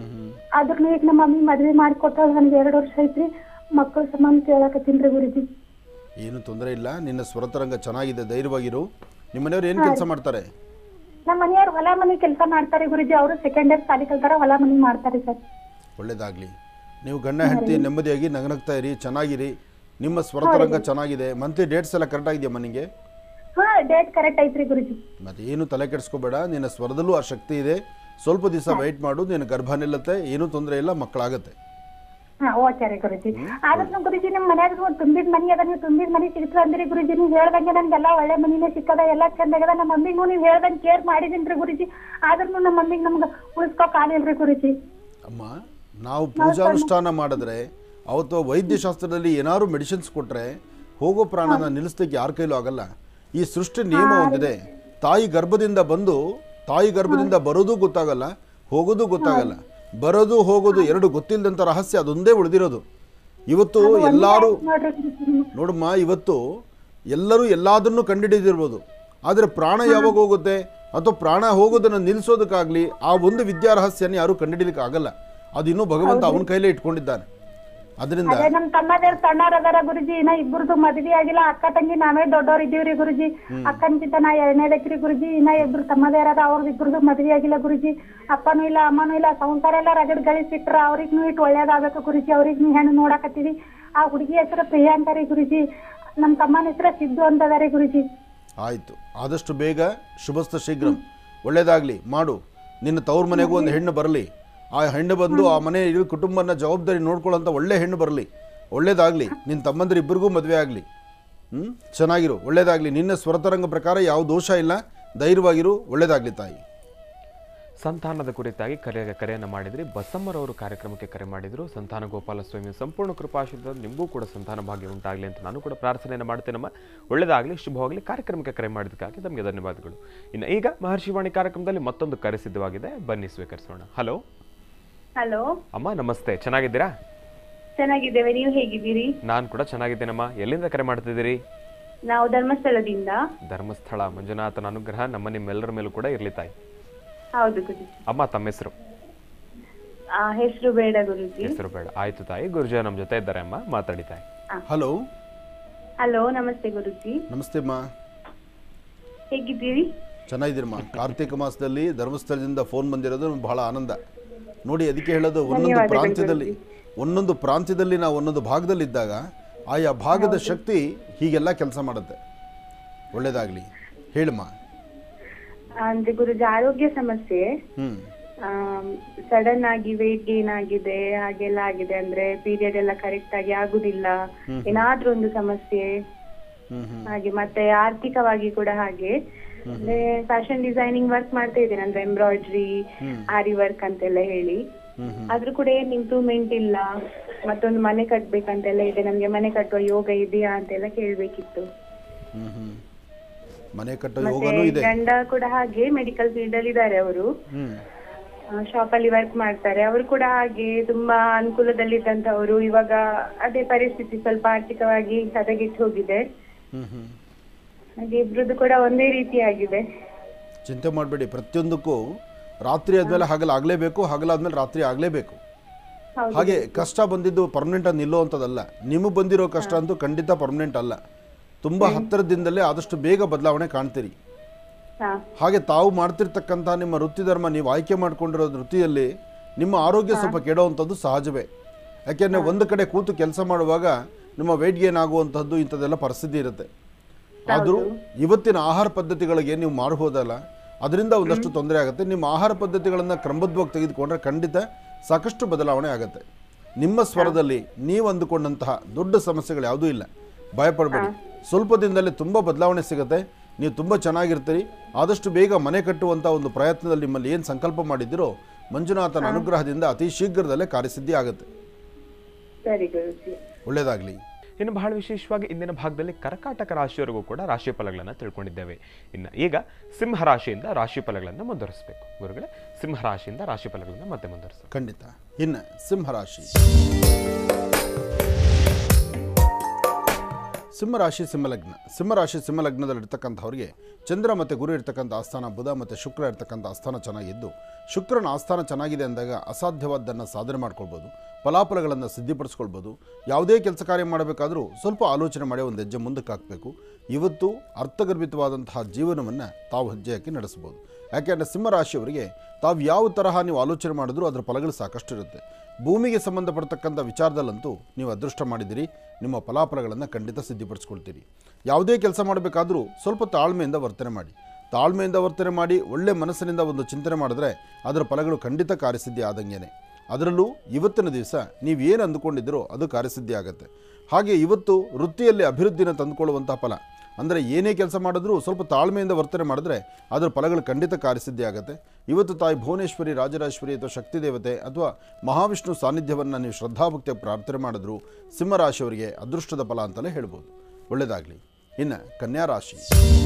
ಆದ್ರೂ ಈಗ ನಮ್ಮ ಮಮ್ಮಿ ಮದ್ವೆ ಮಾಡಿಕೊಟ್ಟ ನನ್ಗೆ ಎರಡು ವರ್ಷ ಐತ್ರಿ. ಮಕ್ಕಳ ಸಂಬಂಧ ಕೇಳಕತ್ತೀನ್ರಿ ಗುರುಜಿ. ಏನು ತೊಂದರೆ ಇಲ್ಲ, ನಿನ್ನ ಸ್ವರತರಂಗ ಚೆನ್ನಾಗಿದೆ, ಧೈರ್ಯವಾಗಿರು. ನಿಮ್ಮ ಮನೆಯವ್ರು ಏನು ಕೆಲಸ ಮಾಡ್ತಾರೆ? ನಮ್ಮ ಮನೆಯವ್ರು ಹೊಲ ಮನೆ ಕೆಲಸ ಮಾಡ್ತಾರೆ ಗುರುಜಿ. ಅವರು ಸೆಕೆಂಡ್ ಇಯರ್ ಸಾಲಿ ಕಲ್ತಾರ, ಹೊಲ ಮನೆ ಮಾಡ್ತಾರೆ ಸರ್. ಒಳ್ಳೇದಾಗ್ಲಿ. ನೀವು ಗಂಡ ಹೆಂಡತಿ ನೆಮ್ಮದಿಯಾಗಿ ನಗನಗ್ತಾ ಇರಿ, ಚೆನ್ನಾಗಿರಿ. ನಿಮ್ಮ ಸ್ವರತರಂಗ ಚೆನ್ನಾಗಿದೆ. ಮಂತ್ಲಿ ಡೇಟ್ಸ್ ಎಲ್ಲ ಕರೆಕ್ಟ್ ಆಗಿದೆಯಮ್ಮ ನಿಮಗೆ? ಹಾ, ಡೇಟ್ ಕರೆಕ್ಟ್ ಐತ್ರಿ ಗುರುಜಿ. ಮತ್ತೆ ಏನು ತಲೆ ಕೆಡಿಸ್ಕೋಬೇಡ, ನಿನ್ನ ಸ್ವರದಲ್ಲೂ ಆ ಶಕ್ತಿ ಇದೆ. ಸ್ವಲ್ಪ ದಿವಸ ವೆಯ್ಟ್ ಮಾಡು, ನಿನ್ನ ಗರ್ಭ ನಿಲ್ಲುತ್ತೆ, ಏನೂ ತೊಂದರೆ ಇಲ್ಲ, ಮಕ್ಕಳಾಗತ್ತೆ. ಹಾ, ಓಕೆ ರೀ ಗುರುಜಿ. ಆದ್ರೂ ಗುರುಜಿ ನಿಮ್ ಮನ್ಯಾಗ ತುಂಬಿದ ಮನಿ ಅದ, ನೀವು ತುಂಬಿದ ಮನಿ ಸಿಗ್ತದ ಅಂದ್ರಿ ಗುರುಜಿ. ನೀವು ಹೇಳ್ದಂಗೆ ನನ್ಗೆಲ್ಲ ಒಳ್ಳೆ ಮನಿನೇ ಸಿಕ್ಕದ, ಎಲ್ಲಾ ಚಂದ ಆಗದ. ನಮ್ಮ ಮಮ್ಮಿಗೂ ನೀವು ಹೇಳ್ದಂಗೆ ಕೇರ್ ಮಾಡಿದೀನ್ರಿ ಗುರುಜಿ. ಆದ್ರೂ ನಮ್ಮ ಮಮ್ಮಿಗೆ ನಮ್ಗೆ ಉಳಿಸ್ಕೋಕ್ ಆಗಿಲ್ರಿ ಗುರುಜಿ. ಅಮ್ಮ, ನಾವು ಪೂಜಾನುಷ್ಠಾನ ಮಾಡಿದ್ರೆ ಅವತ್ತು ವೈದ್ಯಶಾಸ್ತ್ರದಲ್ಲಿ ಏನಾದ್ರು ಮೆಡಿಸಿನ್ಸ್ ಕೊಟ್ರೆ ಹೋಗೋ ಪ್ರಾಣನ ನಿಲ್ಲಿಸ್ಲಿಕ್ಕೆ ಯಾರ ಕೈಲೂ ಆಗಲ್ಲ. ಈ ಸೃಷ್ಟಿ ನಿಯಮ ಒಂದಿದೆ. ತಾಯಿ ಗರ್ಭದಿಂದ ಬಂದು ತಾಯಿ ಗರ್ಭದಿಂದ ಬರೋದು ಗೊತ್ತಾಗಲ್ಲ, ಹೋಗೋದು ಗೊತ್ತಾಗಲ್ಲ. ಬರೋದು ಹೋಗೋದು ಎರಡು ಗೊತ್ತಿಲ್ಲದಂಥ ರಹಸ್ಯ ಅದೊಂದೇ ಉಳಿದಿರೋದು. ಇವತ್ತು ಎಲ್ಲರೂ ನೋಡಮ್ಮ, ಇವತ್ತು ಎಲ್ಲರೂ ಎಲ್ಲದನ್ನು ಕಂಡುಹಿಡಿದಿರ್ಬೋದು, ಆದರೆ ಪ್ರಾಣ ಯಾವಾಗ ಹೋಗುತ್ತೆ ಅಥವಾ ಪ್ರಾಣ ಹೋಗೋದನ್ನು ನಿಲ್ಲಿಸೋದಕ್ಕಾಗಲಿ ಆ ಒಂದು ವಿದ್ಯಾ ರಹಸ್ಯನ ಯಾರು ಕಂಡುಹಿಡಿಲಿಕ್ಕೆ ಆಗಲ್ಲ. ಅದು ಇನ್ನೂ ಭಗವಂತ ಅವನ ಕೈಲೇ ಇಟ್ಕೊಂಡಿದ್ದಾನೆ. ಅದರಿಂದ ನಮ್ ತಮ್ಮದೇವ್ರ ಸಣ್ಣವ್ರ ಅದಾರ ಗುರುಜಿ. ಇನ್ನ ಇಬ್ಬರದು ಮದ್ವಿ ಆಗಿಲ್ಲ. ಅಕ್ಕ ತಂಗಿ ನಾವೇ ದೊಡ್ಡವ್ರ ಇದೀವ್ರಿ ಗುರುಜಿ. ಅಕ್ಕನ್ಕಿಂತ ನಾ ಎರಡನೇದಕ್ರಿ ಗುರುಜಿ. ಇನ್ನ ಇಬ್ರು ತಮ್ಮದೇವ್ರದ, ಅವ್ರದ್ದು ಇಬ್ಬರದು ಮದ್ವಿ ಆಗಿಲ್ಲ ಗುರುಜಿ. ಅಪ್ಪನೂ ಇಲ್ಲ, ಅಮ್ಮನೂ ಇಲ್ಲ. ಸಂಸಾರ ಎಲ್ಲ ರಗಡ್ ಗಳಿಸಿಟ್ರ. ಅವ್ರಿಗ್ನು ಇಟ್ಟು ಒಳ್ಳೇದಾಗಬೇಕು ಗುರುಜಿ. ಅವ್ರಿಗೆ ನೀ ಹೆಣ್ಣು ನೋಡಕತ್ತೀವಿ. ಆ ಹುಡುಗಿ ಹೆಸರು ಪ್ರಿಯಾ ಅಂತಾರಿ ಗುರುಜಿ. ನಮ್ ತಮ್ಮನ ಹೆಸರು ಸಿದ್ದು ಅಂತದಾರಿ ಗುರುಜಿ. ಆಯ್ತು, ಆದಷ್ಟು ಬೇಗ ಶುಭಸ್ತ ಶೀಘ್ರ, ಒಳ್ಳೇದಾಗ್ಲಿ ಮಾಡು. ನಿನ್ನ ತವ್ರ ಮನೆಗೂ ಒಂದು ಹೆಣ್ಣು ಬರಲಿ. ಆ ಹೆಣ್ಣು ಬಂದು ಆ ಮನೆ ಇಡೀ ಕುಟುಂಬನ ಜವಾಬ್ದಾರಿ ನೋಡ್ಕೊಳ್ಳೋಂಥ ಒಳ್ಳೆ ಹೆಣ್ಣು ಬರಲಿ. ಒಳ್ಳೇದಾಗಲಿ. ನಿನ್ನ ತಮ್ಮಂದ್ರೆ ಇಬ್ಬರಿಗೂ ಮದುವೆ ಆಗಲಿ. ಹ್ಞೂ ಚೆನ್ನಾಗಿರು, ಒಳ್ಳೇದಾಗಲಿ. ನಿನ್ನ ಸ್ವರತರಂಗ ಪ್ರಕಾರ ಯಾವ ದೋಷ ಇಲ್ಲ, ಧೈರ್ಯವಾಗಿರು, ಒಳ್ಳೇದಾಗಲಿ ತಾಯಿ. ಸಂತಾನದ ಕುರಿತಾಗಿ ಕರೆ ಕರೆಯನ್ನು ಮಾಡಿದ್ರಿ. ಬಸಮ್ಮರವರು ಕಾರ್ಯಕ್ರಮಕ್ಕೆ ಕರೆ ಮಾಡಿದರು. ಸಂತಾನ ಗೋಪಾಲ ಸ್ವಾಮಿ ಸಂಪೂರ್ಣ ಕೃಪಾಶೀರ್ವಾದ ನಿಮಗೂ ಕೂಡ ಸಂತಾನ ಭಾಗ್ಯ ಉಂಟಾಗಲಿ ಅಂತ ನಾನು ಕೂಡ ಪ್ರಾರ್ಥನೆಯನ್ನು ಮಾಡ್ತೇನಮ್ಮ. ಒಳ್ಳೆಯದಾಗಲಿ, ಶುಭವಾಗಲಿ. ಕಾರ್ಯಕ್ರಮಕ್ಕೆ ಕರೆ ಮಾಡಿದ್ದಕ್ಕಾಗಿ ನಮಗೆ ಧನ್ಯವಾದಗಳು. ಇನ್ನು ಈಗ ಮಹರ್ಷಿವಾಣಿ ಕಾರ್ಯಕ್ರಮದಲ್ಲಿ ಮತ್ತೊಂದು ಕರೆ ಸಿದ್ಧವಾಗಿದೆ, ಬನ್ನಿ ಸ್ವೀಕರಿಸೋಣ. ಹಲೋ. ಹಲೋ ಅಮ್ಮ, ನಮಸ್ತೆ. ಚೆನ್ನಾಗಿದ್ದೀರಾ? ಚೆನ್ನಾಗಿದ್ದೇವೆ, ನೀವು ಹೇಗಿದ್ದೀರಿ? ನಾನು ಕೂಡ ಚೆನ್ನಾಗಿದ್ದೇನಮ್ಮ. ಎಲ್ಲಿಂದ ಕರೆ ಮಾಡ್ತಿದ್ದೀರಿ? ನಾವು ಧರ್ಮಸ್ಥಳದಿಂದ. ಧರ್ಮಸ್ಥಳ. ಮಂಜುನಾಥನ ಅನುಗ್ರಹ ನಮ್ಮ ನಿಮ್ಮೆಲ್ಲರ ಮೇಲೂ ಕೂಡ ಇರ್ಲಿ ತಾಯಿ. ಹೌದು ಗುರುಜಿ. ಅಮ್ಮ, ತಮ್ಮ ಹೆಸರು? ಹೆಸರು ಬೇಡ ಗುರುಜಿ. ಹೆಸರು ಬೇಡ. ಆಯ್ತು ತಾಯಿ. ಗುರುಜಿ ನಮ್ಮ ಜೊತೆ ಇದ್ದಾರೆ ಅಮ್ಮ, ಮಾತಾಡಿ ತಾಯಿ. ಹಲೋ. ಹಲೋ, ನಮಸ್ತೆ ಗುರುಜಿ. ನಮಸ್ತೆ ಅಮ್ಮ, ಹೇಗಿದ್ದೀರಿ? ಚೆನ್ನಾಗಿದ್ದೀರಮ್ಮ. ಕಾರ್ತಿಕ ಮಾಸದಲ್ಲಿ ಧರ್ಮಸ್ಥಳದಿಂದ ಫೋನ್ ಬಂದಿರೋದು ಬಹಳ ಆನಂದ ನೋಡಿ. ಅದಕ್ಕೆ ಹೇಳೋದು, ಒಂದೊಂದು ಪ್ರಾಂತ್ಯದಲ್ಲಿ ಒಂದೊಂದು ಪ್ರಾಂತ್ಯದಲ್ಲಿ ನಾವು ಒಂದೊಂದು ಭಾಗದಲ್ಲಿದ್ದಾಗ ಆಯಾ ಭಾಗದ ಶಕ್ತಿ ಹೀಗೆಲ್ಲ ಕೆಲಸ ಮಾಡುತ್ತೆ. ಒಳ್ಳೇದಾಗಲಿ, ಹೇಳಮ್ಮ. ಅಂದ್ರೆ ಗುರುಜಿ, ಆರೋಗ್ಯ ಸಮಸ್ಯೆ. ಹ್ಮ್ ಸಡನ್ ಆಗಿ ವೇಟ್ ಗೇನ್ ಆಗಿದೆ, ಹಾಗೆಲ್ಲ ಆಗಿದೆ. ಅಂದ್ರೆ ಪೀರಿಯಡ್ ಎಲ್ಲ ಕರೆಕ್ಟ್ ಆಗಿ ಆಗುದಿಲ್ಲ, ಏನಾದ್ರೂ ಒಂದು ಸಮಸ್ಯೆ ಹಾಗೆ. ಮತ್ತೆ ಆರ್ಥಿಕವಾಗಿ ಕೂಡ ಹಾಗೆ. ಅಂದ್ರೆ ಫ್ಯಾಷನ್ ಡಿಸೈನಿಂಗ್ ವರ್ಕ್ ಮಾಡ್ತಾ ಇದ್ದೇನೆ, ಅಂದ್ರೆ ಎಂಬ್ರಾಯ್ಡ್ರಿ, ಆರಿ ವರ್ಕ್ ಅಂತೆಲ್ಲ ಹೇಳಿ. ಆದ್ರೂ ಕೂಡ ಏನ್ ಇಂಪ್ರೂವ್ಮೆಂಟ್ ಇಲ್ಲ. ಮತ್ತೊಂದು ಮನೆ ಕಟ್ಬೇಕಂತೆಲ್ಲ ಇದೆ, ನಮ್ಗೆ ಮನೆ ಕಟ್ಟುವ ಯೋಗ ಇದೆಯಾ ಅಂತೆಲ್ಲ ಕೇಳ್ಬೇಕಿತ್ತು. ಮನೆ ಕಟ್ಟುವ ಮತ್ತೆ ಯೋಗನೂ ಇದೆ. ಗಂಡ ಕೂಡ ಹಾಗೆ ಮೆಡಿಕಲ್ ಫೀಲ್ಡ್ ಅಲ್ಲಿ ಇದ್ದಾರೆ, ಅವರು ಶಾಪ್ ಅಲ್ಲಿ ವರ್ಕ್ ಮಾಡ್ತಾರೆ. ಅವರು ಕೂಡ ಹಾಗೆ ತುಂಬಾ ಅನುಕೂಲದಲ್ಲಿದ್ದಂತವರು. ಇವಾಗ ಅದೇ ಪರಿಸ್ಥಿತಿ, ಸ್ವಲ್ಪ ಆರ್ಥಿಕವಾಗಿ ಹದಗೆಟ್ಟು ಹೋಗಿದೆ. ಹಾಗೆ ಇಬ್ರದ್ದು ಕೂಡ ಒಂದೇ ರೀತಿಯಾಗಿದೆ. ಚಿಂತೆ ಮಾಡಬೇಡಿ, ಪ್ರತಿಯೊಂದಕ್ಕೂ ರಾತ್ರಿ ಆದ್ಮೇಲೆ ಹಗಲು ಆಗಲೇಬೇಕು, ಹಗಲಾದ್ಮೇಲೆ ರಾತ್ರಿ ಆಗಲೇಬೇಕು. ಹಾಗೆ ಕಷ್ಟ ಬಂದಿದ್ದು ಪರ್ಮನೆಂಟ್ ಆಗಿ ನಿಲ್ಲುವಂಥದ್ದಲ್ಲ. ನಿಮಗೆ ಬಂದಿರೋ ಕಷ್ಟ ಅಂತೂ ಖಂಡಿತ ಪರ್ಮನೆಂಟ್ ಅಲ್ಲ. ತುಂಬ ಹತ್ತಿರದಿಂದಲೇ ಆದಷ್ಟು ಬೇಗ ಬದಲಾವಣೆ ಕಾಣ್ತೀರಿ. ಹಾಗೆ ತಾವು ಮಾಡ್ತಿರ್ತಕ್ಕಂಥ ನಿಮ್ಮ ವೃತ್ತಿ ಧರ್ಮ, ನೀವು ಆಯ್ಕೆ ಮಾಡ್ಕೊಂಡಿರೋ ವೃತ್ತಿಯಲ್ಲಿ ನಿಮ್ಮ ಆರೋಗ್ಯ ಸ್ವಲ್ಪ ಕೆಡುವಂಥದ್ದು ಸಹಜವೇ. ಯಾಕೆಂದರೆ ಒಂದು ಕಡೆ ಕೂತು ಕೆಲಸ ಮಾಡುವಾಗ ನಿಮ್ಮ ವೆಯ್ಟ್ ಗೇನ್ ಆಗುವಂಥದ್ದು ಇಂಥದ್ದೆಲ್ಲ ಪರಿಸ್ಥಿತಿ ಇರುತ್ತೆ. ಆದರೂ ಇವತ್ತಿನ ಆಹಾರ ಪದ್ಧತಿಗಳಿಗೆ ನೀವು ಮಾಡಬಹುದಲ್ಲ, ಅದರಿಂದ ಒಂದಷ್ಟು ತೊಂದರೆ ಆಗುತ್ತೆ. ನಿಮ್ಮ ಆಹಾರ ಪದ್ಧತಿಗಳನ್ನು ಕ್ರಮಬದ್ಧವಾಗಿ ತೆಗೆದುಕೊಂಡ್ರೆ ಖಂಡಿತ ಸಾಕಷ್ಟು ಬದಲಾವಣೆ ಆಗುತ್ತೆ. ನಿಮ್ಮ ಸ್ವರದಲ್ಲಿ ನೀವು ಅಂದುಕೊಂಡಂತಹ ದೊಡ್ಡ ಸಮಸ್ಯೆಗಳು ಯಾವುದೂ ಇಲ್ಲ, ಭಯಪಡಬೇಡಿ. ಸ್ವಲ್ಪ ದಿನದಲ್ಲಿ ತುಂಬ ಬದಲಾವಣೆ ಸಿಗುತ್ತೆ, ನೀವು ತುಂಬ ಚೆನ್ನಾಗಿರ್ತೀರಿ. ಆದಷ್ಟು ಬೇಗ ಮನೆ ಕಟ್ಟುವಂಥ ಒಂದು ಪ್ರಯತ್ನದಲ್ಲಿ ನಿಮ್ಮಲ್ಲಿ ಏನು ಸಂಕಲ್ಪ ಮಾಡಿದ್ದೀರೋ ಮಂಜುನಾಥನ ಅನುಗ್ರಹದಿಂದ ಅತಿ ಶೀಘ್ರದಲ್ಲೇ ಕಾರ್ಯಸಿದ್ಧಿ ಆಗುತ್ತೆ. ಒಳ್ಳೆಯದಾಗಲಿ. ಇನ್ನು ಬಹಳ ವಿಶೇಷವಾಗಿ ಇಂದಿನ ಭಾಗದಲ್ಲಿ ಕರ್ಕಾಟಕ ರಾಶಿಯವರೆಗೂ ಕೂಡ ರಾಶಿ ಫಲಗಳನ್ನು ತಿಳ್ಕೊಂಡಿದ್ದೇವೆ. ಇನ್ನು ಈಗ ಸಿಂಹ ರಾಶಿಯಿಂದ ರಾಶಿ ಫಲಗಳನ್ನು ಮುಂದುವರಿಸಬೇಕು. ಗುರುಗಳೇ, ಸಿಂಹ ರಾಶಿಯಿಂದ ರಾಶಿ ಫಲಗಳನ್ನು ಮತ್ತೆ ಮುಂದುವರಿಸ. ಖಂಡಿತ. ಇನ್ನು ಸಿಂಹರಾಶಿ ಸಿಂಹರಾಶಿ ಸಿಂಹಲಗ್ನ ಸಿಂಹರಾಶಿ ಸಿಂಹಲಗ್ನದಲ್ಲಿರ್ತಕ್ಕಂಥವ್ರಿಗೆ ಚಂದ್ರ ಮತ್ತು ಗುರು ಇರ್ತಕ್ಕಂಥ ಆಸ್ಥಾನ, ಬುಧ ಮತ್ತು ಶುಕ್ರ ಇರ್ತಕ್ಕಂಥ ಆಸ್ಥಾನ ಚೆನ್ನಾಗಿದ್ದು, ಶುಕ್ರನ ಆಸ್ಥಾನ ಚೆನ್ನಾಗಿದೆ ಅಂದಾಗ ಅಸಾಧ್ಯವಾದ್ದನ್ನು ಸಾಧನೆ ಮಾಡ್ಕೊಳ್ಬೋದು, ಫಲಾಫಲಗಳನ್ನು ಸಿದ್ಧಿಪಡಿಸ್ಕೊಳ್ಬೋದು. ಯಾವುದೇ ಕೆಲಸ ಕಾರ್ಯ ಮಾಡಬೇಕಾದ್ರೂ ಸ್ವಲ್ಪ ಆಲೋಚನೆ ಮಾಡಿ ಒಂದು ಹೆಜ್ಜೆ ಮುಂದಕ್ಕೆ ಹಾಕಬೇಕು. ಇವತ್ತು ಅರ್ಥಗರ್ಭಿತವಾದಂತಹ ಜೀವನವನ್ನು ತಾವು ಹೆಜ್ಜೆ ಹಾಕಿ ನಡೆಸ್ಬೋದು. ಯಾಕೆಂದರೆ ಸಿಂಹರಾಶಿಯವರಿಗೆ ತಾವು ಯಾವ ತರಹ ನೀವು ಆಲೋಚನೆ ಮಾಡಿದ್ರೂ ಅದರ ಫಲಗಳು ಸಾಕಷ್ಟು ಇರುತ್ತೆ. ಭೂಮಿಗೆ ಸಂಬಂಧಪಡ್ತಕ್ಕಂಥ ವಿಚಾರದಲ್ಲಂತೂ ನೀವು ಅದೃಷ್ಟ ಮಾಡಿದಿರಿ, ನಿಮ್ಮ ಫಲಾಫಲಗಳನ್ನು ಖಂಡಿತ ಸಿದ್ಧಿಪಡಿಸ್ಕೊಳ್ತೀರಿ. ಯಾವುದೇ ಕೆಲಸ ಮಾಡಬೇಕಾದ್ರೂ ಸ್ವಲ್ಪ ತಾಳ್ಮೆಯಿಂದ ವರ್ತನೆ ಮಾಡಿ. ತಾಳ್ಮೆಯಿಂದ ವರ್ತನೆ ಮಾಡಿ ಒಳ್ಳೆ ಮನಸ್ಸಿನಿಂದ ಒಂದು ಚಿಂತನೆ ಮಾಡಿದ್ರೆ ಅದರ ಫಲಗಳು ಖಂಡಿತ ಕಾರ್ಯಸಿದ್ಧಿ ಆದಂಗೆನೆ. ಅದರಲ್ಲೂ ಇವತ್ತಿನ ದಿವಸ ನೀವು ಏನು ಅಂದುಕೊಂಡಿದ್ದೀರೋ ಅದು ಕಾರ್ಯಸಿದ್ಧಿ ಆಗುತ್ತೆ. ಹಾಗೆ ಇವತ್ತು ವೃತ್ತಿಯಲ್ಲಿ ಅಭಿವೃದ್ಧಿನ ತಂದುಕೊಳ್ಳುವಂಥ ಫಲ, ಅಂದರೆ ಏನೇ ಕೆಲಸ ಮಾಡಿದ್ರೂ ಸ್ವಲ್ಪ ತಾಳ್ಮೆಯಿಂದ ವರ್ತನೆ ಮಾಡಿದ್ರೆ ಅದರ ಫಲಗಳು ಖಂಡಿತ ಕಾರ್ಯಸಿದ್ಧಿ ಆಗುತ್ತೆ. ಇವತ್ತು ತಾಯಿ ಭುವನೇಶ್ವರಿ, ರಾಜರಾಜೇಶ್ವರಿ ಅಥವಾ ಶಕ್ತಿ ದೇವತೆ ಅಥವಾ ಮಹಾವಿಷ್ಣು ಸಾನ್ನಿಧ್ಯವನ್ನು ನೀವು ಶ್ರದ್ಧಾಭಕ್ತಿಯ ಪ್ರಾರ್ಥನೆ ಮಾಡಿದ್ರು ಸಿಂಹರಾಶಿಯವರಿಗೆ ಅದೃಷ್ಟದ ಫಲ ಅಂತಲೇ ಹೇಳ್ಬೋದು. ಒಳ್ಳೆಯದಾಗಲಿ. ಇನ್ನು ಕನ್ಯಾ ರಾಶಿ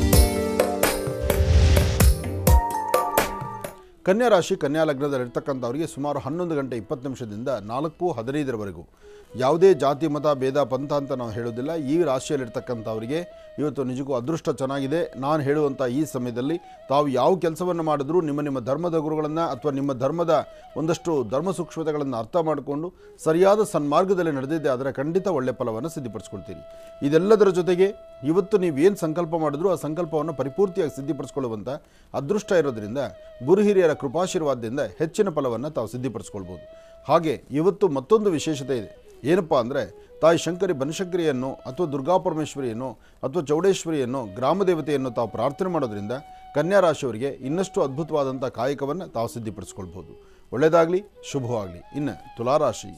ಕನ್ಯಾ ರಾಶಿ ಕನ್ಯಾ ಲಗ್ನದಲ್ಲಿರ್ತಕ್ಕಂಥವರಿಗೆ ಸುಮಾರು ಹನ್ನೊಂದು ಗಂಟೆ ಇಪ್ಪತ್ತು ನಿಮಿಷದಿಂದ ನಾಲ್ಕು ಹದಿನೈದರವರೆಗೂ ಯಾವುದೇ ಜಾತಿ ಮತ ಭೇದ ಪಂಥ ಅಂತ ನಾವು ಹೇಳೋದಿಲ್ಲ. ಈ ರಾಶಿಯಲ್ಲಿರ್ತಕ್ಕಂಥವರಿಗೆ ಇವತ್ತು ನಿಜಕ್ಕೂ ಅದೃಷ್ಟ ಚೆನ್ನಾಗಿದೆ. ನಾನು ಹೇಳುವಂಥ ಈ ಸಮಯದಲ್ಲಿ ತಾವು ಯಾವ ಕೆಲಸವನ್ನು ಮಾಡಿದ್ರೂ ನಿಮ್ಮ ನಿಮ್ಮ ಧರ್ಮದ ಗುರುಗಳನ್ನು ಅಥವಾ ನಿಮ್ಮ ಧರ್ಮದ ಒಂದಷ್ಟು ಧರ್ಮ ಸೂಕ್ಷ್ಮತೆಗಳನ್ನು ಅರ್ಥ ಮಾಡಿಕೊಂಡು ಸರಿಯಾದ ಸನ್ಮಾರ್ಗದಲ್ಲಿ ನಡೆದಿದ್ದೆ ಆದರೆ ಖಂಡಿತ ಒಳ್ಳೆಯ ಫಲವನ್ನು ಸಿದ್ಧಿಪಡಿಸ್ಕೊಳ್ತೀರಿ. ಇದೆಲ್ಲದರ ಜೊತೆಗೆ ಇವತ್ತು ನೀವೇನು ಸಂಕಲ್ಪ ಮಾಡಿದ್ರೂ ಆ ಸಂಕಲ್ಪವನ್ನು ಪರಿಪೂರ್ತಿಯಾಗಿ ಸಿದ್ಧಿಪಡಿಸ್ಕೊಳ್ಳುವಂಥ ಅದೃಷ್ಟ ಇರೋದರಿಂದ ಗುರು ಹಿರಿಯರ ಕೃಪಾಶೀರ್ವಾದದಿಂದ ಹೆಚ್ಚಿನ ಫಲವನ್ನು ತಾವು ಸಿದ್ಧಿಪಡಿಸ್ಕೊಳ್ಬೋದು. ಹಾಗೆ ಇವತ್ತು ಮತ್ತೊಂದು ವಿಶೇಷತೆ ಇದೆ. ಏನಪ್ಪ ಅಂದರೆ ತಾಯಿ ಶಂಕರಿ ಬನಶಂಕರಿಯನ್ನು ಅಥವಾ ದುರ್ಗಾಪರಮೇಶ್ವರಿಯನ್ನು ಅಥವಾ ಚೌಡೇಶ್ವರಿಯನ್ನು ಗ್ರಾಮದೇವತೆಯನ್ನು ತಾವು ಪ್ರಾರ್ಥನೆ ಮಾಡೋದ್ರಿಂದ ಕನ್ಯಾ ರಾಶಿಯವರಿಗೆ ಇನ್ನಷ್ಟು ಅದ್ಭುತವಾದಂಥ ಕಾಯಕವನ್ನು ತಾವು ಸಿದ್ಧಿಪಡಿಸ್ಕೊಳ್ಬೋದು. ಒಳ್ಳೆಯದಾಗಲಿ, ಶುಭವಾಗಲಿ. ಇನ್ನು ತುಲಾರಾಶಿ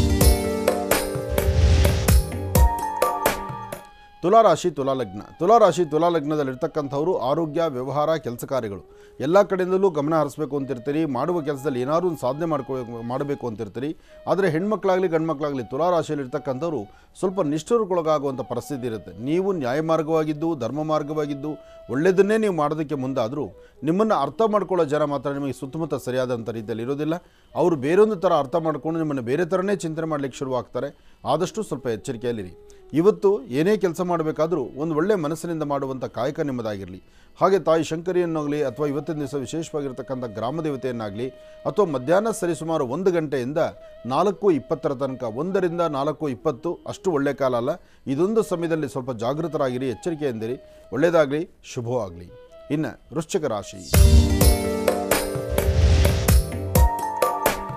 ತುಲಾರಾಶಿ ತುಲಾಲಗ್ನ ತುಲಾರಾಶಿ ತುಲಾಲಗ್ನದಲ್ಲಿರ್ತಕ್ಕಂಥವರು ಆರೋಗ್ಯ, ವ್ಯವಹಾರ, ಕೆಲಸ ಕಾರ್ಯಗಳು ಎಲ್ಲ ಕಡೆಯಿಂದಲೂ ಗಮನ ಹರಿಸಬೇಕು ಅಂತಿರ್ತೀರಿ. ಮಾಡುವ ಕೆಲಸದಲ್ಲಿ ಏನಾದರೂ ಒಂದು ಸಾಧನೆ ಮಾಡ್ಕೊ ಮಾಡಬೇಕು ಅಂತಿರ್ತೀರಿ. ಆದರೆ ಹೆಣ್ಮಕ್ಳಾಗಲಿ ಗಂಡು ಮಕ್ಕಳಾಗಲಿ ತುಲಾರಾಶಿಯಲ್ಲಿರ್ತಕ್ಕಂಥವ್ರು ಸ್ವಲ್ಪ ನಿಷ್ಠುರಕ್ಕೊಳಗಾಗುವಂಥ ಪರಿಸ್ಥಿತಿ ಇರುತ್ತೆ. ನೀವು ನ್ಯಾಯ ಮಾರ್ಗವಾಗಿದ್ದು ಧರ್ಮ ಮಾರ್ಗವಾಗಿದ್ದು ಒಳ್ಳೆಯದನ್ನೇ ನೀವು ಮಾಡೋದಕ್ಕೆ ಮುಂದಾದರೂ ನಿಮ್ಮನ್ನು ಅರ್ಥ ಮಾಡ್ಕೊಳ್ಳೋ ಜನ ಮಾತ್ರ ನಿಮಗೆ ಸುತ್ತಮುತ್ತ ಸರಿಯಾದಂಥ ರೀತಿಯಲ್ಲಿ ಇರೋದಿಲ್ಲ. ಅವರು ಬೇರೊಂದು ಥರ ಅರ್ಥ ಮಾಡಿಕೊಂಡು ನಿಮ್ಮನ್ನು ಬೇರೆ ಥರನೇ ಚಿಂತನೆ ಮಾಡಲಿಕ್ಕೆ ಶುರುವಾಗ್ತಾರೆ. ಆದಷ್ಟು ಸ್ವಲ್ಪ ಎಚ್ಚರಿಕೆಯಲ್ಲಿರಿ. ಇವತ್ತು ಏನೇ ಕೆಲಸ ಮಾಡಬೇಕಾದ್ರೂ ಒಂದು ಒಳ್ಳೆಯ ಮನಸ್ಸಿನಿಂದ ಮಾಡುವಂಥ ಕಾಯಕ ನಿಮ್ಮದಾಗಿರಲಿ. ಹಾಗೆ ತಾಯಿ ಶಂಕರಿಯನ್ನಾಗಲಿ ಅಥವಾ ಇವತ್ತಿನ ದಿವಸ ವಿಶೇಷವಾಗಿರ್ತಕ್ಕಂಥ ಗ್ರಾಮದೇವತೆಯನ್ನಾಗಲಿ ಅಥವಾ ಮಧ್ಯಾಹ್ನ ಸರಿಸುಮಾರು ಒಂದು ಗಂಟೆಯಿಂದ ನಾಲ್ಕು ಇಪ್ಪತ್ತರ ತನಕ, ಒಂದರಿಂದ ನಾಲ್ಕು ಇಪ್ಪತ್ತು ಅಷ್ಟು ಒಳ್ಳೆಯ ಕಾಲ ಅಲ್ಲ. ಇದೊಂದು ಸಮಯದಲ್ಲಿ ಸ್ವಲ್ಪ ಜಾಗೃತರಾಗಿರಿ, ಎಚ್ಚರಿಕೆಯಿಂದಿರಿ. ಒಳ್ಳೆಯದಾಗಲಿ, ಶುಭವಾಗಲಿ. ಇನ್ನು ವೃಶ್ಚಿಕ ರಾಶಿ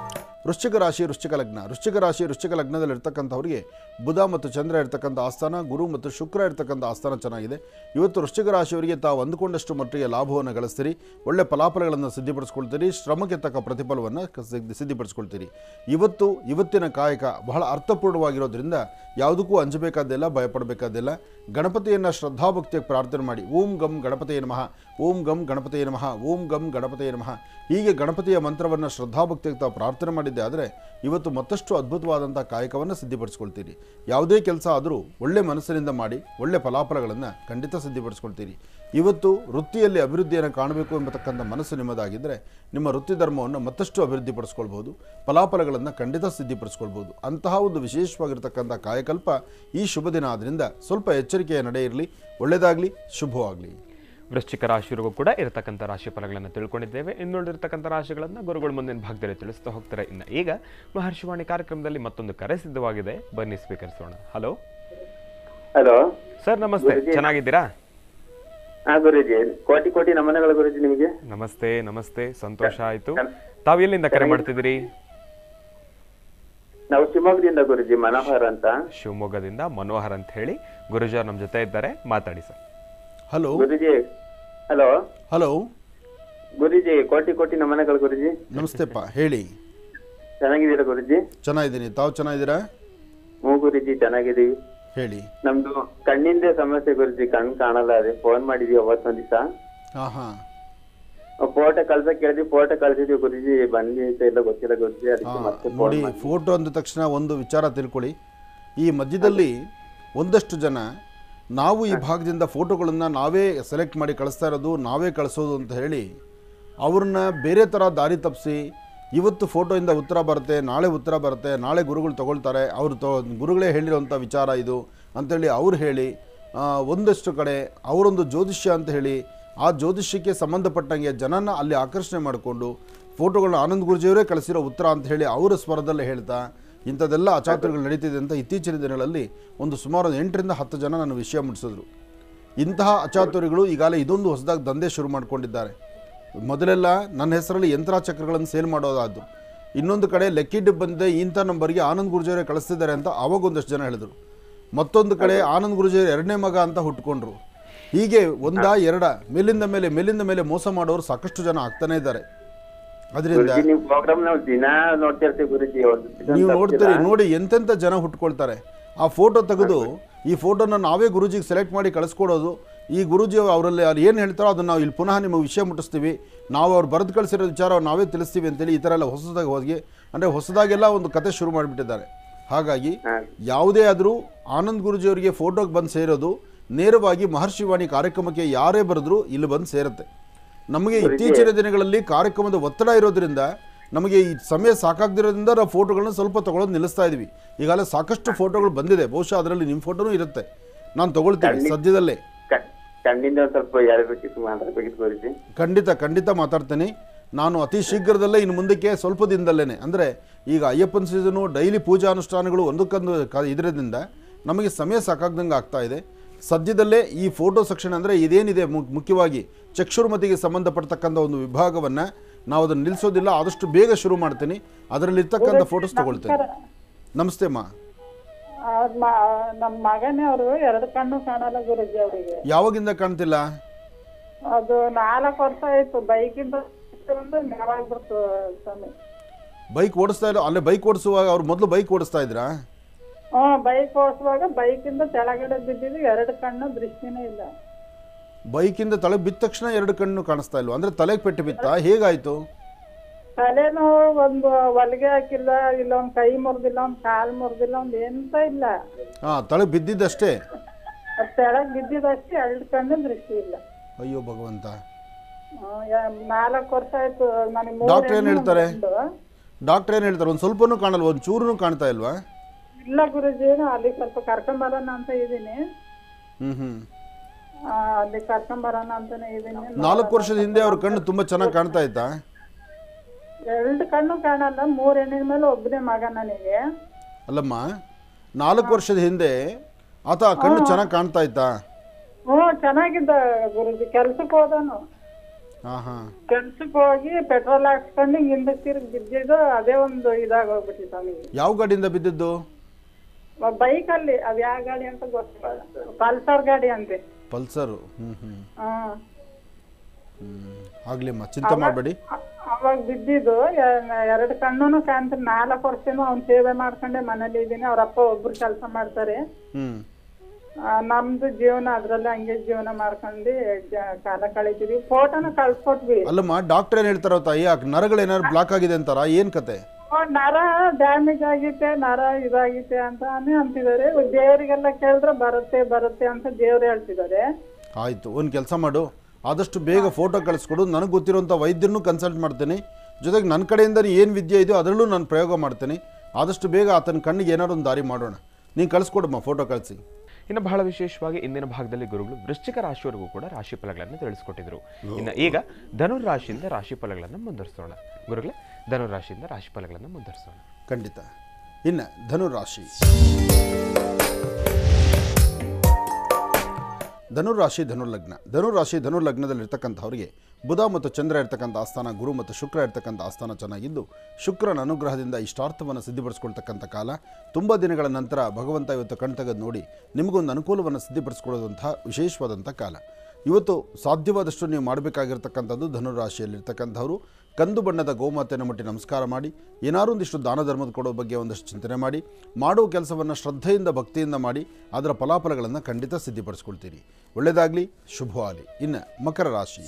ವೃಶ್ಚಿಕ ರಾಶಿ ವೃಶ್ಚಿಕ ಲಗ್ನ ವೃಶ್ಚಿಕ ರಾಶಿ ವೃಶ್ಚಿಕ ಲಗ್ನದಲ್ಲಿ ಇರ್ತಕ್ಕಂಥವ್ರಿಗೆ ಬುಧ ಮತ್ತು ಚಂದ್ರ ಇರ್ತಕ್ಕಂಥ ಆಸ್ಥಾನ, ಗುರು ಮತ್ತು ಶುಕ್ರ ಇರ್ತಕ್ಕಂಥ ಆಸ್ಥಾನ ಚೆನ್ನಾಗಿದೆ. ಇವತ್ತು ವೃಶ್ಚಿಕ ರಾಶಿಯವರಿಗೆ ತಾವು ಅಂದುಕೊಂಡಷ್ಟು ಮಟ್ಟಿಗೆ ಲಾಭವನ್ನು ಗಳಿಸ್ತೀರಿ, ಒಳ್ಳೆ ಫಲಾಫಲಗಳನ್ನು ಸಿದ್ಧಿಪಡಿಸ್ಕೊಳ್ತೀರಿ, ಶ್ರಮಕ್ಕೆ ತಕ್ಕ ಪ್ರತಿಫಲವನ್ನು ಸಿದ್ಧಿಪಡಿಸ್ಕೊಳ್ತೀರಿ. ಇವತ್ತು ಇವತ್ತಿನ ಕಾಯಕ ಬಹಳ ಅರ್ಥಪೂರ್ಣವಾಗಿರೋದ್ರಿಂದ ಯಾವುದಕ್ಕೂ ಅಂಜಬೇಕಾದಿಲ್ಲ, ಭಯಪಡಬೇಕಾದಿಲ್ಲ. ಗಣಪತಿಯನ್ನು ಶ್ರದ್ಧಾಭಕ್ತಿಯಾಗಿ ಪ್ರಾರ್ಥನೆ ಮಾಡಿ. ಓಂ ಗಂ ಗಣಪತಿಯೇ ನಮಃ, ಓಂ ಗಂ ಗಣಪತಿಯೇ ನಮಃ, ಓಂ ಗಂ ಗಣಪತಿಯೇ ನಮಃ. ಹೀಗೆ ಗಣಪತಿಯ ಮಂತ್ರವನ್ನು ಶ್ರದ್ಧಾಭಕ್ತಿಯಾಗಿ ತಾವು ಪ್ರಾರ್ಥನೆ ಮಾಡಿದ್ದೆ ಆದರೆ ಇವತ್ತು ಮತ್ತಷ್ಟು ಅದ್ಭುತವಾದಂಥ ಕಾಯಕವನ್ನು ಸಿದ್ಧಿಪಡಿಸ್ಕೊಳ್ತೀರಿ. ಯಾವುದೇ ಕೆಲಸ ಆದರೂ ಒಳ್ಳೆ ಮನಸ್ಸಿನಿಂದ ಮಾಡಿ ಒಳ್ಳೆ ಫಲಾಫಲಗಳನ್ನು ಖಂಡಿತ ಸಿದ್ಧಿಪಡಿಸ್ಕೊಳ್ತೀರಿ. ಇವತ್ತು ವೃತ್ತಿಯಲ್ಲಿ ಅಭಿವೃದ್ಧಿಯನ್ನು ಕಾಣಬೇಕು ಎಂಬತಕ್ಕಂಥ ಮನಸ್ಸು ನಿಮ್ಮದಾಗಿದ್ದರೆ ನಿಮ್ಮ ವೃತ್ತಿ ಧರ್ಮವನ್ನು ಮತ್ತಷ್ಟು ಅಭಿವೃದ್ಧಿಪಡಿಸ್ಕೊಳ್ಬೋದು, ಫಲಾಫಲಗಳನ್ನು ಖಂಡಿತ ಸಿದ್ಧಿಪಡಿಸ್ಕೊಳ್ಬೋದು. ಅಂತಹ ಒಂದು ವಿಶೇಷವಾಗಿರ್ತಕ್ಕಂಥ ಕಾಯಕಲ್ಪ ಈ ಶುಭ ದಿನ ಆದ್ದರಿಂದ ಸ್ವಲ್ಪ ಎಚ್ಚರಿಕೆಯ ನಡೆ ಇರಲಿ. ಒಳ್ಳೆಯದಾಗಲಿ, ಶುಭವಾಗಲಿ. ವೃಶ್ಚಿಕ ರಾಶಿಯವರಿಗೂ ಕೂಡ ಇರತಕ್ಕಂಥ ರಾಶಿ ಫಲಗಳನ್ನು ತಿಳ್ಕೊಂಡಿದ್ದೇವೆ. ಇನ್ನುಳಿದಿರ್ತಕ್ಕಂಥ ರಾಶಿಗಳನ್ನು ಗುರುಗಳು ಮುಂದಿನ ಭಾಗದಲ್ಲಿ ತಿಳಿಸ್ತಾ ಹೋಗ್ತಾರೆ. ಇನ್ನು ಈಗ ಮಹರ್ಷಿವಾಣಿ ಕಾರ್ಯಕ್ರಮದಲ್ಲಿ ಮತ್ತೊಂದು ಕರೆ ಸಿದ್ಧವಾಗಿದೆ, ಬನ್ನಿ ಸ್ವೀಕರಿಸೋಣ. ಹಲೋ ಹಲೋ ಸರ್, ನಮಸ್ತೆ. ಚೆನ್ನಾಗಿದ್ದೀರಾ? ಹಾ ಗುರುಜಿ, ಕೋಟಿ ಕೋಟಿ ನಮನಗಳು ಗುರುಜಿ ನಿಮಗೆ. ನಮಸ್ತೆ ನಮಸ್ತೆ, ಸಂತೋಷ ಆಯ್ತು. ತಾವು ಎಲ್ಲಿಂದ ಕರೆ ಮಾಡ್ತಿದ್ದೀರಿ? ನಾವು ಶಿವಮೊಗ್ಗದಿಂದ ಗುರುಜಿ, ಮನೋಹರ್ ಅಂತ. ಶಿವಮೊಗ್ಗದಿಂದ ಮನೋಹರ್ ಅಂತ ಹೇಳಿ. ಗುರುಜಿ ನಮ್ಮ ಜೊತೆ ಇದ್ದಾರೆ, ಮಾತಾಡಿ sir. Hello Guruji. Hello hello Guruji, ಕೋಟಿ ಕೋಟಿ ನಮನಗಳು ಗುರುಜಿ. ನಮಸ್ತೆಪ್ಪ, ಹೇಳಿ. ಚೆನ್ನಾಗಿದ್ದೀರಾ ಗುರುಜಿ? ಚೆನ್ನಾಗಿದ್ದೀನಿ, ತಾವು ಚೆನ್ನಾಗಿದ್ದೀರಾ? ಹ್ಞೂ ಗುರುಜಿ, ಚೆನ್ನಾಗಿದ್ದೀವಿ. ಹೇಳಿ. ನಮ್ದು ಕಣ್ಣಿಂದ ಸಮಸ್ಯೆ ಗುರುಜಿ, ಕಣ್ ಕಾಣಲ್ಲ. ಅದೇ ಫೋನ್ ಮಾಡಿದ್ವಿ ಅವತ್ತೊಂದ್ ದಿವಸ. ಹಾಂ ಹಾಂ ಫೋಟೋ ಕಳ್ಸಕ್ ಕೇಳಿದ್ವಿ, ಫೋಟೋ ಕಳ್ಸಿದ್ವಿ ಗುರುಜಿ, ಬಂದಿ ಇಲ್ಲ ಗೊತ್ತಿಲ್ಲ ಗುರುಜಿ, ಅದಕ್ಕೆ ಮತ್ತೆ ನೋಡಿ, ಫೋಟೋ ಅಂದ ತಕ್ಷಣ ಒಂದು ವಿಚಾರ ತಿಳ್ಕೊಳ್ಳಿ. ಈ ಮಧ್ಯದಲ್ಲಿ ಒಂದಷ್ಟು ಜನ ನಾವು ಈ ಭಾಗದಿಂದ ಫೋಟೋಗಳನ್ನು ನಾವೇ ಸೆಲೆಕ್ಟ್ ಮಾಡಿ ಕಳಿಸ್ತಾ ಇರೋದು, ನಾವೇ ಕಳಿಸೋದು ಅಂತ ಹೇಳಿ ಅವ್ರನ್ನ ಬೇರೆ ಥರ ದಾರಿ ತಪ್ಪಿಸಿ ಇವತ್ತು ಫೋಟೋಯಿಂದ ಉತ್ತರ ಬರುತ್ತೆ, ನಾಳೆ ಉತ್ತರ ಬರುತ್ತೆ, ನಾಳೆ ಗುರುಗಳು ತೊಗೊಳ್ತಾರೆ, ಅವರು ತೊ ಗುರುಗಳೇ ಹೇಳಿರೋಂಥ ವಿಚಾರ ಇದು ಅಂಥೇಳಿ ಅವ್ರು ಹೇಳಿ ಒಂದಷ್ಟು ಕಡೆ ಅವರೊಂದು ಜ್ಯೋತಿಷ್ಯ ಅಂತ ಹೇಳಿ ಆ ಜ್ಯೋತಿಷ್ಯಕ್ಕೆ ಸಂಬಂಧಪಟ್ಟಂಗೆ ಜನನ ಅಲ್ಲಿ ಆಕರ್ಷಣೆ ಮಾಡಿಕೊಂಡು ಫೋಟೋಗಳನ್ನ ಆನಂದ್ ಗುರುಜಿಯವರೇ ಕಳಿಸಿರೋ ಉತ್ತರ ಅಂತ ಹೇಳಿ ಅವರ ಸ್ವರದಲ್ಲೇ ಹೇಳ್ತಾ ಇಂಥದ್ದೆಲ್ಲ ಅಚಾತುರ್ಯಗಳು ನಡೀತಿದೆ ಅಂತ ಇತ್ತೀಚಿನ ದಿನಗಳಲ್ಲಿ ಒಂದು ಸುಮಾರು ಎಂಟರಿಂದ ಹತ್ತು ಜನ ನನ್ನ ವಿಷಯ ಮುಟ್ಟಿಸಿದ್ರು. ಇಂತಹ ಅಚಾತುರ್ಯಗಳು ಈಗಾಗಲೇ ಇದೊಂದು ಹೊಸದಾಗಿ ದಂಧೆ ಶುರು ಮಾಡಿಕೊಂಡಿದ್ದಾರೆ. ಮೊದಲೆಲ್ಲ ನನ್ನ ಹೆಸರಲ್ಲಿ ಯಂತ್ರಾಚಕ್ರಗಳನ್ನು ಸೇಲ್ ಮಾಡೋದಾದ್ದು, ಇನ್ನೊಂದು ಕಡೆ ಲೆಕ್ಕಿಡ್ ಬಂದಿದೆ ಇಂಥ ನಂಬರ್ಗೆ ಆನಂದ್ ಗುರುಜಿಯವರೇ ಕಳಿಸ್ತಿದ್ದಾರೆ ಅಂತ ಆವಾಗ ಒಂದಷ್ಟು ಜನ ಹೇಳಿದ್ರು. ಮತ್ತೊಂದು ಕಡೆ ಆನಂದ್ ಗುರುಜಿಯವರು ಎರಡನೇ ಮಗ ಅಂತ ಹುಟ್ಕೊಂಡ್ರು. ಹೀಗೆ ಒಂದ ಎರಡ ಮೇಲಿಂದ ಮೇಲೆ ಮೇಲಿಂದ ಮೇಲೆ ಮೋಸ ಮಾಡೋರು ಸಾಕಷ್ಟು ಜನ ಆಗ್ತಾನೆ ಇದ್ದಾರೆ. ಅದರಿಂದ ನೀವು ನೋಡ್ತೀರಿ, ನೋಡಿ ಎಂತೆಂಥ ಜನ ಹುಟ್ಕೊಳ್ತಾರೆ. ಆ ಫೋಟೋ ತೆಗೆದು ಈ ಫೋಟೋನ ನಾವೇ ಗುರುಜಿಗೆ ಸೆಲೆಕ್ಟ್ ಮಾಡಿ ಕಳಿಸ್ಕೊಡೋದು. ಈ ಗುರುಜಿ ಅವರಲ್ಲಿ ಅವ್ರು ಏನು ಹೇಳ್ತಾರೋ ಅದನ್ನು ನಾವು ಇಲ್ಲಿ ಪುನಃ ನಿಮಗೆ ವಿಷಯ ಮುಟ್ಟಿಸ್ತೀವಿ, ನಾವು ಅವ್ರು ಬರೆದು ಕಳಿಸಿರೋ ವಿಚಾರ ನಾವೇ ತಿಳಿಸ್ತೀವಿ ಅಂತೇಳಿ ಈ ಥರ ಎಲ್ಲ ಹೊಸದಾಗಿ ಹೋಗಿ ಅಂದರೆ ಹೊಸದಾಗೆಲ್ಲ ಒಂದು ಕತೆ ಶುರು ಮಾಡಿಬಿಟ್ಟಿದ್ದಾರೆ. ಹಾಗಾಗಿ ಯಾವುದೇ ಆದರೂ ಆನಂದ್ ಗುರುಜಿಯವರಿಗೆ ಫೋಟೋಗೆ ಬಂದು ಸೇರೋದು ನೇರವಾಗಿ ಮಹರ್ಷಿವಾಣಿ ಕಾರ್ಯಕ್ರಮಕ್ಕೆ ಯಾರೇ ಬರೆದ್ರು ಇಲ್ಲಿ ಬಂದು ಸೇರುತ್ತೆ. ನಮಗೆ ಇತ್ತೀಚಿನ ದಿನಗಳಲ್ಲಿ ಕಾರ್ಯಕ್ರಮದ ಒತ್ತಡ ಇರೋದ್ರಿಂದ ನಮಗೆ ಈ ಸಮಯ ಸಾಕಾಗದಿರೋದ್ರಿಂದ ನಾವು ಫೋಟೋಗಳನ್ನ ಸ್ವಲ್ಪ ತೊಗೊಳೋದು ನಿಲ್ಲಿಸ್ತಾ ಇದ್ವಿ. ಈಗಾಗಲೇ ಸಾಕಷ್ಟು ಫೋಟೋಗಳು ಬಂದಿದೆ, ಬಹುಶಃ ಅದರಲ್ಲಿ ನಿಮ್ಮ ಫೋಟೋನೂ ಇರುತ್ತೆ, ನಾನು ತೊಗೊಳ್ತೀನಿ ಸದ್ಯದಲ್ಲೇ. ಖಂಡಿತ ಖಂಡಿತ ಮಾತಾಡ್ತೀನಿ ನಾನು ಅತಿ ಶೀಘ್ರದಲ್ಲೇ. ಇನ್ನು ಮುಂದಕ್ಕೆ ಸ್ವಲ್ಪ ದಿನದಲ್ಲೇ, ಅಂದರೆ ಈಗ ಅಯ್ಯಪ್ಪನ ಸೀಸನು, ಡೈಲಿ ಪೂಜಾ ಅನುಷ್ಠಾನಗಳು ಒಂದಕ್ಕೊಂದು ಕ ಇದರಿಂದ ನಮಗೆ ಸಮಯ ಸಾಕಾಗ್ದಂಗೆ ಆಗ್ತಾ ಇದೆ. ಸದ್ಯದಲ್ಲೇ ಈ ಫೋಟೋ ಸೆಕ್ಷನ್ ಅಂದರೆ ಇದೇನಿದೆ ಮುಖ್ಯವಾಗಿ ಚಕ್ಷುರ್ಮತಿಗೆ ಸಂಬಂಧಪಡ್ತಕ್ಕಂಥ ಒಂದು ವಿಭಾಗವನ್ನು ನಾವು ಅದನ್ನು ನಿಲ್ಲಿಸೋದಿಲ್ಲ, ಆದಷ್ಟು ಬೇಗ ಶುರು ಮಾಡ್ತೀನಿ. ಅದರಲ್ಲಿರ್ತಕ್ಕಂಥ ಫೋಟೋಸ್ ತೊಗೊಳ್ತೇನೆ. ನಮಸ್ತೆ ಅಮ್ಮ. ನಮ್ಮ ಮಗನೇ ಅವರು ಎರಡು ಕಣ್ಣು ಕಾಣಲ್ಲ ಗುರುಜಿ ಅವರಿಗೆ. ಯಾವಾಗಿಂದ ಕಾಣ್ತಿಲ್ಲ? ಅದು ನಾಲ್ಕು ವರ್ಷ ಆಯ್ತು. ಬೈಕಿಂದ ಬೈಕ್ ಓಡಿಸ್ತಾ ಇಲ್ಲ? ಅಲ್ಲೇ ಬೈಕ್ ಓಡಿಸುವಾಗ ಅವ್ರು ಮೊದಲು ಬೈಕ್ ಓಡಿಸ್ತಾ ಇದ್ರಾ? ಹ್ಮ್, ಬೈಕ್ ಓಡಿಸುವಾಗ ಬೈಕಿಂದ ಕೆಳಗಡೆ ಬಿದ್ದಿದ್ದು, ಎರಡು ಕಣ್ಣು ದೃಷ್ಟಿನೇ ಇಲ್ಲ. ಬೈಕಿಂದ ತಲೆ ಬಿದ್ದ ತಕ್ಷಣ ಎರಡು ಕಣ್ಣು ಕಾಣಿಸ್ತಾ ಇಲ್ವಾ? ಅಂದ್ರೆ ತಲೆಗೆ ಪೆಟ್ಟು ಬಿತ್ತಾ? ಹೇಗಾಯ್ತು? ತಲೆನೋ ಒಂದು ಹೊಲಿಗೆ ಹಾಕಿಲ್ಲ, ಇಲ್ಲ ಒಂದ್ ಕೈ ಮುರಿದಿಲ್ಲ, ಒಂದ್ ಕಾಲ್ ಮುರಿದಿಲ್ಲ, ಒಂದ್ ಎಂತ ಇಲ್ಲ. ಹಾ, ತಲೆ ಬಿದ್ದಿದ್ದಷ್ಟೇ? ತೆಳಗ್ ಬಿದ್ದಿದ್ದಷ್ಟೇ, ಎರಡು ಕಣ್ಣು ದೃಷ್ಟಿ ಇಲ್ಲ. ಅಯ್ಯೋ ಭಗವಂತ. ನಾಲ್ಕು ವರ್ಷ ಆಯ್ತು. ನನಗೆ ಡಾಕ್ಟರ್ ಏನ್ ಹೇಳ್ತಾರೆ? ಡಾಕ್ಟರ್ ಏನ್ ಹೇಳ್ತಾರೆ? ಒಂದ್ ಸ್ವಲ್ಪನೂ ಕಾಣಲ್ವಾ? ಒಂದ್ ಚೂರು ಕಾಣ್ತಾ ಇಲ್ವಾ? ಇಲ್ಲ ಗುರುಜಿ, ಅಲ್ಲಿ ಸ್ವಲ್ಪ ಕರ್ಕೊಂಡ್ ಬರೋಣ ಅಂತ ಇದೀನಿ. ಹ್ಮ್ ಹ್ಮ್ ಅಲ್ಲಿ ಕರ್ಕೊಂಡ್ ಬರೋಣ ಅಂತಾನೆ ಇದೀನಿ. ನಾಲ್ಕು ವರ್ಷದ ಹಿಂದೆ ಅವ್ರ ಕಣ್ಣು ತುಂಬಾ ಚೆನ್ನಾಗಿ ಕಾಣ್ತಾ ಇತ್ತಾ? ಎರಡು ಕಣ್ಣು ಕಾಣಲ್ಲ, ಮೂರ್ ಹೆಣ್ಣಿನ ಮೇಲೆ ಒಬ್ಬನೇ ಮಗ ನನಗೆ. ಅಲ್ಲಮ್ಮ, ನಾಲ್ಕು ವರ್ಷದ ಹಿಂದೆ ಆತ ಕಣ್ಣು ಚೆನ್ನಾಗಿ ಕಾಣ್ತಾ ಇತ್ತಾ? ಹ್ಮ್, ಚೆನ್ನಾಗಿದ್ದ ಗುರುಜಿ. ಕೆಲ್ಸಕ್ಕೆ ಹೋದನು. ಹಾಂ ಹಾಂ ಕೆಲ್ಸಕ್ಕೆ ಹೋಗಿ ಪೆಟ್ರೋಲ್ ಹಾಕ್ಸ್ಕೊಂಡು ಹಿಂದಕ್ಕೆ ತಿರುಗಿ ಬಿದ್ದಿದ್ದು ಅದೇ ಒಂದು ಇದಾಗೋಗ್ಬಿಟ್ಟಿತ್ತು ಅವನಿಗೆ. ಯಾವ ಗಾಡಿಯಿಂದ ಬಿದ್ದಿದ್ದು? ಬೈಕಲ್ಲಿ, ಅದು ಯಾವ ಗಾಡಿ ಅಂತ ಗೊತ್ತಿಲ್ಲ, ಪಲ್ಸರ್ ಗಾಡಿ ಅಂತೆ. ಪಲ್ಸರು. ಹ್ಞೂ ಹ್ಞೂ ಹಾ ಹ್ಞೂ ಆಗಲಿಮ್ಮ, ಚಿಂತೆ ಮಾಡಬೇಡಿ. ಅವಾಗ ಬಿದ್ದಿದ್ದು ಎರಡು ಕಣ್ಣು ಕಾಣ್ತ. ನಾಲ್ಕು ವರ್ಷನೂ ಅವ್ನ ಸೇವೆ ಮಾಡ್ಕೊಂಡೆ ಮನೇಲಿ ಇದ್ದೀನಿ. ಅವ್ರಪ್ಪ ಒಬ್ರು ಕೆಲಸ ಮಾಡ್ತಾರೆ. ಹ್ಞೂ ನಮ್ದು ಜೀವನ ಅದ್ರಲ್ಲೇ ಹಂಗೆ ಜೀವನ ಮಾಡ್ಕೊಂಡು ಕಾಲ ಕಳೀತೀವಿ. ಫೋಟೋನ ಕಳ್ಸ್ಕೊಟ್ವಿ. ಅಲ್ಲಮ್ಮ, ಡಾಕ್ಟರ್ ಏನು ಹೇಳ್ತಾರೋ ತಾಯಿ? ಆ ನರಗಳು ಏನಾದ್ರು ಬ್ಲಾಕ್ ಆಗಿದೆ ಅಂತಾರ? ಏನು ಕತೆ? ನರ ಡ್ಯಾಮೇಜ್ ಆಗಿತ್ತೆ, ನರ ಇದಾಗಿತ್ತೆ ಅಂತಾನೆ ಅಂತಿದ್ದಾರೆ. ದೇವರಿಗೆಲ್ಲ ಕೇಳಿದ್ರೆ ಬರುತ್ತೆ ಬರುತ್ತೆ ಅಂತ ದೇವ್ರು ಹೇಳ್ತಿದ್ದಾರೆ. ಆಯಿತು, ಒಂದು ಕೆಲಸ ಮಾಡು, ಆದಷ್ಟು ಬೇಗ ಫೋಟೋ ಕಳಿಸ್ಕೊಡು. ನನಗೆ ಗೊತ್ತಿರೋಂಥ ವೈದ್ಯರನ್ನು ಕನ್ಸಲ್ಟ್ ಮಾಡ್ತೀನಿ, ಜೊತೆಗೆ ನನ್ನ ಕಡೆಯಿಂದ ಏನು ವಿದ್ಯೆ ಇದೆಯೋ ಅದರಲ್ಲೂ ನಾನು ಪ್ರಯೋಗ ಮಾಡ್ತೀನಿ. ಆದಷ್ಟು ಬೇಗ ಆತನ ಕಣ್ಣಿಗೆ ಏನಾದ್ರು ಒಂದು ದಾರಿ ಮಾಡೋಣ. ನೀನು ಕಳಿಸ್ಕೊಡಮ್ಮ, ಫೋಟೋ ಕಳಿಸಿ. ಇನ್ನು ಬಹಳ ವಿಶೇಷವಾಗಿ ಇಂದಿನ ಭಾಗದಲ್ಲಿ ಗುರುಗಳು ವೃಶ್ಚಿಕ ರಾಶಿಯವರೆಗೂ ಕೂಡ ರಾಶಿ ಫಲಗಳನ್ನು ತಿಳಿಸ್ಕೊಟ್ಟಿದ್ರು. ಇನ್ನು ಈಗ ಧನುರ್ ರಾಶಿಯಿಂದ ರಾಶಿ ಫಲಗಳನ್ನು ಮುಂದುವರಿಸೋಣ. ಗುರುಗಳೇ, ಧನುರ್ ರಾಶಿಯಿಂದ ರಾಶಿ ಫಲಗಳನ್ನು ಮುಂದುವರಿಸೋಣ. ಖಂಡಿತ. ಇನ್ನು ಧನುರಾಶಿ ಧನುರಾಶಿ ಧನುರ್ಲಗ್ನ ಧನುರಾಶಿ ಧನುರ್ಲಗ್ನದಲ್ಲಿರ್ತಕ್ಕಂಥವ್ರಿಗೆ ಬುಧ ಮತ್ತು ಚಂದ್ರ ಇರ್ತಕ್ಕಂಥ ಆಸ್ಥಾನ, ಗುರು ಮತ್ತು ಶುಕ್ರ ಇರ್ತಕ್ಕಂಥ ಆಸ್ಥಾನ ಚೆನ್ನಾಗಿದ್ದು, ಶುಕ್ರನ ಅನುಗ್ರಹದಿಂದ ಇಷ್ಟಾರ್ಥವನ್ನು ಸಿದ್ಧಿಪಡಿಸ್ಕೊಳ್ತಕ್ಕಂಥ ಕಾಲ. ತುಂಬ ದಿನಗಳ ನಂತರ ಭಗವಂತ ಇವತ್ತು ಕಣ್ತೆಗೆದು ನೋಡಿ ನಿಮಗೊಂದು ಅನುಕೂಲವನ್ನು ಸಿದ್ಧಿಪಡಿಸ್ಕೊಳ್ಳೋದಂಥ ವಿಶೇಷವಾದಂಥ ಕಾಲ. ಇವತ್ತು ಸಾಧ್ಯವಾದಷ್ಟು ನೀವು ಮಾಡಬೇಕಾಗಿರ್ತಕ್ಕಂಥದ್ದು, ಧನುರಾಶಿಯಲ್ಲಿರ್ತಕ್ಕಂಥವರು ಕಂದು ಬಣ್ಣದ ಗೋಮಾತೆಯನ್ನು ಮುಟ್ಟಿ ನಮಸ್ಕಾರ ಮಾಡಿ, ಏನಾರು ಒಂದಿಷ್ಟು ದಾನ ಧರ್ಮದ ಕೊಡೋ ಬಗ್ಗೆ ಒಂದಷ್ಟು ಚಿಂತನೆ ಮಾಡಿ, ಮಾಡೋ ಕೆಲಸವನ್ನು ಶ್ರದ್ಧೆಯಿಂದ ಭಕ್ತಿಯಿಂದ ಮಾಡಿ ಅದರ ಫಲಾಫಲಗಳನ್ನು ಖಂಡಿತ ಸಿದ್ಧಿಪಡಿಸ್ಕೊಳ್ತೀರಿ. ಒಳ್ಳೆಯದಾಗಲಿ, ಶುಭವಾಗಲಿ. ಇನ್ನು ಮಕರ ರಾಶಿ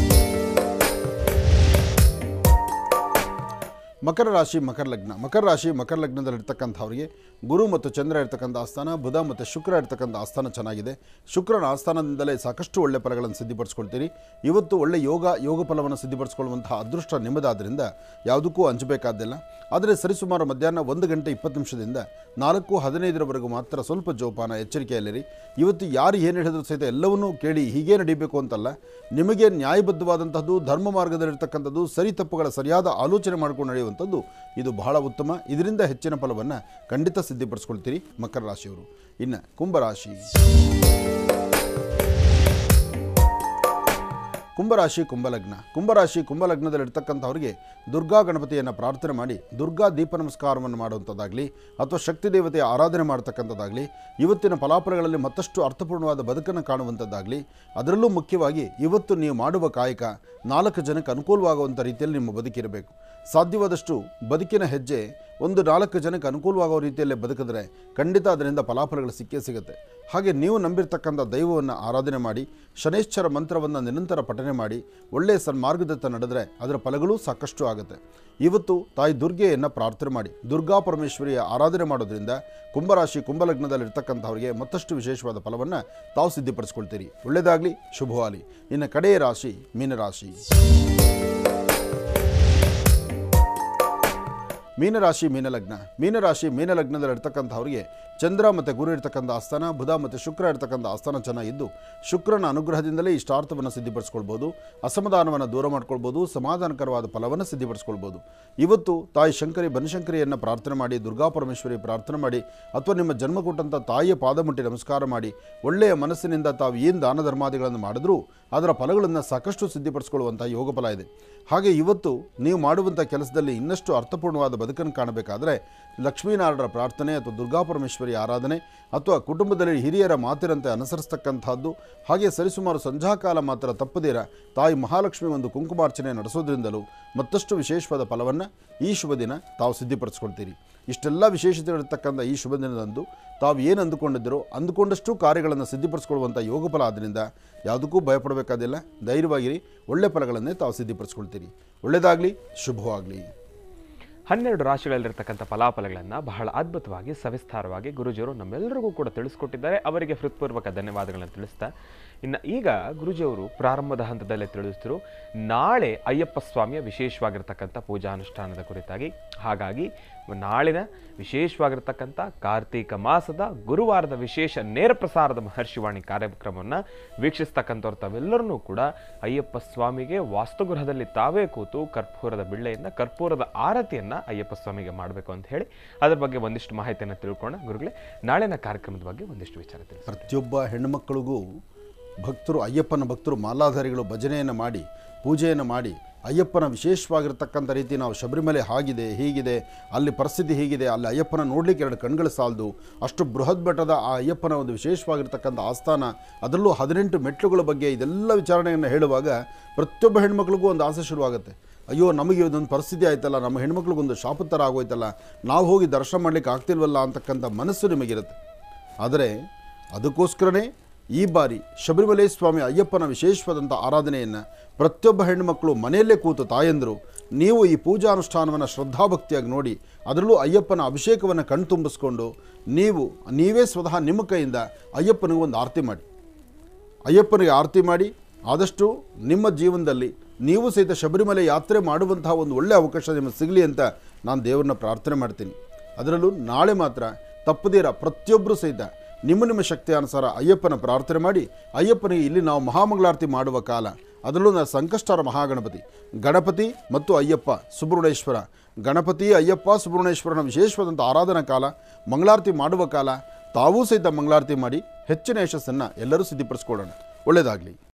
ಮಕರ ರಾಶಿ ಮಕರ ಲಗ್ನ ಮಕರ ರಾಶಿ ಮಕರ ಲಗ್ನದಲ್ಲಿರ್ತಕ್ಕಂಥವ್ರಿಗೆ ಗುರು ಮತ್ತು ಚಂದ್ರ ಇರ್ತಕ್ಕಂಥ ಆಸ್ಥಾನ, ಬುಧ ಮತ್ತು ಶುಕ್ರ ಇರ್ತಕ್ಕಂಥ ಆಸ್ಥಾನ ಚೆನ್ನಾಗಿದೆ. ಶುಕ್ರನ ಆಸ್ಥಾನದಿಂದಲೇ ಸಾಕಷ್ಟು ಒಳ್ಳೆ ಫಲಗಳನ್ನು ಸಿದ್ಧಿಪಡಿಸ್ಕೊಳ್ತೀರಿ. ಇವತ್ತು ಒಳ್ಳೆ ಯೋಗ ಯೋಗ ಫಲವನ್ನು ಸಿದ್ಧಿಪಡಿಸ್ಕೊಳ್ಳುವಂತಹ ಅದೃಷ್ಟ ನಿಮ್ಮದಾದ್ದರಿಂದ ಯಾವುದಕ್ಕೂ ಹಂಚಬೇಕಾದಿಲ್ಲ. ಆದರೆ ಸರಿಸುಮಾರು ಮಧ್ಯಾಹ್ನ ಒಂದು ಗಂಟೆ ಇಪ್ಪತ್ತು ನಿಮಿಷದಿಂದ ನಾಲ್ಕು ಹದಿನೈದರವರೆಗೂ ಮಾತ್ರ ಸ್ವಲ್ಪ ಜೋಪಾನ, ಎಚ್ಚರಿಕೆಯಲ್ಲಿರಿ. ಇವತ್ತು ಯಾರು ಏನು ಹೇಳಿದ್ರು ಸಹಿತ ಎಲ್ಲವನ್ನೂ ಕೇಳಿ ಹೀಗೇ ನಡೀಬೇಕು ಅಂತಲ್ಲ, ನಿಮಗೆ ನ್ಯಾಯಬದ್ಧವಾದಂಥದ್ದು, ಧರ್ಮ ಮಾರ್ಗದಲ್ಲಿರ್ತಕ್ಕಂಥದ್ದು, ಸರಿ ತಪ್ಪುಗಳ ಸರಿಯಾದ ಆಲೋಚನೆ ಮಾಡ್ಕೊಂಡು ನಡೆಯುವಂಥದ್ದು ಇದು ಬಹಳ ಉತ್ತಮ. ಇದರಿಂದ ಹೆಚ್ಚಿನ ಫಲವನ್ನು ಖಂಡಿತ ಸಿದ್ಧಿಪಡಿಸ್ಕೊಳ್ತೀರಿ ಮಕರ ರಾಶಿಯವರು. ಇನ್ನು ಕುಂಭರಾಶಿ ಕುಂಭರಾಶಿ ಕುಂಭಲಗ್ನ ಕುಂಭರಾಶಿ ಕುಂಭಲಗ್ನದಲ್ಲಿರ್ತಕ್ಕಂಥವ್ರಿಗೆ ದುರ್ಗಾ ಗಣಪತಿಯನ್ನು ಪ್ರಾರ್ಥನೆ ಮಾಡಿ ದುರ್ಗಾ ದೀಪ ನಮಸ್ಕಾರವನ್ನು ಮಾಡುವಂಥದ್ದಾಗಲಿ ಅಥವಾ ಶಕ್ತಿ ದೇವತೆಯ ಆರಾಧನೆ ಮಾಡ್ತಕ್ಕಂಥದ್ದಾಗಲಿ ಇವತ್ತಿನ ಫಲಾಫಲಗಳಲ್ಲಿ ಮತ್ತಷ್ಟು ಅರ್ಥಪೂರ್ಣವಾದ ಬದುಕನ್ನು ಕಾಣುವಂಥದ್ದಾಗಲಿ. ಅದರಲ್ಲೂ ಮುಖ್ಯವಾಗಿ ಇವತ್ತು ನೀವು ಮಾಡುವ ಕಾಯಕ ನಾಲ್ಕು ಜನಕ್ಕೆ ಅನುಕೂಲವಾಗುವಂಥ ರೀತಿಯಲ್ಲಿ ನಿಮ್ಮ ಬದುಕಿರಬೇಕು. ಸಾಧ್ಯವಾದಷ್ಟು ಬದುಕಿನ ಹೆಜ್ಜೆ ಒಂದು ನಾಲ್ಕು ಜನಕ್ಕೆ ಅನುಕೂಲವಾಗೋ ರೀತಿಯಲ್ಲೇ ಬದುಕಿದ್ರೆ ಖಂಡಿತ ಅದರಿಂದ ಫಲಾಫಲಗಳು ಸಿಕ್ಕೇ ಸಿಗುತ್ತೆ. ಹಾಗೆ ನೀವು ನಂಬಿರ್ತಕ್ಕಂಥ ದೈವವನ್ನು ಆರಾಧನೆ ಮಾಡಿ, ಶನೈಶ್ಚರ ಮಂತ್ರವನ್ನು ನಿರಂತರ ಪಠನೆ ಮಾಡಿ, ಒಳ್ಳೆಯ ಸನ್ಮಾರ್ಗದತ್ತ ನಡೆದರೆ ಅದರ ಫಲಗಳೂ ಸಾಕಷ್ಟು ಆಗುತ್ತೆ. ಇವತ್ತು ತಾಯಿ ದುರ್ಗೆಯನ್ನು ಪ್ರಾರ್ಥನೆ ಮಾಡಿ, ದುರ್ಗಾ ಪರಮೇಶ್ವರಿಯ ಆರಾಧನೆ ಮಾಡೋದ್ರಿಂದ ಕುಂಭರಾಶಿ ಕುಂಭಲಗ್ನದಲ್ಲಿರ್ತಕ್ಕಂಥವ್ರಿಗೆ ಮತ್ತಷ್ಟು ವಿಶೇಷವಾದ ಫಲವನ್ನು ತಾವು ಸಿದ್ಧಿಪಡಿಸ್ಕೊಳ್ತೀರಿ. ಒಳ್ಳೆಯದಾಗಲಿ, ಶುಭವಾಗಲಿ. ಇನ್ನು ಕಡೆಯ ರಾಶಿ ಮೀನರಾಶಿ ಮೀನರಾಶಿ ಮೀನಲಗ್ನ ಮೀನರಾಶಿ ಮೀನಲಗ್ನದಲ್ಲಿರ್ತಕ್ಕಂಥವ್ರಿಗೆ ಚಂದ್ರ ಮತ್ತು ಗುರು ಇರ್ತಕ್ಕಂಥ ಆಸ್ಥಾನ, ಬುಧ ಮತ್ತು ಶುಕ್ರ ಇರ್ತಕ್ಕಂಥ ಆಸ್ಥಾನ ಚೆನ್ನಾಗಿದ್ದು ಶುಕ್ರನ ಅನುಗ್ರಹದಿಂದಲೇ ಇಷ್ಟಾರ್ಥವನ್ನು ಸಿದ್ಧಿಪಡಿಸ್ಕೊಳ್ಬೋದು, ಅಸಮಾಧಾನವನ್ನು ದೂರ ಮಾಡ್ಕೊಳ್ಬೋದು, ಸಮಾಧಾನಕರವಾದ ಫಲವನ್ನು ಸಿದ್ಧಿಪಡಿಸ್ಕೊಳ್ಬೋದು. ಇವತ್ತು ತಾಯಿ ಶಂಕರಿ ಬನಶಂಕರಿಯನ್ನು ಪ್ರಾರ್ಥನೆ ಮಾಡಿ, ದುರ್ಗಾ ಪರಮೇಶ್ವರಿ ಪ್ರಾರ್ಥನೆ ಮಾಡಿ, ಅಥವಾ ನಿಮ್ಮ ಜನ್ಮ ಕೊಟ್ಟಂಥ ತಾಯಿಯ ಪಾದ ಮುಟ್ಟಿ ನಮಸ್ಕಾರ ಮಾಡಿ ಒಳ್ಳೆಯ ಮನಸ್ಸಿನಿಂದ ತಾವು ಏನು ದಾನ ಧರ್ಮಾದಿಗಳನ್ನು ಮಾಡಿದ್ರೂ ಅದರ ಫಲಗಳನ್ನು ಸಾಕಷ್ಟು ಸಿದ್ಧಿಪಡಿಸ್ಕೊಳ್ಳುವಂಥ ಯೋಗ ಫಲ ಇದೆ. ಹಾಗೆ ಇವತ್ತು ನೀವು ಮಾಡುವಂಥ ಕೆಲಸದಲ್ಲಿ ಇನ್ನಷ್ಟು ಅರ್ಥಪೂರ್ಣವಾದ ಬದುಕನ್ನು ಕಾಣಬೇಕಾದರೆ ಲಕ್ಷ್ಮೀನಾರಾಯಣರ ಪ್ರಾರ್ಥನೆ ಅಥವಾ ದುರ್ಗಾ ಪರಮೇಶ್ವರಿ ಆರಾಧನೆ ಅಥವಾ ಕುಟುಂಬದಲ್ಲಿ ಹಿರಿಯರ ಮಾತಿನಂತೆ ಅನುಸರಿಸ್ತಕ್ಕಂಥದ್ದು, ಹಾಗೆ ಸರಿಸುಮಾರು ಸಂಧ್ಯಾಕಾಲ ಮಾತ್ರ ತಪ್ಪದಿರ ತಾಯಿ ಮಹಾಲಕ್ಷ್ಮಿ ಒಂದು ಕುಂಕುಮಾರ್ಚನೆ ನಡೆಸೋದ್ರಿಂದಲೂ ಮತ್ತಷ್ಟು ವಿಶೇಷವಾದ ಫಲವನ್ನು ಈ ಶುಭ ದಿನ ತಾವು ಸಿದ್ಧಿಪಡಿಸ್ಕೊಳ್ತೀರಿ. ಇಷ್ಟೆಲ್ಲ ವಿಶೇಷತೆಗಳಿರ್ತಕ್ಕಂಥ ಈ ಶುಭ ದಿನದಂದು ತಾವು ಏನು ಅಂದುಕೊಂಡಿದ್ದರೋ ಅಂದುಕೊಂಡಷ್ಟು ಕಾರ್ಯಗಳನ್ನು ಸಿದ್ಧಿಪಡಿಸ್ಕೊಳ್ಳುವಂಥ ಯೋಗ ಫಲ ಆದ್ದರಿಂದ ಯಾವುದಕ್ಕೂ ಭಯಪಡಬೇಕಾದಿಲ್ಲ. ಧೈರ್ಯವಾಗಿರಿ, ಒಳ್ಳೆ ಫಲಗಳನ್ನೇ ತಾವು ಸಿದ್ಧಿಪಡಿಸ್ಕೊಳ್ತೀರಿ. ಒಳ್ಳೆಯದಾಗಲಿ, ಶುಭವಾಗಲಿ. ಹನ್ನೆರಡು ರಾಶಿಗಳಲ್ಲಿರ್ತಕ್ಕಂಥ ಫಲಾಫಲಗಳನ್ನು ಬಹಳ ಅದ್ಭುತವಾಗಿ ಸವಿಸ್ತಾರವಾಗಿ ಗುರುಜಿಯವರು ನಮ್ಮೆಲ್ಲರಿಗೂ ಕೂಡ ತಿಳಿಸ್ಕೊಟ್ಟಿದ್ದಾರೆ. ಅವರಿಗೆ ಹೃತ್ಪೂರ್ವಕ ಧನ್ಯವಾದಗಳನ್ನು ತಿಳಿಸ್ತಾ, ಇನ್ನು ಈಗ ಗುರುಜಿಯವರು ಪ್ರಾರಂಭದ ಹಂತದಲ್ಲೇ ತಿಳಿಸಿದ್ರು ನಾಳೆ ಅಯ್ಯಪ್ಪ ಸ್ವಾಮಿಯ ವಿಶೇಷವಾಗಿರ್ತಕ್ಕಂಥ ಪೂಜಾನುಷ್ಠಾನದ ಕುರಿತಾಗಿ. ಹಾಗಾಗಿ ನಾಳಿನ ವಿಶೇಷವಾಗಿರ್ತಕ್ಕಂಥ ಕಾರ್ತೀಕ ಮಾಸದ ಗುರುವಾರದ ವಿಶೇಷ ನೇರ ಪ್ರಸಾರದ ಮಹರ್ಷಿವಾಣಿ ಕಾರ್ಯಕ್ರಮವನ್ನು ವೀಕ್ಷಿಸ್ತಕ್ಕಂಥವ್ರು ತಾವೆಲ್ಲರೂ ಕೂಡ ಅಯ್ಯಪ್ಪ ಸ್ವಾಮಿಗೆ ವಾಸ್ತುಗೃಹದಲ್ಲಿ ತಾವೇ ಕೂತು ಕರ್ಪೂರದ ಬಿಳ್ಳೆಯನ್ನು ಕರ್ಪೂರದ ಆರತಿಯನ್ನು ಅಯ್ಯಪ್ಪ ಸ್ವಾಮಿಗೆ ಮಾಡಬೇಕು ಅಂತ ಹೇಳಿ ಅದ್ರ ಬಗ್ಗೆ ಒಂದಿಷ್ಟು ಮಾಹಿತಿಯನ್ನು ತಿಳ್ಕೊಳ್ಳೋಣ. ಗುರುಗಳೇ, ನಾಳಿನ ಕಾರ್ಯಕ್ರಮದ ಬಗ್ಗೆ ಒಂದಿಷ್ಟು ವಿಚಾರ ತಿಳಿಸಿ. ಪ್ರತಿಯೊಬ್ಬ ಹೆಣ್ಣುಮಕ್ಕಳಿಗೂ ಭಕ್ತರು, ಅಯ್ಯಪ್ಪನ ಭಕ್ತರು, ಮಾಲಾಧಾರಿಗಳು ಭಜನೆಯನ್ನು ಮಾಡಿ ಪೂಜೆಯನ್ನು ಮಾಡಿ ಅಯ್ಯಪ್ಪನ ವಿಶೇಷವಾಗಿರ್ತಕ್ಕಂಥ ರೀತಿ ನಾವು ಶಬರಿಮಲೆ ಹಾಗಿದೆ ಹೀಗಿದೆ, ಅಲ್ಲಿ ಪರಿಸ್ಥಿತಿ ಹೀಗಿದೆ, ಅಲ್ಲಿ ಅಯ್ಯಪ್ಪನ ನೋಡಲಿಕ್ಕೆ ಎರಡು ಕಣ್ಗಳು ಸಾಲದು, ಅಷ್ಟು ಬೃಹತ್ ಬೆಟ್ಟದ ಆ ಅಯ್ಯಪ್ಪನ ಒಂದು ವಿಶೇಷವಾಗಿರ್ತಕ್ಕಂಥ ಆಸ್ಥಾನ, ಅದರಲ್ಲೂ ಹದಿನೆಂಟು ಮೆಟ್ಲುಗಳ ಬಗ್ಗೆ ಇದೆಲ್ಲ ವಿಚಾರಣೆಯನ್ನು ಹೇಳುವಾಗ ಪ್ರತಿಯೊಬ್ಬ ಹೆಣ್ಮಕ್ಳಿಗೂ ಒಂದು ಆಸೆ ಶುರುವಾಗುತ್ತೆ. ಅಯ್ಯೋ ನಮಗೆ ಇದೊಂದು ಪರಿಸ್ಥಿತಿ ಆಯ್ತಲ್ಲ, ನಮ್ಮ ಹೆಣ್ಮಕ್ಳಿಗೊಂದು ಶಾಪ ಥರ ಆಗೋಯ್ತಲ್ಲ, ನಾವು ಹೋಗಿ ದರ್ಶನ ಮಾಡಲಿಕ್ಕೆ ಆಗ್ತಿಲ್ವಲ್ಲ ಅಂತಕ್ಕಂಥ ಮನಸ್ಸು ನಿಮಗಿರುತ್ತೆ. ಆದರೆ ಅದಕ್ಕೋಸ್ಕರನೇ ಈ ಬಾರಿ ಶಬರಿಮಲೆ ಸ್ವಾಮಿ ಅಯ್ಯಪ್ಪನ ವಿಶೇಷವಾದಂಥ ಆರಾಧನೆಯನ್ನು ಪ್ರತಿಯೊಬ್ಬ ಹೆಣ್ಣುಮಕ್ಕಳು ಮನೆಯಲ್ಲೇ ಕೂತು ತಾಯಂದರು ನೀವು ಈ ಪೂಜಾನುಷ್ಠಾನವನ್ನು ಶ್ರದ್ಧಾಭಕ್ತಿಯಾಗಿ ನೋಡಿ, ಅದರಲ್ಲೂ ಅಯ್ಯಪ್ಪನ ಅಭಿಷೇಕವನ್ನು ಕಣ್ತುಂಬಿಸ್ಕೊಂಡು ನೀವು ನೀವೇ ಸ್ವತಃ ನಿಮ್ಮ ಕೈಯಿಂದ ಅಯ್ಯಪ್ಪನಿಗೆ ಒಂದು ಆರತಿ ಮಾಡಿ, ಅಯ್ಯಪ್ಪನಿಗೆ ಆರತಿ ಮಾಡಿ ಆದಷ್ಟು ನಿಮ್ಮ ಜೀವನದಲ್ಲಿ ನೀವು ಸಹಿತ ಶಬರಿಮಲೆ ಯಾತ್ರೆ ಮಾಡುವಂತಹ ಒಂದು ಒಳ್ಳೆಯ ಅವಕಾಶ ನಿಮಗೆ ಸಿಗಲಿ ಅಂತ ನಾನು ದೇವರನ್ನ ಪ್ರಾರ್ಥನೆ ಮಾಡ್ತೀನಿ. ಅದರಲ್ಲೂ ನಾಳೆ ಮಾತ್ರ ತಪ್ಪದಿರ ಪ್ರತಿಯೊಬ್ಬರೂ ಸಹಿತ ನಿಮ್ಮ ನಿಮ್ಮ ಶಕ್ತಿಯ ಅನುಸಾರ ಅಯ್ಯಪ್ಪನ ಪ್ರಾರ್ಥನೆ ಮಾಡಿ, ಅಯ್ಯಪ್ಪನಿಗೆ ಇಲ್ಲಿ ನಾವು ಮಹಾಮಂಗಳಾರತಿ ಮಾಡುವ ಕಾಲ, ಅದರಲ್ಲೂ ನಾನು ಸಂಕಷ್ಟಹರ ಮಹಾಗಣಪತಿ ಗಣಪತಿ ಮತ್ತು ಅಯ್ಯಪ್ಪ ಸುಬ್ರಹ್ಮಣ್ಯೇಶ್ವರ, ಗಣಪತಿ ಅಯ್ಯಪ್ಪ ಸುಬ್ರಹ್ಮಣ್ಯೇಶ್ವರನ ವಿಶೇಷವಾದಂಥ ಆರಾಧನಾ ಕಾಲ, ಮಂಗಳಾರತಿ ಮಾಡುವ ಕಾಲ, ತಾವೂ ಸಹಿತ ಮಂಗಳಾರತಿ ಮಾಡಿ ಹೆಚ್ಚಿನ ಯಶಸ್ಸನ್ನು ಎಲ್ಲರೂ ಸಿದ್ಧಿಪಡಿಸ್ಕೊಳ್ಳೋಣ. ಒಳ್ಳೆಯದಾಗಲಿ.